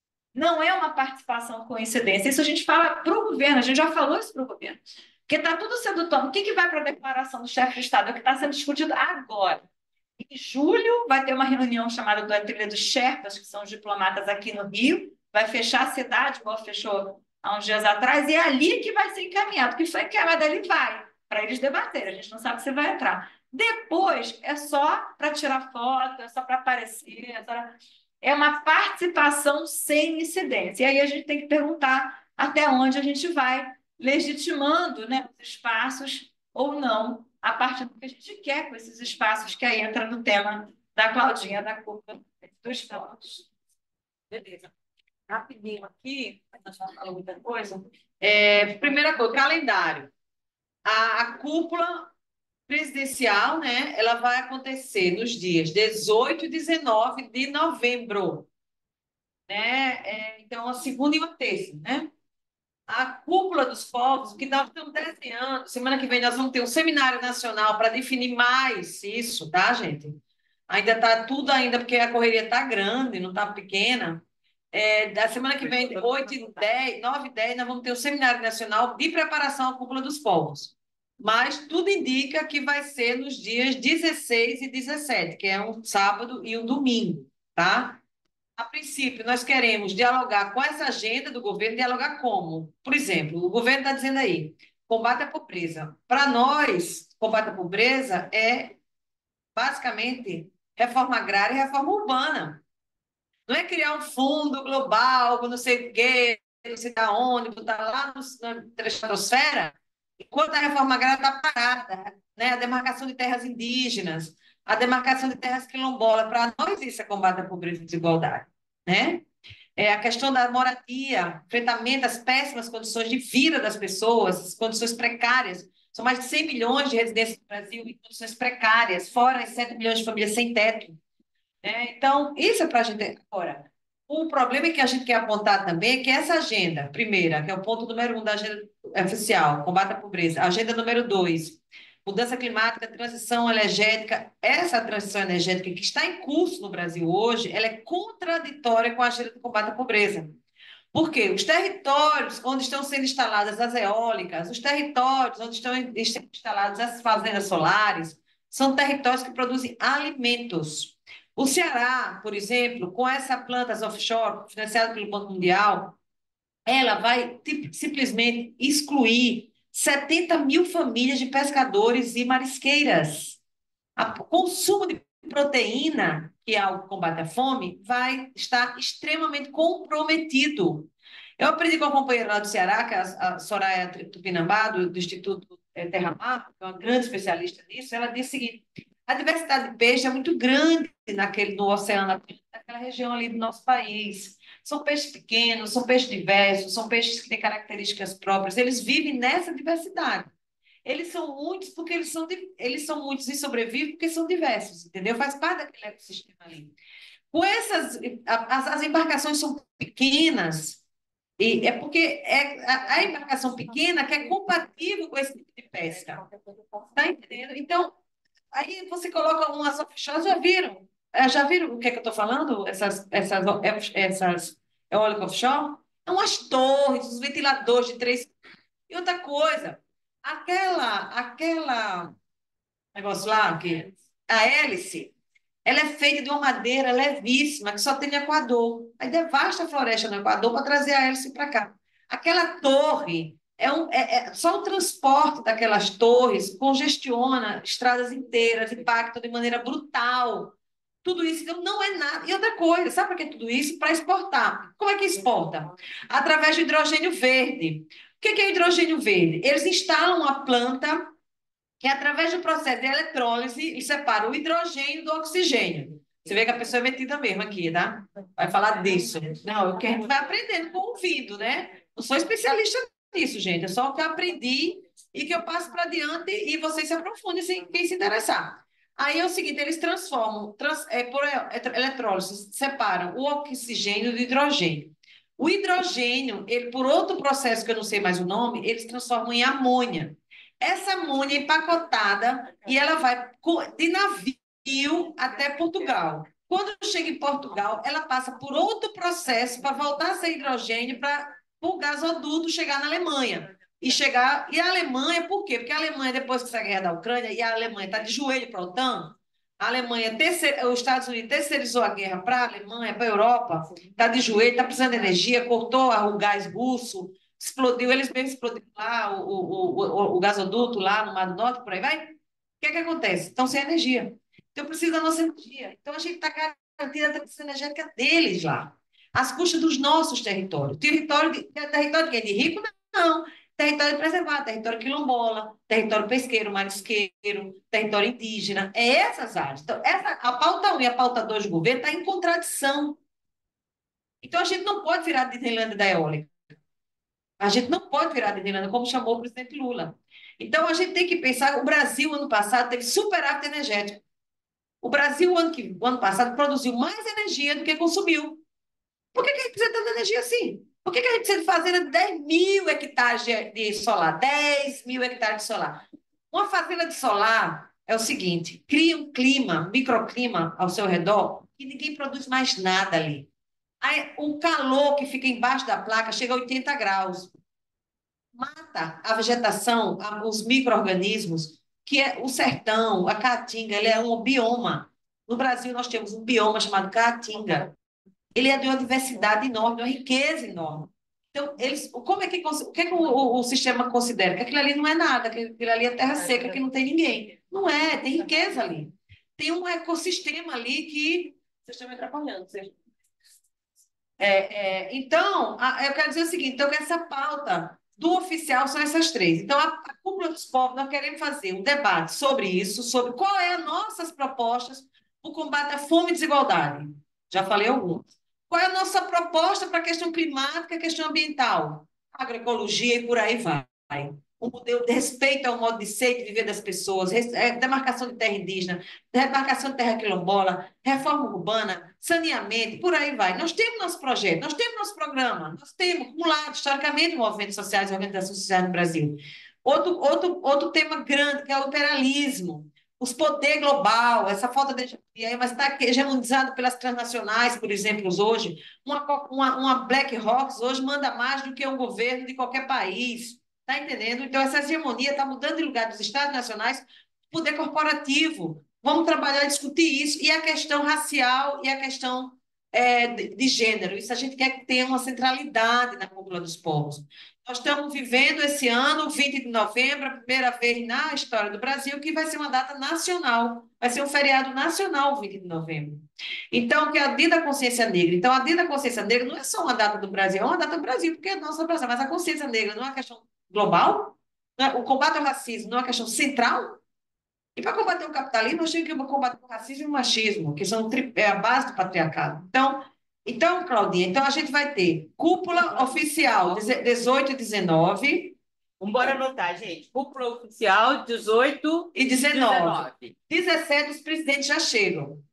Não é uma participação com incidência. Isso a gente fala para o governo, a gente já falou isso para o governo. Porque está tudo sendo tomado. O que, que vai para a declaração do chefe de Estado? É o que está sendo discutido agora. Em julho, vai ter uma reunião chamada do Ateliê dos Sherpas, que são os diplomatas aqui no Rio, vai fechar a cidade, igual fechou há uns dias atrás, e é ali que vai ser encaminhado. O que foi encaminhado ali vai, para eles debaterem. A gente não sabe se vai entrar. Depois, é só para tirar foto, é só para aparecer, é, só... é uma participação sem incidência. E aí a gente tem que perguntar até onde a gente vai legitimando, né, os espaços ou não, a partir do que a gente quer com esses espaços, que aí entra no tema da Claudinha, da curva dos focos. Beleza. Rapidinho aqui, nós já falamos muita coisa. É, primeira coisa, calendário. A, a cúpula presidencial, né, ela vai acontecer nos dias dezoito e dezenove de novembro. Né? É, então, a segunda e uma terça, né? A cúpula dos povos, que nós estamos desenhando. Semana que vem nós vamos ter um seminário nacional para definir mais isso, tá, gente? Ainda está tudo ainda, porque a correria está grande, não está pequena. É, da semana que vem, oito e dez, nove e dez, nós vamos ter um seminário nacional de preparação à cúpula dos povos. Mas tudo indica que vai ser nos dias dezesseis e dezessete, que é um sábado e um domingo, tá? A princípio, nós queremos dialogar com essa agenda do governo, dialogar como? Por exemplo, o governo está dizendo aí, combate à pobreza. Para nós, combate à pobreza é, basicamente, reforma agrária e reforma urbana. Não é criar um fundo global, com não sei o quê, não sei da onde, botar lá no, na estratosfera, enquanto a reforma agrária está parada, né? A demarcação de terras indígenas, a demarcação de terras quilombolas. Para nós, isso é combate à pobreza e desigualdade, né? É a questão da moradia, enfrentamento às péssimas condições de vida das pessoas, as condições precárias. São mais de cem milhões de residentes no Brasil em condições precárias, fora as sete milhões de famílias sem teto. Né? Então, isso é para a gente... Agora, o problema que a gente quer apontar também é que essa agenda, primeira, que é o ponto número um da agenda oficial, combate à pobreza, a agenda número dois, mudança climática, transição energética. Essa transição energética que está em curso no Brasil hoje, ela é contraditória com a agenda de combate à pobreza. Por quê? Os territórios onde estão sendo instaladas as eólicas, os territórios onde estão sendo instaladas as fazendas solares, são territórios que produzem alimentos. O Ceará, por exemplo, com essa plantas offshore, financiada pelo Banco Mundial, ela vai tipo, simplesmente excluir setenta mil famílias de pescadores e marisqueiras. O consumo de proteína, que é o combate à fome, vai estar extremamente comprometido. Eu aprendi com a companheira lá do Ceará, que é a Soraya Tupinambá, do, do Instituto Terra Mar, que é uma grande especialista nisso. Ela disse o seguinte: a diversidade de peixe é muito grande naquele, no oceano, naquela região ali do nosso país. São peixes pequenos, são peixes diversos, são peixes que têm características próprias. Eles vivem nessa diversidade. Eles são muitos porque eles são, eles são muitos e sobrevivem porque são diversos, entendeu? Faz parte daquele ecossistema ali. Com essas, as, as embarcações são pequenas, e é porque é a, a embarcação pequena que é compatível com esse tipo de pesca. Tá entendendo? Então, aí você coloca umas offshore, já viram? Já viram o que é que eu estou falando? Essas, essas, essas eólicas offshore? São as torres, os ventiladores de três. E outra coisa, aquela, aquela negócio lá, que, a hélice, ela é feita de uma madeira levíssima, que só tem no Equador. Aí devasta a floresta no Equador para trazer a hélice para cá. Aquela torre, é um, é, é, só o transporte daquelas torres congestiona estradas inteiras, impacta de maneira brutal. Tudo isso então, não é nada. E outra coisa, sabe para que tudo isso? Para exportar. Como é que exporta? Através do hidrogênio verde. O que é o hidrogênio verde? Eles instalam uma planta que, através do processo de eletrólise, separa o hidrogênio do oxigênio. Você vê que a pessoa é metida mesmo aqui, tá? Vai falar disso. Não, eu quero vai aprendendo com o ouvido, né? Não sou especialista nisso, gente. É só o que eu aprendi e que eu passo para adiante e vocês se aprofundem, se, quem se interessar. Aí é o seguinte, eles transformam, trans, é, por eletrólise, separam o oxigênio do hidrogênio. O hidrogênio, ele, por outro processo que eu não sei mais o nome, eles transformam em amônia. Essa amônia é empacotada e ela vai de navio até Portugal. Quando chega em Portugal, ela passa por outro processo para voltar a ser hidrogênio para o gasoduto chegar na Alemanha. E chegar. E a Alemanha, por quê? Porque a Alemanha, depois que essa guerra da Ucrânia, e a Alemanha está de joelho para a OTAN, a Alemanha, terceir, os Estados Unidos terceirizou a guerra para a Alemanha, para a Europa, está de joelho, está precisando de energia, cortou o gás russo, explodiu, eles mesmos explodiram lá o, o, o, o gasoduto lá no Mar do Norte, por aí vai. O que é que acontece? Estão sem energia. Então, precisa da nossa energia. Então, a gente está garantindo a transição energética deles lá, às custas dos nossos territórios. Território de, território de, de rico, não. Território preservado, território quilombola, território pesqueiro, marisqueiro, território indígena. É essas áreas. Então, essa, a pauta um e a pauta dois do governo está em contradição. Então, a gente não pode virar de Disneylândia da eólica. A gente não pode virar de Disneylândia, como chamou o presidente Lula. Então, a gente tem que pensar, o Brasil, ano passado, teve superávit energético. O Brasil, ano, que, o ano passado, produziu mais energia do que consumiu. Por que, que a gente precisa de tanta energia assim? Por que, que a gente precisa de fazenda de dez mil hectares de, de solar? dez mil hectares de solar. Uma fazenda de solar é o seguinte, cria um clima, um microclima ao seu redor, e ninguém produz mais nada ali. Aí, o calor que fica embaixo da placa chega a oitenta graus. Mata a vegetação, os micro-organismos, que é o sertão, a caatinga, ele é um bioma. No Brasil, nós temos um bioma chamado caatinga. Ele é de uma diversidade enorme, de uma riqueza enorme. Então, eles, como é que, o que, é que o, o, o sistema considera? Que aquilo ali não é nada, que aquilo ali é terra seca, que não tem ninguém. Não é, tem riqueza ali. Tem um ecossistema ali que... Vocês estão me atrapalhando. Vocês... É, é, então, a, eu quero dizer o seguinte, então, que essa pauta do oficial são essas três. Então, a, a Cúpula dos Povos, nós queremos fazer um debate sobre isso, sobre qual é as nossas propostas para o combate à fome e desigualdade. Já falei algumas. Qual é a nossa proposta para a questão climática e a questão ambiental? Agroecologia e por aí vai. O modelo de respeito ao modo de ser e de viver das pessoas, demarcação de terra indígena, demarcação de terra quilombola, reforma urbana, saneamento, por aí vai. Nós temos nosso projeto, nós temos nosso programa, nós temos acumulado historicamente movimentos sociais e organizações sociais no Brasil. Outro, outro, outro tema grande, que é o imperialismo, os poder global, essa falta de hegemonia, mas está hegemonizado pelas transnacionais, por exemplo, hoje. Uma, uma, uma BlackRock hoje manda mais do que um governo de qualquer país. Está entendendo? Então, essa hegemonia está mudando de lugar dos Estados nacionais, poder corporativo. Vamos trabalhar e discutir isso. E a questão racial e a questão é, de, de gênero. Isso a gente quer que tenha uma centralidade na cúpula dos povos. Nós estamos vivendo esse ano, vinte de novembro, a primeira vez na história do Brasil, que vai ser uma data nacional, vai ser um feriado nacional, vinte de novembro. Então, que é o Dia da Consciência Negra. Então, a Dia da Consciência Negra não é só uma data do Brasil, é uma data do Brasil, porque é nossa Brasil, mas a consciência negra não é uma questão global? Não é? O combate ao racismo não é uma questão central? E para combater o capitalismo, nós temos que combater o racismo e o machismo, que são é a base do patriarcado. Então, então, Claudinha, então a gente vai ter cúpula oficial dezoito e dezenove. Vamos embora anotar, gente. Cúpula oficial dezoito e dezenove. dezessete, os presidentes já chegam.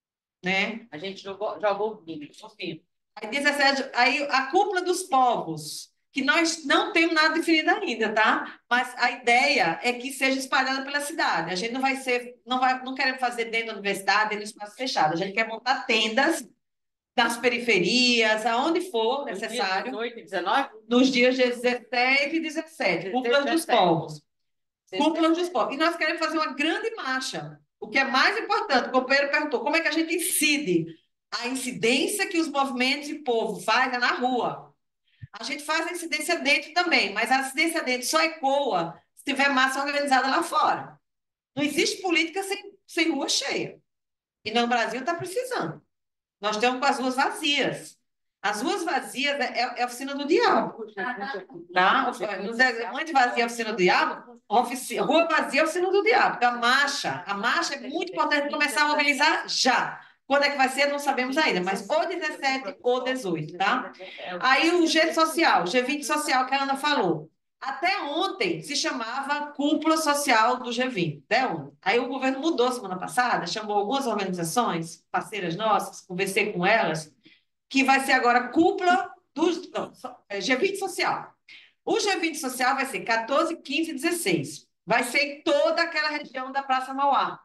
Né? A gente jogou, jogou o vídeo. Aí, dezessete, aí a cúpula dos povos, que nós não temos nada definido ainda, tá? Mas a ideia é que seja espalhada pela cidade. A gente não vai ser, não vai, não queremos fazer dentro da universidade, dentro do espaço fechado. A gente quer montar tendas nas periferias, aonde for necessário. dezoito e dezenove? Nos dias dezessete e dezessete, cúpula dos povos. Cúpula dos povos. E nós queremos fazer uma grande marcha. O que é mais importante, o companheiro perguntou, como é que a gente incide? A incidência que os movimentos de povo fazem é na rua. A gente faz a incidência dentro também, mas a incidência dentro só ecoa se tiver massa organizada lá fora. Não existe política sem, sem rua cheia. E no Brasil está precisando. Nós estamos com as ruas vazias. As ruas vazias é, é a oficina do diabo. Tá? Onde vazia a oficina do diabo? Oficina, rua vazia é a oficina do diabo. Então, a marcha, a marcha é muito importante começar a mobilizar já. Quando é que vai ser, não sabemos ainda, mas ou dezessete ou dezoito, tá? Aí o G social, o G vinte social que a Ana falou. Até ontem se chamava Cúpula Social do G vinte. Até ontem. Aí o governo mudou semana passada, chamou algumas organizações, parceiras nossas, conversei com elas, que vai ser agora Cúpula dos não, G vinte Social. O G vinte Social vai ser quatorze, quinze e dezesseis. Vai ser em toda aquela região da Praça Mauá.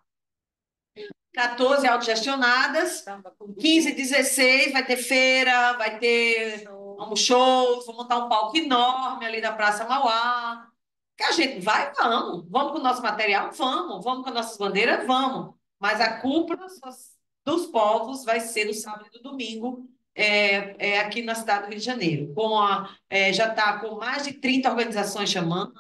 quatorze autogestionadas, quinze e dezesseis vai ter feira, vai ter um show, vou montar um palco enorme ali da Praça Mauá. Que a gente vai, vamos. Vamos com o nosso material? Vamos. Vamos com as nossas bandeiras? Vamos. Mas a cúpula dos povos vai ser no sábado e no domingo, é, é, aqui na cidade do Rio de Janeiro. Com a, é, já está com mais de trinta organizações chamando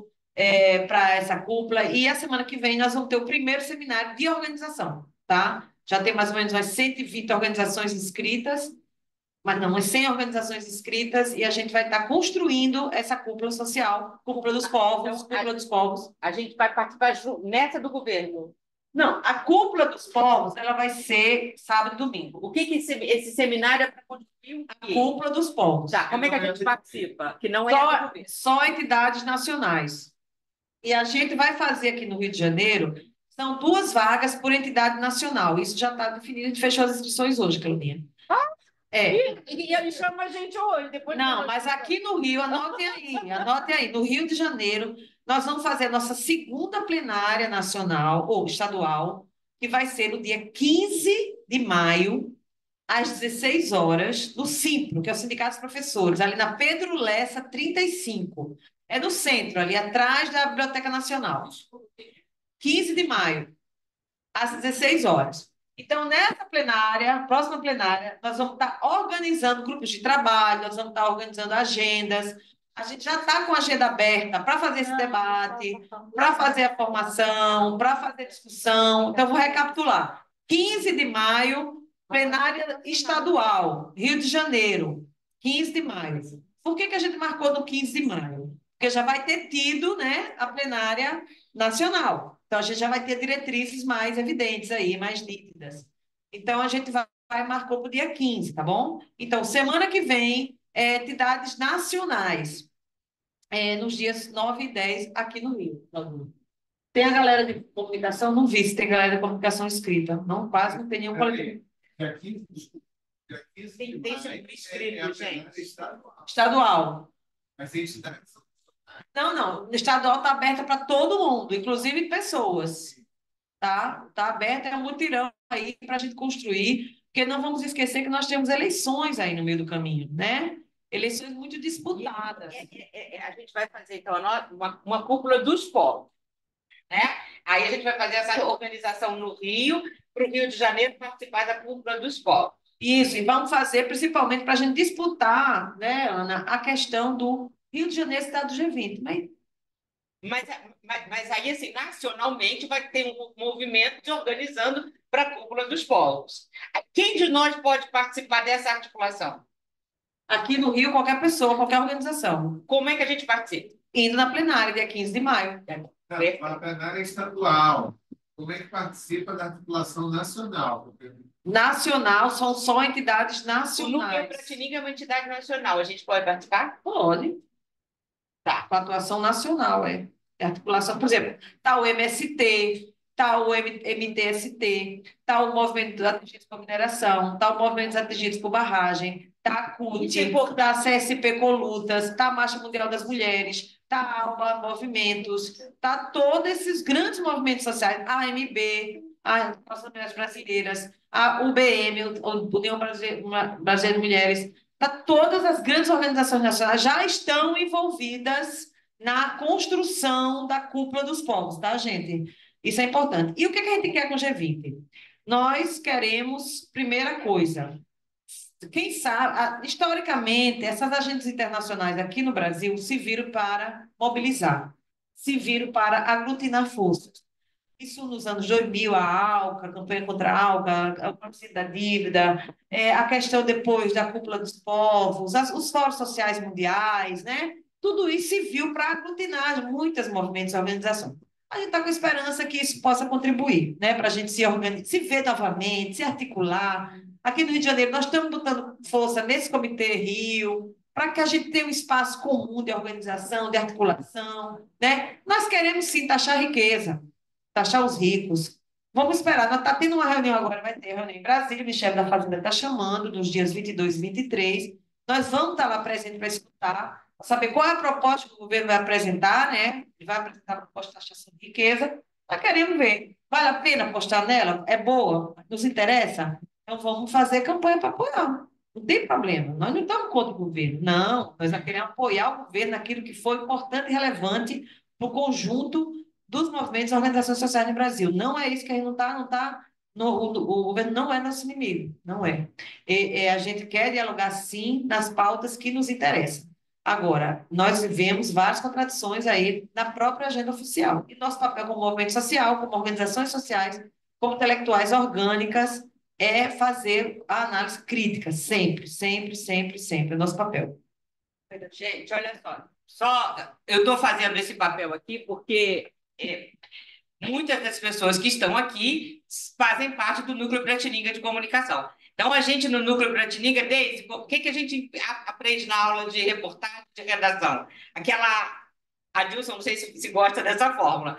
é, para essa cúpula. E a semana que vem nós vamos ter o primeiro seminário de organização, tá? Já tem mais ou menos umas cento e vinte organizações inscritas, mas não, umas cem organizações inscritas, e a gente vai estar construindo essa cúpula social, cúpula dos povos, então, cúpula a, dos povos. A gente vai participar nessa do governo. Não, a cúpula dos povos, ela vai ser sábado e domingo. O que que esse, esse seminário é para construir? A cúpula dos povos. Tá, como é que a gente participa? Que não é só, do governo. Só entidades nacionais. E a gente vai fazer aqui no Rio de Janeiro, são duas vagas por entidade nacional. Isso já está definido, a gente fechou as inscrições hoje, Claudinha. Ah, é. E, e ele chama a gente hoje. Depois não, mas aqui no Rio, anotem aí, anotem aí, no Rio de Janeiro, nós vamos fazer a nossa segunda plenária nacional, ou estadual, que vai ser no dia quinze de maio, às dezesseis horas, no Simpro, que é o Sindicato dos Professores, ali na Pedro Lessa, trinta e cinco. É no centro, ali atrás da Biblioteca Nacional. quinze de maio, às dezesseis horas. Então, nessa plenária, próxima plenária, nós vamos estar organizando grupos de trabalho, nós vamos estar organizando agendas. A gente já está com a agenda aberta para fazer esse debate, para fazer a formação, para fazer discussão. Então, vou recapitular. quinze de maio, plenária estadual, Rio de Janeiro, quinze de maio. Por que que a gente marcou no quinze de maio? Porque já vai ter tido, né, a plenária nacional. Então, a gente já vai ter diretrizes mais evidentes aí, mais nítidas. Então, a gente vai, vai marcou para o dia quinze, tá bom? Então, semana que vem, é, entidades nacionais, é, nos dias nove e dez, aqui no Rio. Tem a galera de comunicação? Não vi se tem galera de comunicação escrita. Não, quase não tem nenhum coletivo. Tem, tem inscrito, gente. Estadual. Mas tem entidades Não, não. O estadual está aberta para todo mundo, inclusive pessoas. Tá? Está aberta, é um mutirão aí para a gente construir, porque não vamos esquecer que nós temos eleições aí no meio do caminho, né? Eleições muito disputadas. É, é, é, a gente vai fazer, então, uma, uma cúpula dos povos, né? Aí a gente vai fazer essa organização no Rio, para o Rio de Janeiro participar da cúpula dos povos. Isso, e vamos fazer principalmente para a gente disputar, né, Ana, a questão do Rio de Janeiro, cidade do G vinte. Mas Mas, mas, mas aí, assim, nacionalmente vai ter um movimento se organizando para a cúpula dos povos. Quem de nós pode participar dessa articulação? Aqui no Rio, qualquer pessoa, qualquer organização. Como é que a gente participa? Indo na plenária, dia quinze de maio. A plenária é estadual. Como é que participa da articulação nacional? Nacional, são só entidades O Núcleo nacionais. Piratininga é uma entidade nacional. A gente pode participar? Pode. Tá. Com atuação nacional, é. É articulação, por exemplo, está o M S T, está o M T S T, está o Movimento dos Atingidos por Mineração, está o Movimento dos Atingidos por Barragem, está a C U T, está a C S P Colutas, está a Marcha Mundial das Mulheres, está a ALBA Movimentos, está todos esses grandes movimentos sociais, a AMB, a Nossas Mulheres Brasileiras, a U B M, o União Brasileira Brasileira de Mulheres, tá, todas as grandes organizações nacionais já estão envolvidas na construção da cúpula dos povos, tá, gente? Isso é importante. E o que que a gente quer com o G vinte? Nós queremos, primeira coisa, quem sabe, historicamente, essas agências internacionais aqui no Brasil se viram para mobilizar, se viram para aglutinar forças. Isso nos anos dois mil, a ALCA, a campanha contra a ALCA, o plebiscito da dívida, é, a questão depois da cúpula dos povos, as, os fóruns sociais mundiais, né? Tudo isso se viu para aglutinar muitos movimentos e organizações. A gente está com esperança que isso possa contribuir, né? Para a gente se organizar, se ver novamente, se articular. Aqui no Rio de Janeiro, nós estamos botando força nesse Comitê Rio, para que a gente tenha um espaço comum de organização, de articulação, né? Nós queremos sim taxar a riqueza, taxar os ricos. Vamos esperar. Nós está tendo uma reunião agora, vai ter reunião em Brasília, o Ministério da Fazenda está chamando, nos dias vinte e dois e vinte e três. Nós vamos estar lá presentes para escutar, para saber qual é a proposta que o governo vai apresentar, né? Ele vai apresentar a proposta de taxação de riqueza. Nós queremos ver. Vale a pena apostar nela? É boa? Nos interessa? Então vamos fazer campanha para apoiar. Não tem problema. Nós não estamos contra o governo. Não, nós queremos apoiar o governo naquilo que foi importante e relevante para o conjunto dos movimentos e organizações sociais no Brasil. Não é isso que a gente não está, não está. No, o, o governo não é nosso inimigo, não é. E, e a gente quer dialogar, sim, nas pautas que nos interessam. Agora, nós vivemos várias contradições aí na própria agenda oficial. E nosso papel como movimento social, como organizações sociais, como intelectuais orgânicas, é fazer a análise crítica, sempre, sempre, sempre, sempre, é nosso papel. Gente, olha só. Só eu estou fazendo esse papel aqui porque é, muitas das pessoas que estão aqui fazem parte do Núcleo Piratininga de Comunicação. Então, a gente no Núcleo Piratininga, desde o que, que a gente aprende na aula de reportagem, de redação? Aquela, a Dilson, não sei se, se gosta dessa fórmula,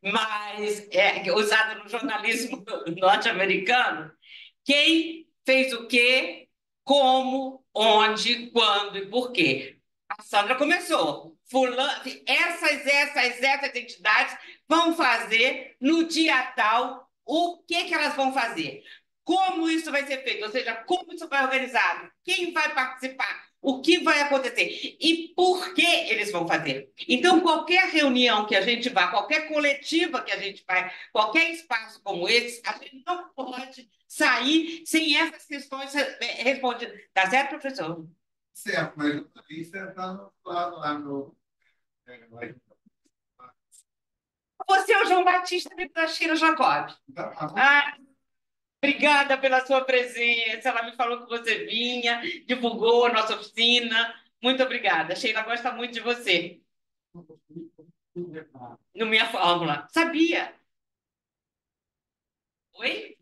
mas é usada no jornalismo norte-americano. Quem fez o quê, como, onde, quando e por quê? A Sandra começou. Fulano, essas, essas, essas entidades vão fazer no dia tal o que, que elas vão fazer. Como isso vai ser feito, ou seja, como isso vai organizado, quem vai participar, o que vai acontecer e por que eles vão fazer. Então, qualquer reunião que a gente vá, qualquer coletiva que a gente vai, qualquer espaço como esse, a gente não pode sair sem essas questões respondidas. Tá certo, professor? Certo, mas o jornalista está no lado lá no. Você é o João Batista da Sheila Jacob. Ah, obrigada pela sua presença. Ela me falou que você vinha, divulgou a nossa oficina. Muito obrigada. A Sheila gosta muito de você. No Minha Fórmula. Sabia? Oi?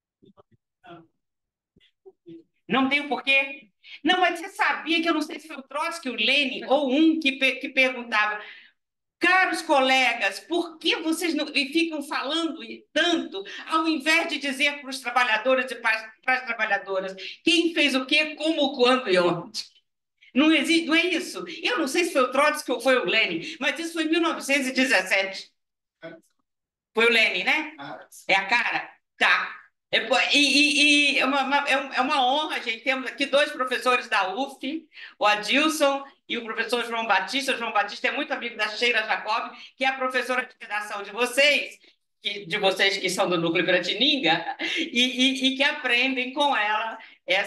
Não tem o porquê? Não, mas você sabia que eu não sei se foi o Trotsky, o Lenin, ou um que, que perguntava: caros colegas, por que vocês não e ficam falando tanto, ao invés de dizer para os trabalhadores e para as trabalhadoras quem fez o quê, como, quando e onde? Não existe, não é isso. Eu não sei se foi o Trotsky ou foi o Lenin, mas isso foi em mil novecentos e dezessete. Foi o Lenin, né? É a cara? Tá. É, pô, E, e- e é uma, uma- é um- é uma honra, gente. Temos aqui dois professores da U F, o Adilson e o professor João Batista. O João Batista é muito amigo da Sheila Jacob, que é a professora de redação de vocês, que- de vocês que são do Núcleo Piratininga, e, e- e que aprendem com ela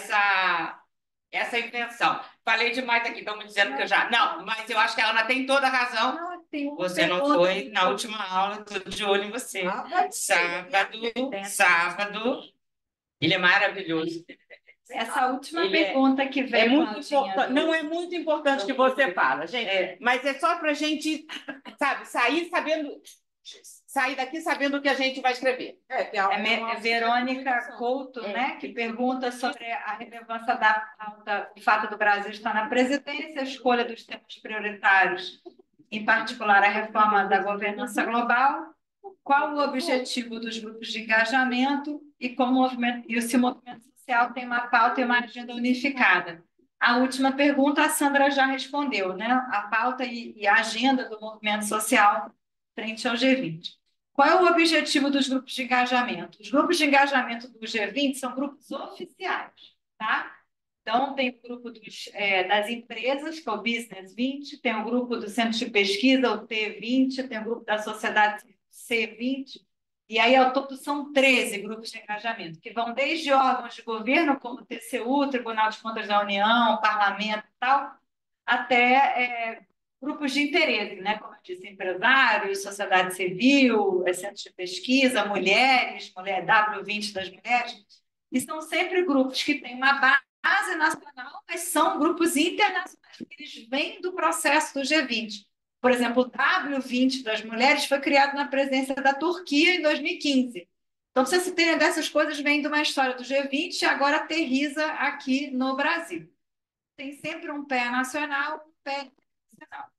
essa, essa intenção. Falei demais aqui, estão me dizendo que eu já. Não, mas eu acho que a Ana tem toda a razão. Não, tem uma Você não pergunta foi que na eu- última aula, estou de olho em você. Sábado. Sábado, sábado. Ele é maravilhoso. Essa última Ele é- pergunta que veio, É muito Claudinha, importante, do- não é muito importante que você fala, gente, mas é só para a gente, sabe, sair sabendo, sair daqui sabendo o que a gente vai escrever. É Me- é Verônica Couto, né, que pergunta sobre a relevância da pauta, o fato do Brasil estar na presidência, a escolha dos temas prioritários, em particular a reforma da governança global, qual o objetivo dos grupos de engajamento e como o movimento, e se o movimento social tem uma pauta e uma agenda unificada. A última pergunta a Sandra já respondeu, né? A pauta e, e a agenda do movimento social frente ao G vinte. Qual é o objetivo dos grupos de engajamento? Os grupos de engajamento do G vinte são grupos oficiais, tá? Então, tem o grupo dos, é, das empresas, que é o Business vinte, tem o grupo do Centro de Pesquisa, o T vinte, tem o grupo da Sociedade C vinte, e aí, ao todo, são treze grupos de engajamento, que vão desde órgãos de governo, como o T C U, Tribunal de Contas da União, Parlamento e tal, até é, grupos de interesse, né? Como eu disse, empresários, sociedade civil, centros de pesquisa, mulheres, mulher W vinte das mulheres, e são sempre grupos que têm uma base nacional, mas são grupos internacionais, porque eles vêm do processo do G vinte. Por exemplo, o W vinte das mulheres foi criado na presidência da Turquia em dois mil e quinze. Então, para vocês terem dessas coisas, vem de uma história do G vinte e agora aterriza aqui no Brasil. Tem sempre um pé nacional, um pé internacional.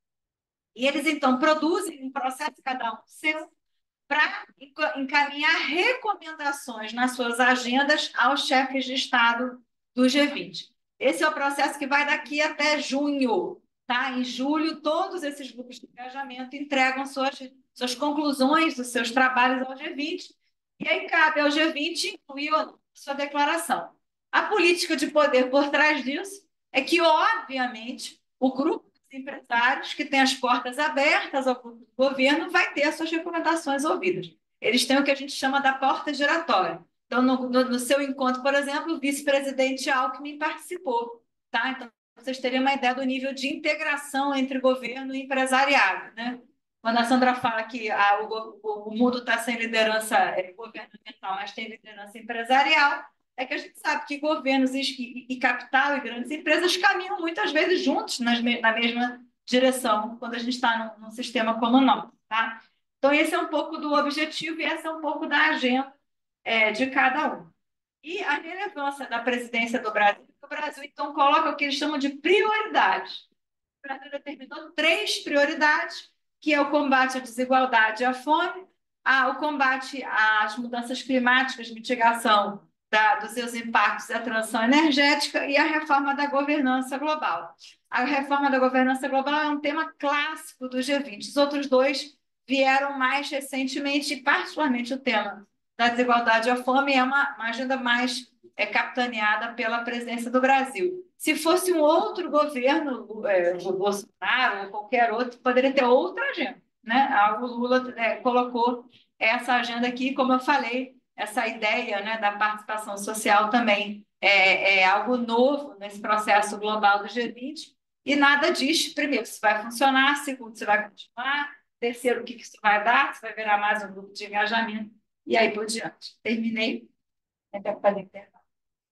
E eles, então, produzem um processo, cada um seu, para encaminhar recomendações nas suas agendas aos chefes de Estado do G vinte. Esse é o processo que vai daqui até junho. Tá? Em julho, todos esses grupos de engajamento entregam suas, suas conclusões dos seus trabalhos ao G vinte, e aí cabe ao G vinte incluir a sua declaração. A política de poder por trás disso é que, obviamente, o grupo dos empresários, que tem as portas abertas ao grupo do governo, vai ter as suas recomendações ouvidas. Eles têm o que a gente chama da porta giratória. Então, no, no, no seu encontro, por exemplo, o vice-presidente Alckmin participou. Tá? Então, vocês teriam uma ideia do nível de integração entre governo e empresariado, né? Quando a Sandra fala que ah, o, o, o mundo está sem liderança é, governamental, mas tem liderança empresarial, é que a gente sabe que governos e, e, e capital e grandes empresas caminham muitas vezes juntos nas, na mesma direção, quando a gente está num, num sistema como o nosso, tá? Então, esse é um pouco do objetivo e essa é um pouco da agenda é, de cada um. E a relevância da presidência do Brasil, o Brasil, então, coloca o que eles chamam de prioridades. O Brasil determinou três prioridades, que é o combate à desigualdade e à fome, a, o combate às mudanças climáticas, mitigação da, dos seus impactos e a transição energética e a reforma da governança global. A reforma da governança global é um tema clássico do G vinte. Os outros dois vieram mais recentemente, e particularmente o tema da desigualdade e a fome é uma, uma agenda mais é, capitaneada pela presidência do Brasil. Se fosse um outro governo, é, o Bolsonaro ou qualquer outro, poderia ter outra agenda, né? O Lula é, colocou essa agenda aqui, como eu falei, essa ideia, né, da participação social também é, é algo novo nesse processo global do G vinte, e nada diz, primeiro, se vai funcionar, segundo, se vai continuar, terceiro, o que isso vai dar, se vai virar mais um grupo de engajamento, e aí por diante. Terminei. Até fazer intervalo.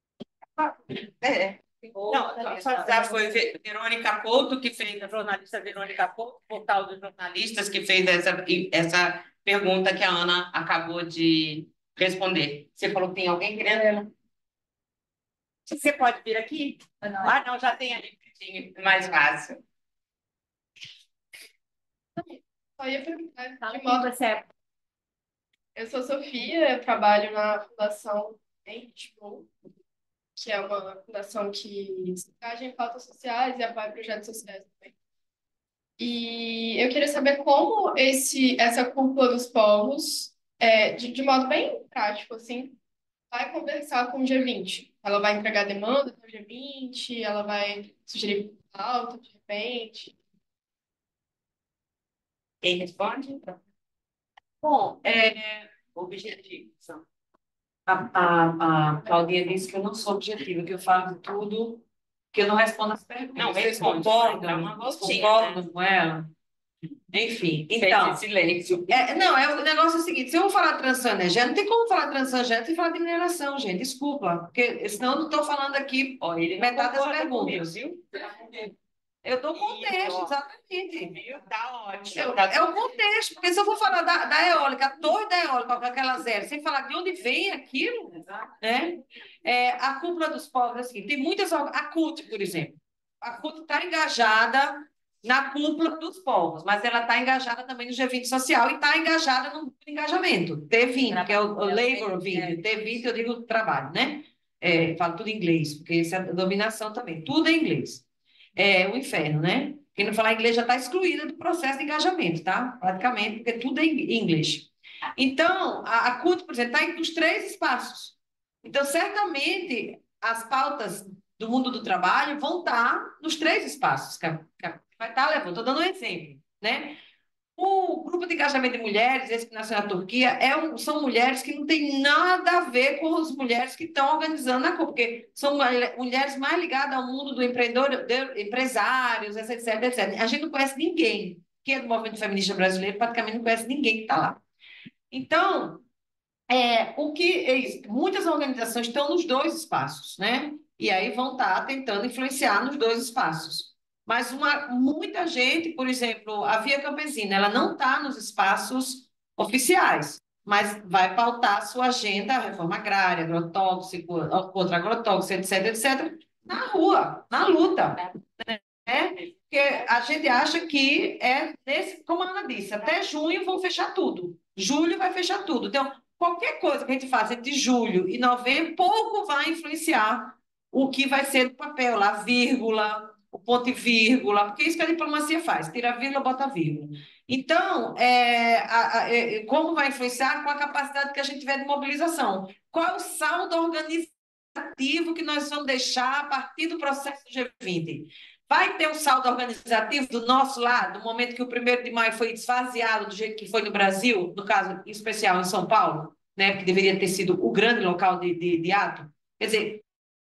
É. Não, só dizer, foi Verônica Couto que fez, a jornalista Verônica Couto, portal dos jornalistas, que fez essa, essa pergunta que a Ana acabou de responder. Você falou que tem alguém querendo? Você pode vir aqui? Não. Ah, não, já tem ali, mais fácil. Só ia perguntar de modo é. Eu sou Sofia, eu trabalho na Fundação em Lisboa. que é uma fundação que engaja em pautas sociais e apoia projetos sociais também. E eu queria saber como esse, essa cúpula dos povos, é, de, de modo bem prático, assim, vai conversar com o G vinte. Ela vai entregar demanda para o G vinte, ela vai sugerir pauta, de repente. Quem responde? Bom, é, objetivo. A, a, a Claudinha disse que eu não sou objetiva, que eu falo de tudo, que eu não respondo as perguntas. Não, Vocês responde, concordam? dá uma Vocês voltinha, concordam né? com ela? Enfim, Fez então. esse silêncio. É, não, é, o negócio é o seguinte, se eu vou falar transição energética, não tem como falar transição energética sem falar de mineração, gente, desculpa, porque senão eu não estou falando aqui Ó, ele não metade das concorda comigo, perguntas. viu? Eu dou contexto, Isso, exatamente. viu? Tá ótimo. Eu- Tá é o contexto, porque se eu for falar da, da eólica, a torre da eólica com aquela zero, sem falar de onde vem aquilo, né? É, a cúpula dos povos, é o seguinte, tem muitas, orga- a C U T, por exemplo, a C U T está engajada na cúpula dos povos, mas ela está engajada também no G vinte social e está engajada no grupo de engajamento, T vinte, que é o, o Labor vinte, T vinte eu digo trabalho, né? É, falo tudo em inglês, porque isso é dominação também, tudo em inglês. É o inferno, né? Quem não falar inglês já está excluída do processo de engajamento, tá? Praticamente, porque tudo é em inglês. Então, a, a C U T, por exemplo, está nos três espaços. Então, certamente, as pautas do mundo do trabalho vão estar nos três espaços. Que, a- que a- vai estar levando, estou dando um exemplo, né? O grupo de engajamento de mulheres, esse que nasceu na Turquia, é um- são mulheres que não têm nada a ver com as mulheres que estão organizando a C U P, porque são mulher- mulheres mais ligadas ao mundo do empreendedor, de- empresários, etc, etcétera. A gente não conhece ninguém que é do movimento feminista brasileiro, praticamente não conhece ninguém que está lá. Então, é, o que é isso? Muitas organizações estão nos dois espaços, né? E aí vão estar tentando influenciar nos dois espaços. Mas uma, muita gente, por exemplo, a Via Campesina, ela não está nos espaços oficiais, mas vai pautar a sua agenda, a reforma agrária, agrotóxico, contra agrotóxico, etc, etcétera, na rua, na luta, né? Porque a gente acha que é nesse, como a Ana disse, até junho vão fechar tudo. Julho vai fechar tudo. Então, qualquer coisa que a gente faça entre julho e novembro, pouco vai influenciar o que vai ser do papel lá, vírgula, o ponto e vírgula, porque é isso que a diplomacia faz, tira a vírgula, bota a vírgula. Então, é, a- a- é, como vai influenciar com a capacidade que a gente tiver de mobilização? Qual é o saldo organizativo que nós vamos deixar a partir do processo do G vinte? Vai ter um saldo organizativo do nosso lado, no momento que o primeiro de maio foi esvaziado do jeito que foi no Brasil, no caso em especial em São Paulo, né, que deveria ter sido o grande local de, de, de ato? Quer dizer,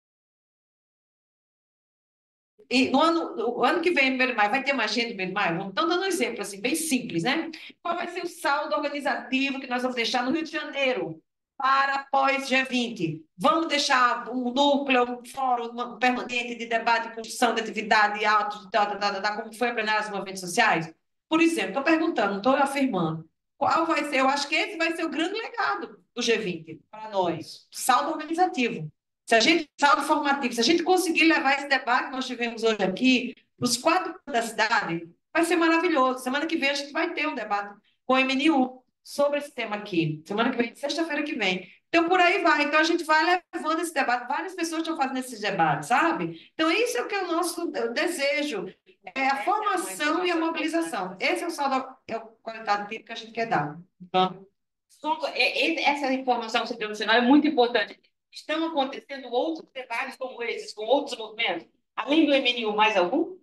e no ano, o ano que vem, primeiro de maio, vai ter uma agenda do primeiro de maio? Então, dando um exemplo assim, bem simples, né? Qual vai ser o saldo organizativo que nós vamos deixar no Rio de Janeiro para após G vinte? Vamos deixar um núcleo, um fórum um permanente de debate e construção de atividade alto, tá, tá, tá, tá, como foi a plenária dos movimentos sociais? Por exemplo, estou perguntando, não estou afirmando. Qual vai ser? Eu acho que esse vai ser o grande legado do G vinte para nós, saldo organizativo. Se a gente, saldo formativo, se a gente conseguir levar esse debate que nós tivemos hoje aqui, os quatro cantos da cidade, vai ser maravilhoso. Semana que vem a gente vai ter um debate com o M N U sobre esse tema aqui. Semana que vem, sexta-feira que vem. Então, por aí vai. Então, a gente vai levando esse debate. Várias pessoas estão fazendo esses debates, sabe? Então, isso é o que é o nosso desejo. É a formação e a mobilização. Esse é o saldo, é o qualitativo que a gente quer dar. Vamos. Só- é- é- Essa informação que você deu no final é muito importante. Estão acontecendo outros debates como esses, com outros movimentos? Além do M N U, mais algum?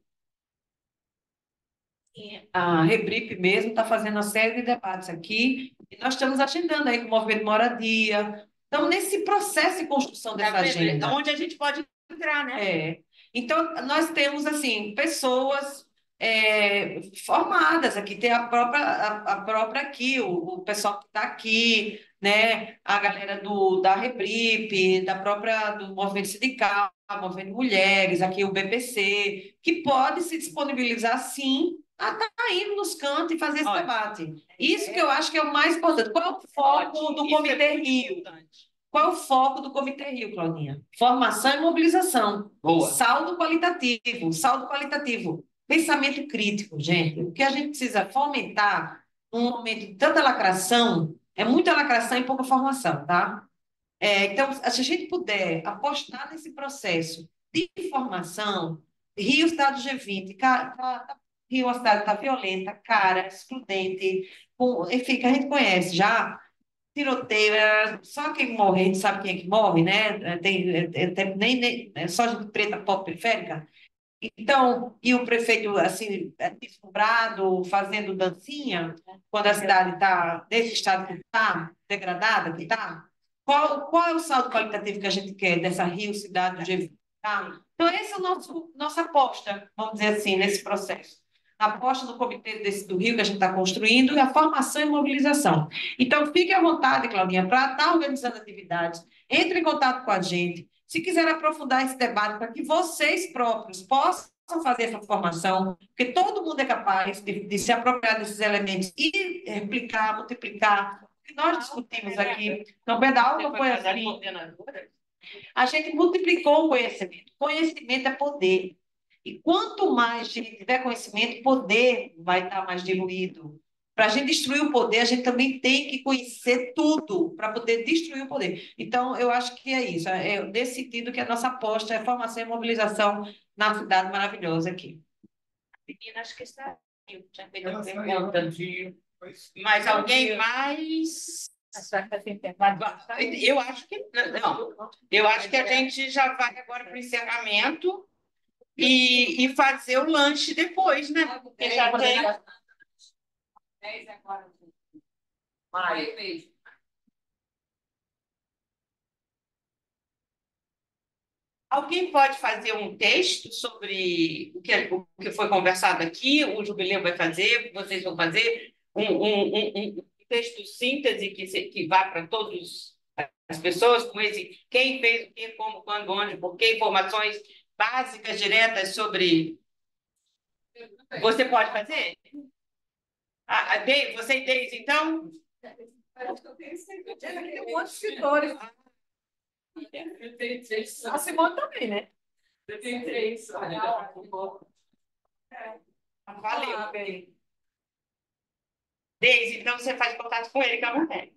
A Rebrip mesmo está fazendo uma série de debates aqui, e nós estamos agendando aí com o Movimento Moradia. Estamos nesse processo de construção dessa Tá vendo? agenda. Onde a gente pode entrar, né? É. Então, nós temos, assim, pessoas é, formadas aqui, tem a própria, a, a própria aqui, o, o pessoal que está aqui, né? A galera do, da Rebrip, da própria, do movimento sindical, movimento de mulheres, aqui o B P C, que pode se disponibilizar, sim, a estar indo nos cantos e fazer esse debate. Isso que eu acho que é o mais importante. Qual é o foco do Comitê Rio? Qual é o foco do Comitê Rio, Claudinha? Formação e mobilização. Boa. Saldo qualitativo, saldo qualitativo. Pensamento crítico, gente. O que a gente precisa fomentar num momento de tanta lacração, é muita lacração e pouca formação, tá? É, então, se a gente puder apostar nesse processo de formação, Rio está do G vinte, ca- ca- ca- Rio, a cidade está violenta, cara, excludente, com, enfim, que a gente conhece já, tiroteio, é, só quem morre, a gente sabe quem é que morre, né? Tem, é, é, tem- nem, nem, é só gente preta, pobre, periférica. Então, e o prefeito, assim, é, deslumbrado, fazendo dancinha, quando a cidade está nesse estado que está, degradada que está, qual, qual é o saldo qualitativo que a gente quer dessa Rio, cidade do G vinte? Tá? Então, esse é o nosso, nossa aposta, vamos dizer assim, nesse processo. A aposta no comitê desse, do Rio que a gente está construindo e a formação e mobilização. Então, fique à vontade, Claudinha, para estar organizando atividades, entre em contato com a gente. Se quiser aprofundar esse debate para que vocês próprios possam fazer essa formação, porque todo mundo é capaz de, de se apropriar desses elementos e replicar, multiplicar. O que nós discutimos aqui, no pedal não foi assim. A gente multiplicou o conhecimento. Conhecimento é poder. E quanto mais a gente tiver conhecimento, poder vai estar mais diluído. Para a gente destruir o poder, a gente também tem que conhecer tudo para poder destruir o poder. Então, eu acho que é isso. É nesse sentido que a nossa aposta é formação e mobilização na cidade maravilhosa aqui. Meninas que saiu, tinha feito Ela uma saiu pergunta. rapidinho, mas- Mas alguém mais? Eu acho que não. Eu acho que a gente já vai agora para o encerramento e, e fazer o lanche depois, né? Porque já tem. dez agora. Maio. mesmo. Alguém pode fazer um texto sobre o que, o que foi conversado aqui? O Jubileu vai fazer, vocês vão fazer um, um, um, um texto síntese que, se, que vá para todas as pessoas, com esse quem fez o que, como, quando, onde, por que, informações básicas, diretas sobre. Você pode fazer? Ah, a Deise, você e Deise, então? Tem um monte de escritores. Eu tenho três. A Simone também, né? Eu tenho três. Valeu, bem. Deise, então você faz contato com ele, que eu não tenho.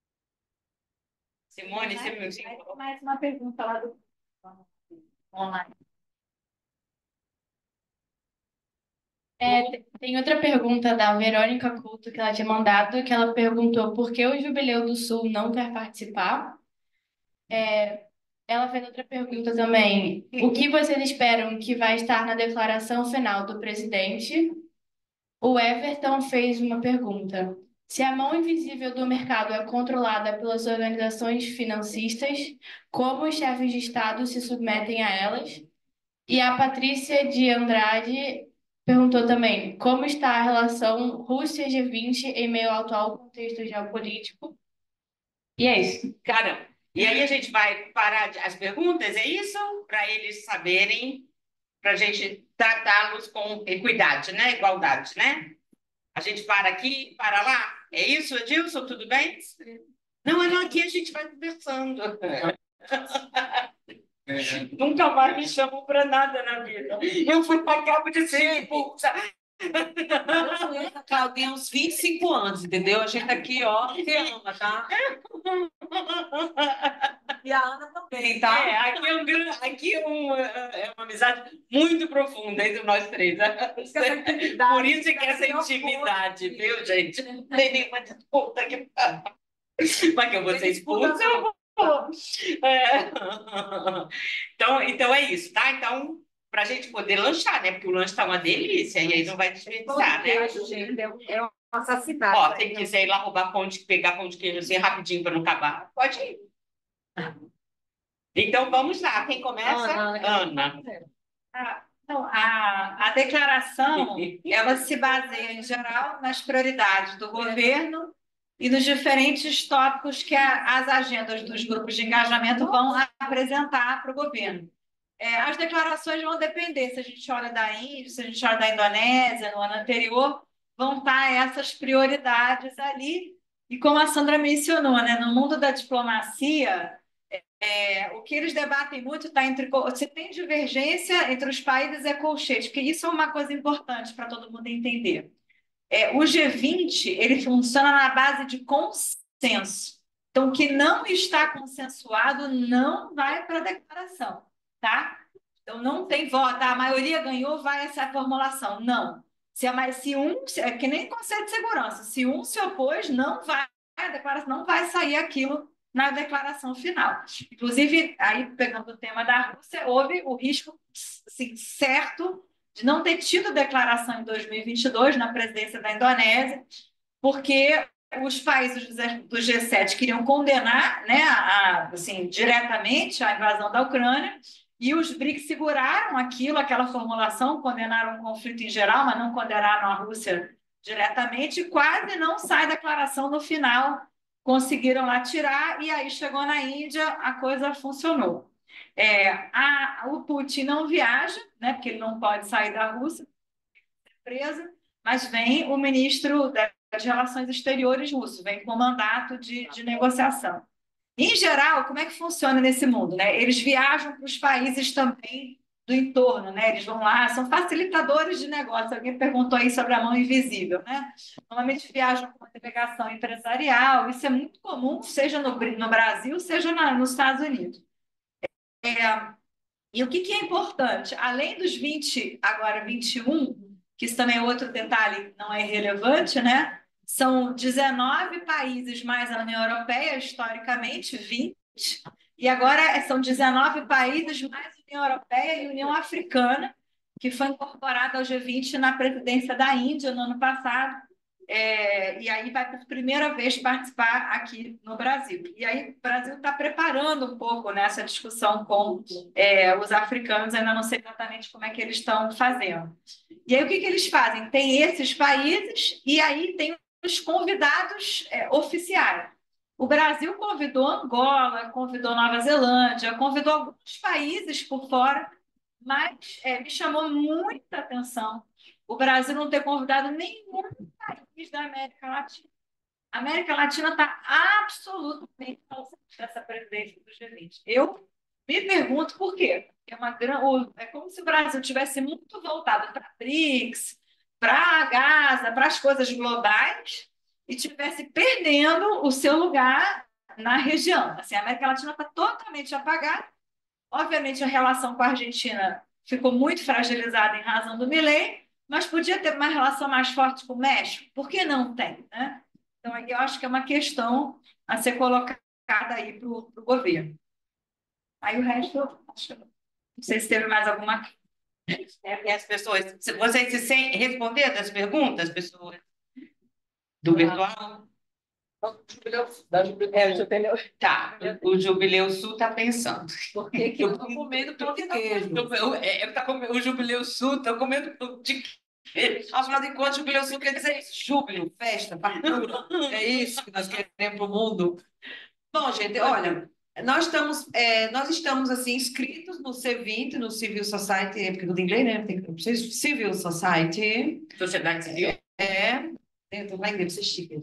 Simone, você me Mais, mais uma pergunta lá do online. É, te- tem outra pergunta da Verônica Couto que ela tinha mandado, que ela perguntou por que o Jubileu do Sul não quer participar. É, ela fez outra pergunta também. O que vocês esperam que vai estar na declaração final do presidente? O Everton fez uma pergunta. Se a mão invisível do mercado é controlada pelas organizações financistas, como os chefes de Estado se submetem a elas? E a Patrícia de Andrade perguntou também como está a relação Rússia-G vinte em meio ao atual contexto geopolítico. E é isso. Caramba. E aí a gente vai parar de- as perguntas, é isso? Para eles saberem, para a gente tratá-los com equidade, né? Igualdade, né? A gente para aqui, para lá. É isso, Edilson? Tudo bem? Não, é não, aqui a gente vai conversando. Nunca mais me chamam para nada na vida. Eu fui para cabo de ser expulsa. Claudinha, uns vinte e cinco anos, entendeu? A gente aqui, ó, se ama, tá? E a Ana também, tá? É, aqui é, um, gran- aqui é, um, é uma amizade muito profunda entre nós três. Por isso que essa intimidade, viu, gente? Não tem nenhuma disputa que. Mas que eu vou ser expulsa, eu vou. É. Então, então é isso, tá? Então, para a gente poder lanchar, né? Porque o lanche tá uma delícia, e aí não vai desperdiçar, né? É um assassinato. Ó, quem quiser ir lá roubar pão de, pegar pão de queijo assim rapidinho para não acabar, pode ir. Então vamos lá, quem começa? Ana. Ah, então, a, a declaração, ela se baseia, em geral, nas prioridades do governo e nos diferentes tópicos que a- as agendas dos grupos de engajamento vão apresentar para o governo. É, as declarações vão depender, se a gente olha da Índia, se a gente olha da Indonésia, no ano anterior, vão estar essas prioridades ali. E como a Sandra mencionou, né, no mundo da diplomacia, é, o que eles debatem muito está entre. Se tem divergência entre os países, é colchete, porque isso é uma coisa importante para todo mundo entender. É, o G vinte ele funciona na base de consenso. Então, o que não está consensuado não vai para a declaração, tá? Então, não tem voto, a maioria ganhou, vai essa formulação. Não. Se, a, se um, é que nem Conselho de Segurança, se um se opôs, não vai, a declaração, não vai sair aquilo na declaração final. Inclusive, aí pegando o tema da Rússia, houve o risco assim, certo de não ter tido declaração em dois mil e vinte e dois na presidência da Indonésia, porque os países do G sete queriam condenar, né, a, assim, diretamente a invasão da Ucrânia, e os BRICS seguraram aquilo, aquela formulação, condenaram o conflito em geral, mas não condenaram a Rússia diretamente, e quase não sai declaração no final, conseguiram lá tirar, e aí chegou na Índia, a coisa funcionou. É, a, o Putin não viaja, né, porque ele não pode sair da Rússia, presa, mas vem o ministro das Relações Exteriores russo, vem com mandato de, de negociação. Em geral, como é que funciona nesse mundo, né? Eles viajam para os países também do entorno, né? Eles vão lá, são facilitadores de negócio. Alguém perguntou aí sobre a mão invisível, né? Normalmente viajam com uma delegação empresarial, isso é muito comum, seja no, no Brasil, seja na, nos Estados Unidos. É, e o que, que é importante? Além dos vinte, agora vinte e um, que isso também é outro detalhe, não é irrelevante, né? São dezenove países mais a União Europeia, historicamente, vinte, e agora são dezenove países mais a União Europeia e a União Africana, que foi incorporada ao G vinte na presidência da Índia no ano passado, é, e aí vai por primeira vez participar aqui no Brasil. E aí o Brasil está preparando um pouco nessa discussão com é, os africanos, ainda não sei exatamente como é que eles estão fazendo. E aí o que, que eles fazem? Tem esses países e aí tem os convidados é, oficiais. O Brasil convidou Angola, convidou Nova Zelândia, convidou alguns países por fora, mas é, me chamou muita atenção o Brasil não ter convidado nenhum país da América Latina. A América Latina está absolutamente ausente dessa presidência do G vinte. Eu me pergunto por quê. É, uma, é como se o Brasil tivesse muito voltado para a BRICS, para a Gaza, para as coisas globais, e tivesse perdendo o seu lugar na região. Assim, a América Latina está totalmente apagada. Obviamente, a relação com a Argentina ficou muito fragilizada em razão do Milei, mas podia ter uma relação mais forte com o México. Por que não tem? Né? Então, aí eu acho que é uma questão a ser colocada aí para o governo. Aí o resto, acho que não sei se teve mais alguma. É, as pessoas, vocês se sentem responder das perguntas, pessoas do virtual? É, o Jubileu. Tá, o Jubileu Sul está pensando. Por que que eu estou comendo pão de queijo? Eu, é, eu tá comendo, o Jubileu Sul está comendo pão de queijo. Afinal de contas, o Jubileu Sul quer dizer isso. Júbilo, festa, fartura. É isso que nós queremos para o mundo. Bom, gente, olha, nós estamos, é, nós estamos assim, inscritos no C vinte, no Civil Society, é porque eu de inglês, né? Tem que Civil Society. Sociedade Civil? É, eu estou lá em inglês, você chica.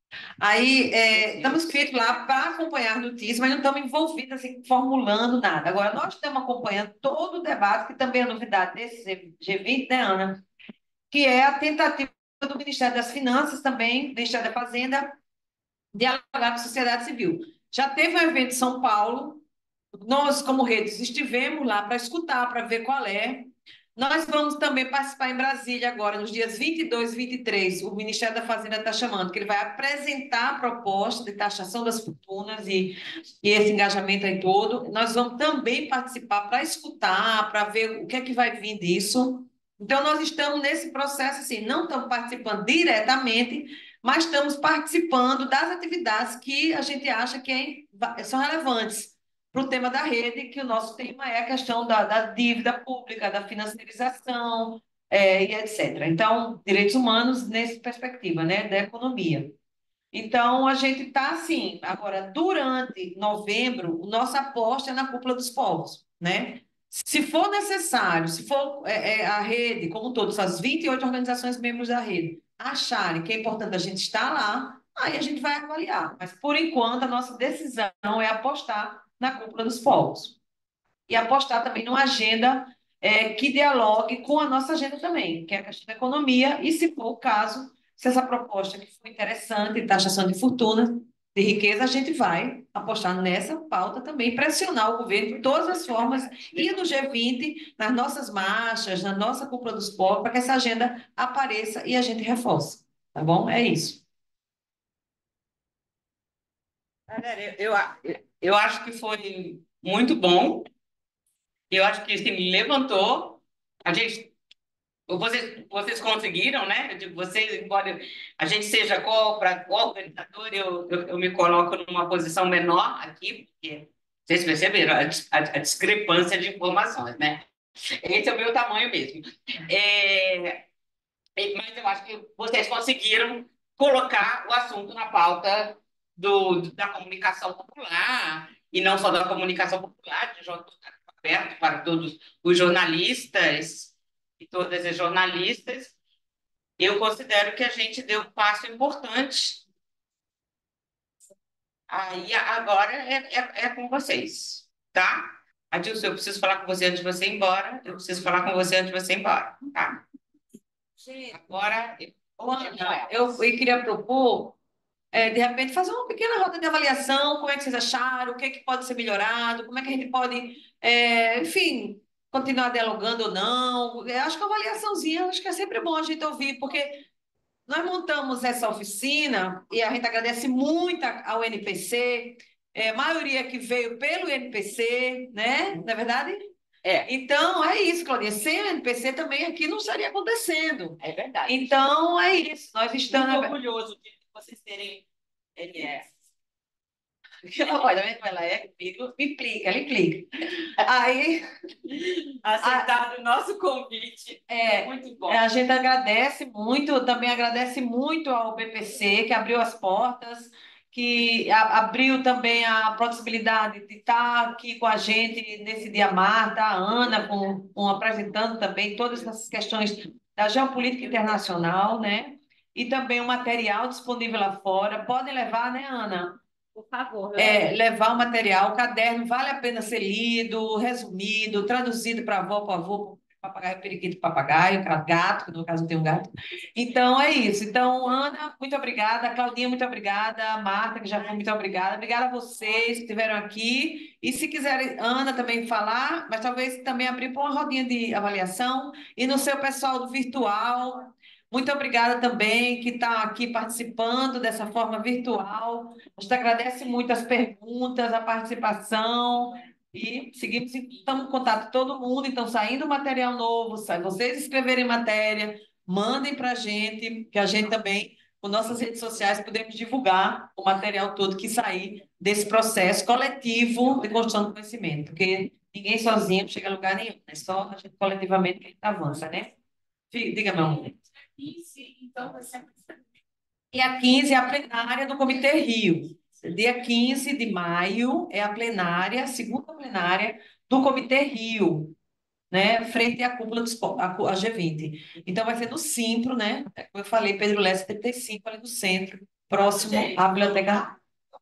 Aí, é, estamos inscritos lá para acompanhar notícias, mas não estamos envolvidos, assim, formulando nada. Agora, nós estamos acompanhando todo o debate, que também é novidade desse G vinte, né, Ana? Que é a tentativa do Ministério das Finanças, também, do Ministério da Fazenda, dialogar com a sociedade civil. Já teve um evento em São Paulo, nós, como redes, estivemos lá para escutar, para ver qual é. Nós vamos também participar em Brasília agora, nos dias vinte e dois e vinte e três, o Ministério da Fazenda está chamando, que ele vai apresentar a proposta de taxação das fortunas e, e esse engajamento aí todo. Nós vamos também participar para escutar, para ver o que é que vai vir disso. Então, nós estamos nesse processo, assim, não estamos participando diretamente, mas estamos participando das atividades que a gente acha que é, são relevantes para o tema da rede, que o nosso tema é a questão da, da dívida pública, da financiarização, é, e etcétera. Então, direitos humanos nessa perspectiva, né, da economia. Então, a gente está assim, agora, durante novembro, nossa aposta é na Cúpula dos Povos, né? Se for necessário, se for é, é, a rede, como todos, as vinte e oito organizações membros da rede, acharem que é importante a gente estar lá, aí a gente vai avaliar. Mas, por enquanto, a nossa decisão é apostar na Cúpula dos Povos. E apostar também numa agenda é, que dialogue com a nossa agenda também, que é a questão da economia, e, se for o caso, se essa proposta que foi interessante, taxação de fortuna, de riqueza, a gente vai apostar nessa pauta também, pressionar o governo de todas as formas, e no G vinte, nas nossas marchas, na nossa cúpula dos povos, para que essa agenda apareça e a gente reforce. Tá bom? É isso. Galera, eu, eu, eu acho que foi muito bom. Eu acho que assim, levantou. A gente, vocês, vocês conseguiram, né? Eu digo, vocês, embora a gente seja contra, organizador, eu, eu, eu me coloco numa posição menor aqui, porque vocês perceberam a, dis- a, a discrepância de informações, né? Esse é o meu tamanho mesmo. É, e- mas eu acho que vocês conseguiram colocar o assunto na pauta do, da comunicação popular, e não só da comunicação popular, de jornal aberto para todos os jornalistas e todas as jornalistas. Eu considero que a gente deu um passo importante. Aí agora é, é, é com vocês, tá? Adilson, eu preciso falar com você antes de você ir embora. Eu preciso falar com você antes de você ir embora, tá? Agora, Ana, eu, eu queria propor, é, de repente, fazer uma pequena roda de avaliação, como é que vocês acharam, o que é que pode ser melhorado, como é que a gente pode, é, enfim, continuar dialogando ou não. Eu acho que a avaliaçãozinha, acho que é sempre bom a gente ouvir, porque nós montamos essa oficina e a gente agradece muito a- ao N P C, é, maioria que veio pelo N P C, né? Não é verdade? É. Então, é isso, Claudinha. Sem o N P C também aqui não estaria acontecendo. É verdade. Então, é isso. Nós estamos. Muito orgulhoso de vocês terem N S. Olha, ela é comigo, me implica, ela implica. Aí, aceitaram o nosso convite. É, Muito bom. a gente agradece muito, também agradece muito ao B P C, que abriu as portas, que a- abriu também a possibilidade de estar aqui com a gente nesse dia Marta, a Ana, com, com apresentando também todas essas questões da geopolítica internacional, né? E também o material disponível lá fora. Podem levar, né, Ana? Por favor. É, levar o material, o caderno vale a pena ser lido, resumido, traduzido para avó, para avô, papagaio, periquito, papagaio, gato, que no caso tem um gato. Então, é isso. Então, Ana, muito obrigada. Claudinha, muito obrigada. Marta, que já foi, muito obrigada. Obrigada a vocês que estiveram aqui. E se quiserem, Ana, também falar, mas talvez também abrir para uma rodinha de avaliação. E no seu pessoal do virtual, muito obrigada também que está aqui participando dessa forma virtual. A gente agradece muito as perguntas, a participação e seguimos, estamos em contato com todo mundo. Então, saindo material novo, sai, vocês escreverem matéria, mandem para a gente, que a gente também, com nossas redes sociais, podemos divulgar o material todo que sair desse processo coletivo de construção do conhecimento, porque ninguém sozinho chega a lugar nenhum, é só a gente coletivamente que a gente avança, né? Diga, meu amor. Então, vai ser Dia quinze é a plenária do Comitê Rio. Dia quinze de maio é a plenária, a segunda plenária do Comitê Rio, né? Frente à cúpula dos po- a, cu- a G vinte. Então vai ser no Simpro, né? É como eu falei, Pedro Lessa trinta e cinco, ali no centro, próximo à biblioteca.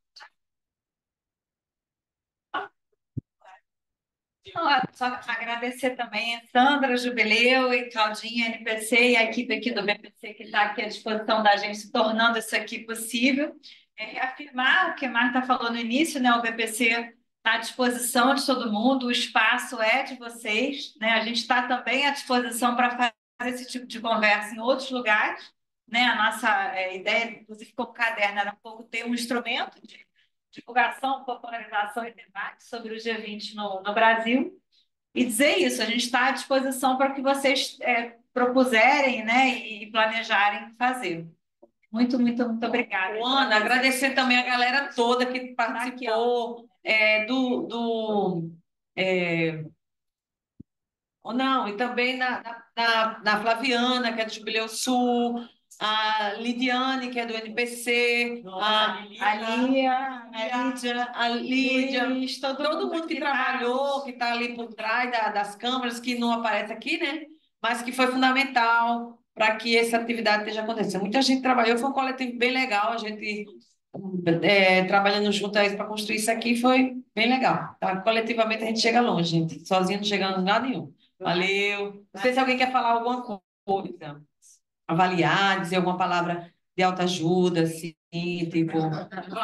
Então, só agradecer também a Sandra Jubileu e Claudinha, N P C e a equipe aqui do B P C que está aqui à disposição da gente, tornando isso aqui possível. É, reafirmar o que a Marta falou no início, né? O B P C está à disposição de todo mundo, o espaço é de vocês, né? A gente está também à disposição para fazer esse tipo de conversa em outros lugares, né? A nossa é, ideia, inclusive, como caderno, era um pouco ter um instrumento de divulgação, popularização e debate sobre o G vinte no, no Brasil. E dizer isso, a gente está à disposição para o que vocês é, propuserem, né, e planejarem fazer. Muito, muito, muito obrigada. Ana, agradecer também a galera toda que participou é, do, do é, ou não, e também na, na, na- na Flaviana, que é do Jubileu Sul, a Lidiane, que é do N P C, a, a Lia, a Lídia, a Lídia, Luiz, todo todo mundo mundo que que trabalhou, que está ali por trás da- das câmeras, que não aparece aqui, né? Mas que foi fundamental para que essa atividade esteja acontecendo. Muita gente trabalhou, foi um coletivo bem legal, a gente é, trabalhando junto a eles para construir isso aqui foi bem legal. Tá? Coletivamente a gente chega longe, gente. Sozinho não chega a lugar nenhum. Valeu. Não sei se alguém quer falar alguma coisa, avaliar, dizer alguma palavra de autoajuda, assim, tipo.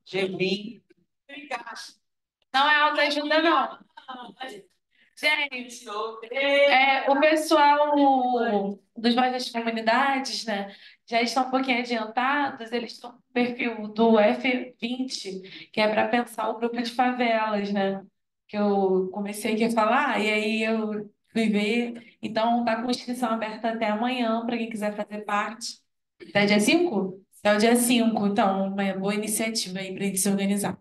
G vinte. Não é autoajuda, não. Gente, é, o pessoal dos Voz das Comunidades, né, já estão um pouquinho adiantados, eles estão no perfil do F vinte, que é para pensar o grupo de favelas, né? Que eu comecei aqui a falar, e aí eu fui ver. Então, tá com inscrição aberta até amanhã, para quem quiser fazer parte. Até dia cinco? É o dia cinco, então, uma boa iniciativa aí para a gente se organizar.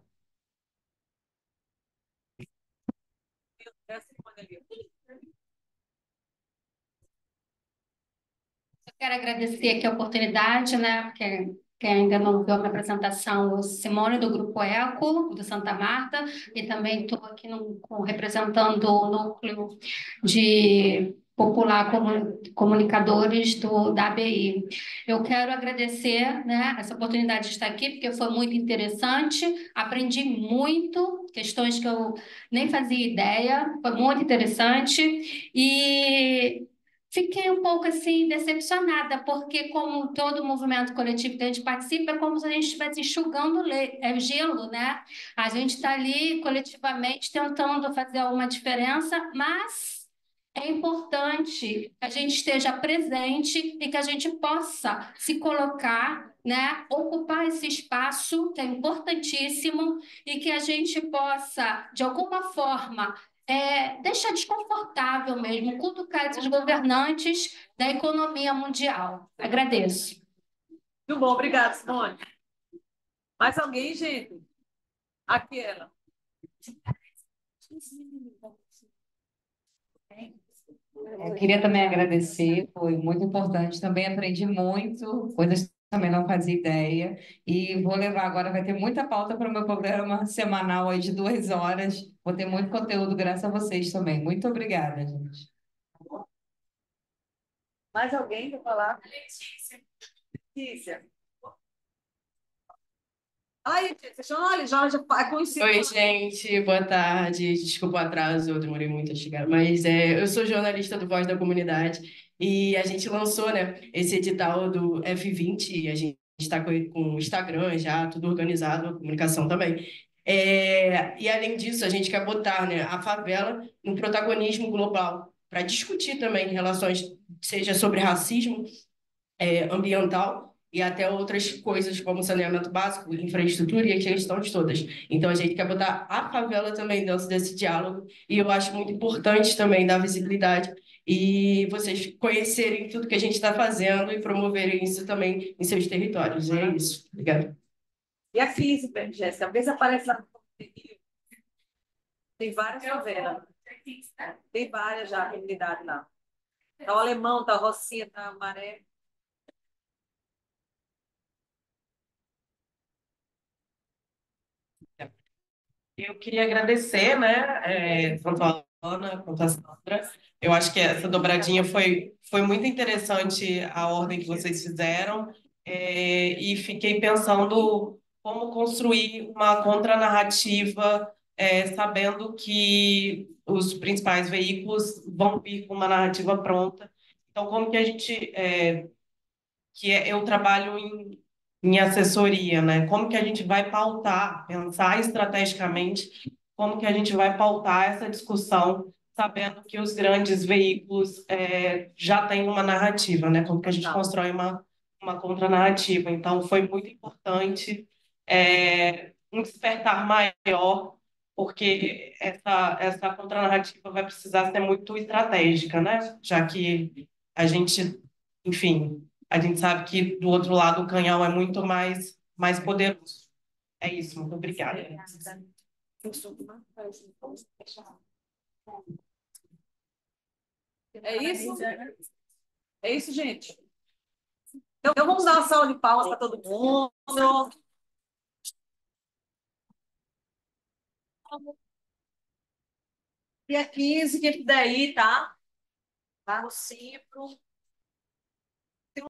Eu quero agradecer aqui a oportunidade, né? Porque quem ainda não viu a minha apresentação, eu sou Simone, do Grupo Eco, do Santa Marta, e também estou aqui no, com- representando o núcleo de popular comu- comunicadores do, da A B I. Eu quero agradecer, né, essa oportunidade de estar aqui, porque foi muito interessante, aprendi muito, questões que eu nem fazia ideia, foi muito interessante, e fiquei um pouco assim decepcionada, porque como todo movimento coletivo que a gente participa, é como se a gente estivesse enxugando le- é, gelo, né? A gente está ali coletivamente tentando fazer alguma diferença, mas é importante que a gente esteja presente e que a gente possa se colocar, né? Ocupar esse espaço que é importantíssimo e que a gente possa, de alguma forma, é, deixar desconfortável mesmo, cutucar esses governantes da economia mundial. Agradeço. Muito bom, obrigada, Simone. Mais alguém, gente? Aquela. Eu queria também agradecer, foi muito importante. Também aprendi muito, coisas que também não fazia ideia. E vou levar agora, vai ter muita pauta para o meu programa semanal aí de duas horas. Vou ter muito conteúdo, graças a vocês também. Muito obrigada, gente. Mais alguém quer falar? Letícia. Letícia. Ai, Letícia, olha, já já é conhecido. Oi, gente, boa tarde. Desculpa o atraso, eu demorei muito a chegar. Mas é, eu sou jornalista do Voz da Comunidade e a gente lançou, né, esse edital do F vinte e a gente está com, com o Instagram já, tudo organizado, a comunicação também. É, e além disso, a gente quer botar, né, a favela no protagonismo global para discutir também relações, seja sobre racismo, é, ambiental e até outras coisas como saneamento básico, infraestrutura e as questões todas. Então, a gente quer botar a favela também dentro desse diálogo e eu acho muito importante também dar visibilidade e vocês conhecerem tudo que a gente está fazendo e promoverem isso também em seus territórios. E é isso. Obrigada. E a Cris, Jéssica, vê se aparece lá. Tem várias favelas. Tem várias já, comunidade lá. Tá o Alemão, tá o Rocinha, tá o Maré. Eu queria agradecer, né, é, tanto a Ana quanto a Sandra. Eu acho que essa dobradinha foi, foi muito interessante a ordem que vocês fizeram, é, e fiquei pensando como construir uma contranarrativa, é, sabendo que os principais veículos vão vir com uma narrativa pronta. Então, como que a gente, é, que é, eu trabalho em, em assessoria, né? Como que a gente vai pautar, pensar estrategicamente, como que a gente vai pautar essa discussão, sabendo que os grandes veículos é, já têm uma narrativa, né? Como que a gente constrói uma, uma contranarrativa. Então, foi muito importante é, um despertar maior, porque essa, essa contranarrativa vai precisar ser muito estratégica, né? Já que a gente, enfim, a gente sabe que do outro lado o canhão é muito mais, mais poderoso. É isso, muito obrigada. É isso? É isso, gente? Então, então vamos dar uma salva de palmas para todo mundo. Dia quinze, quem puder ir, tá? Tá no Cipro.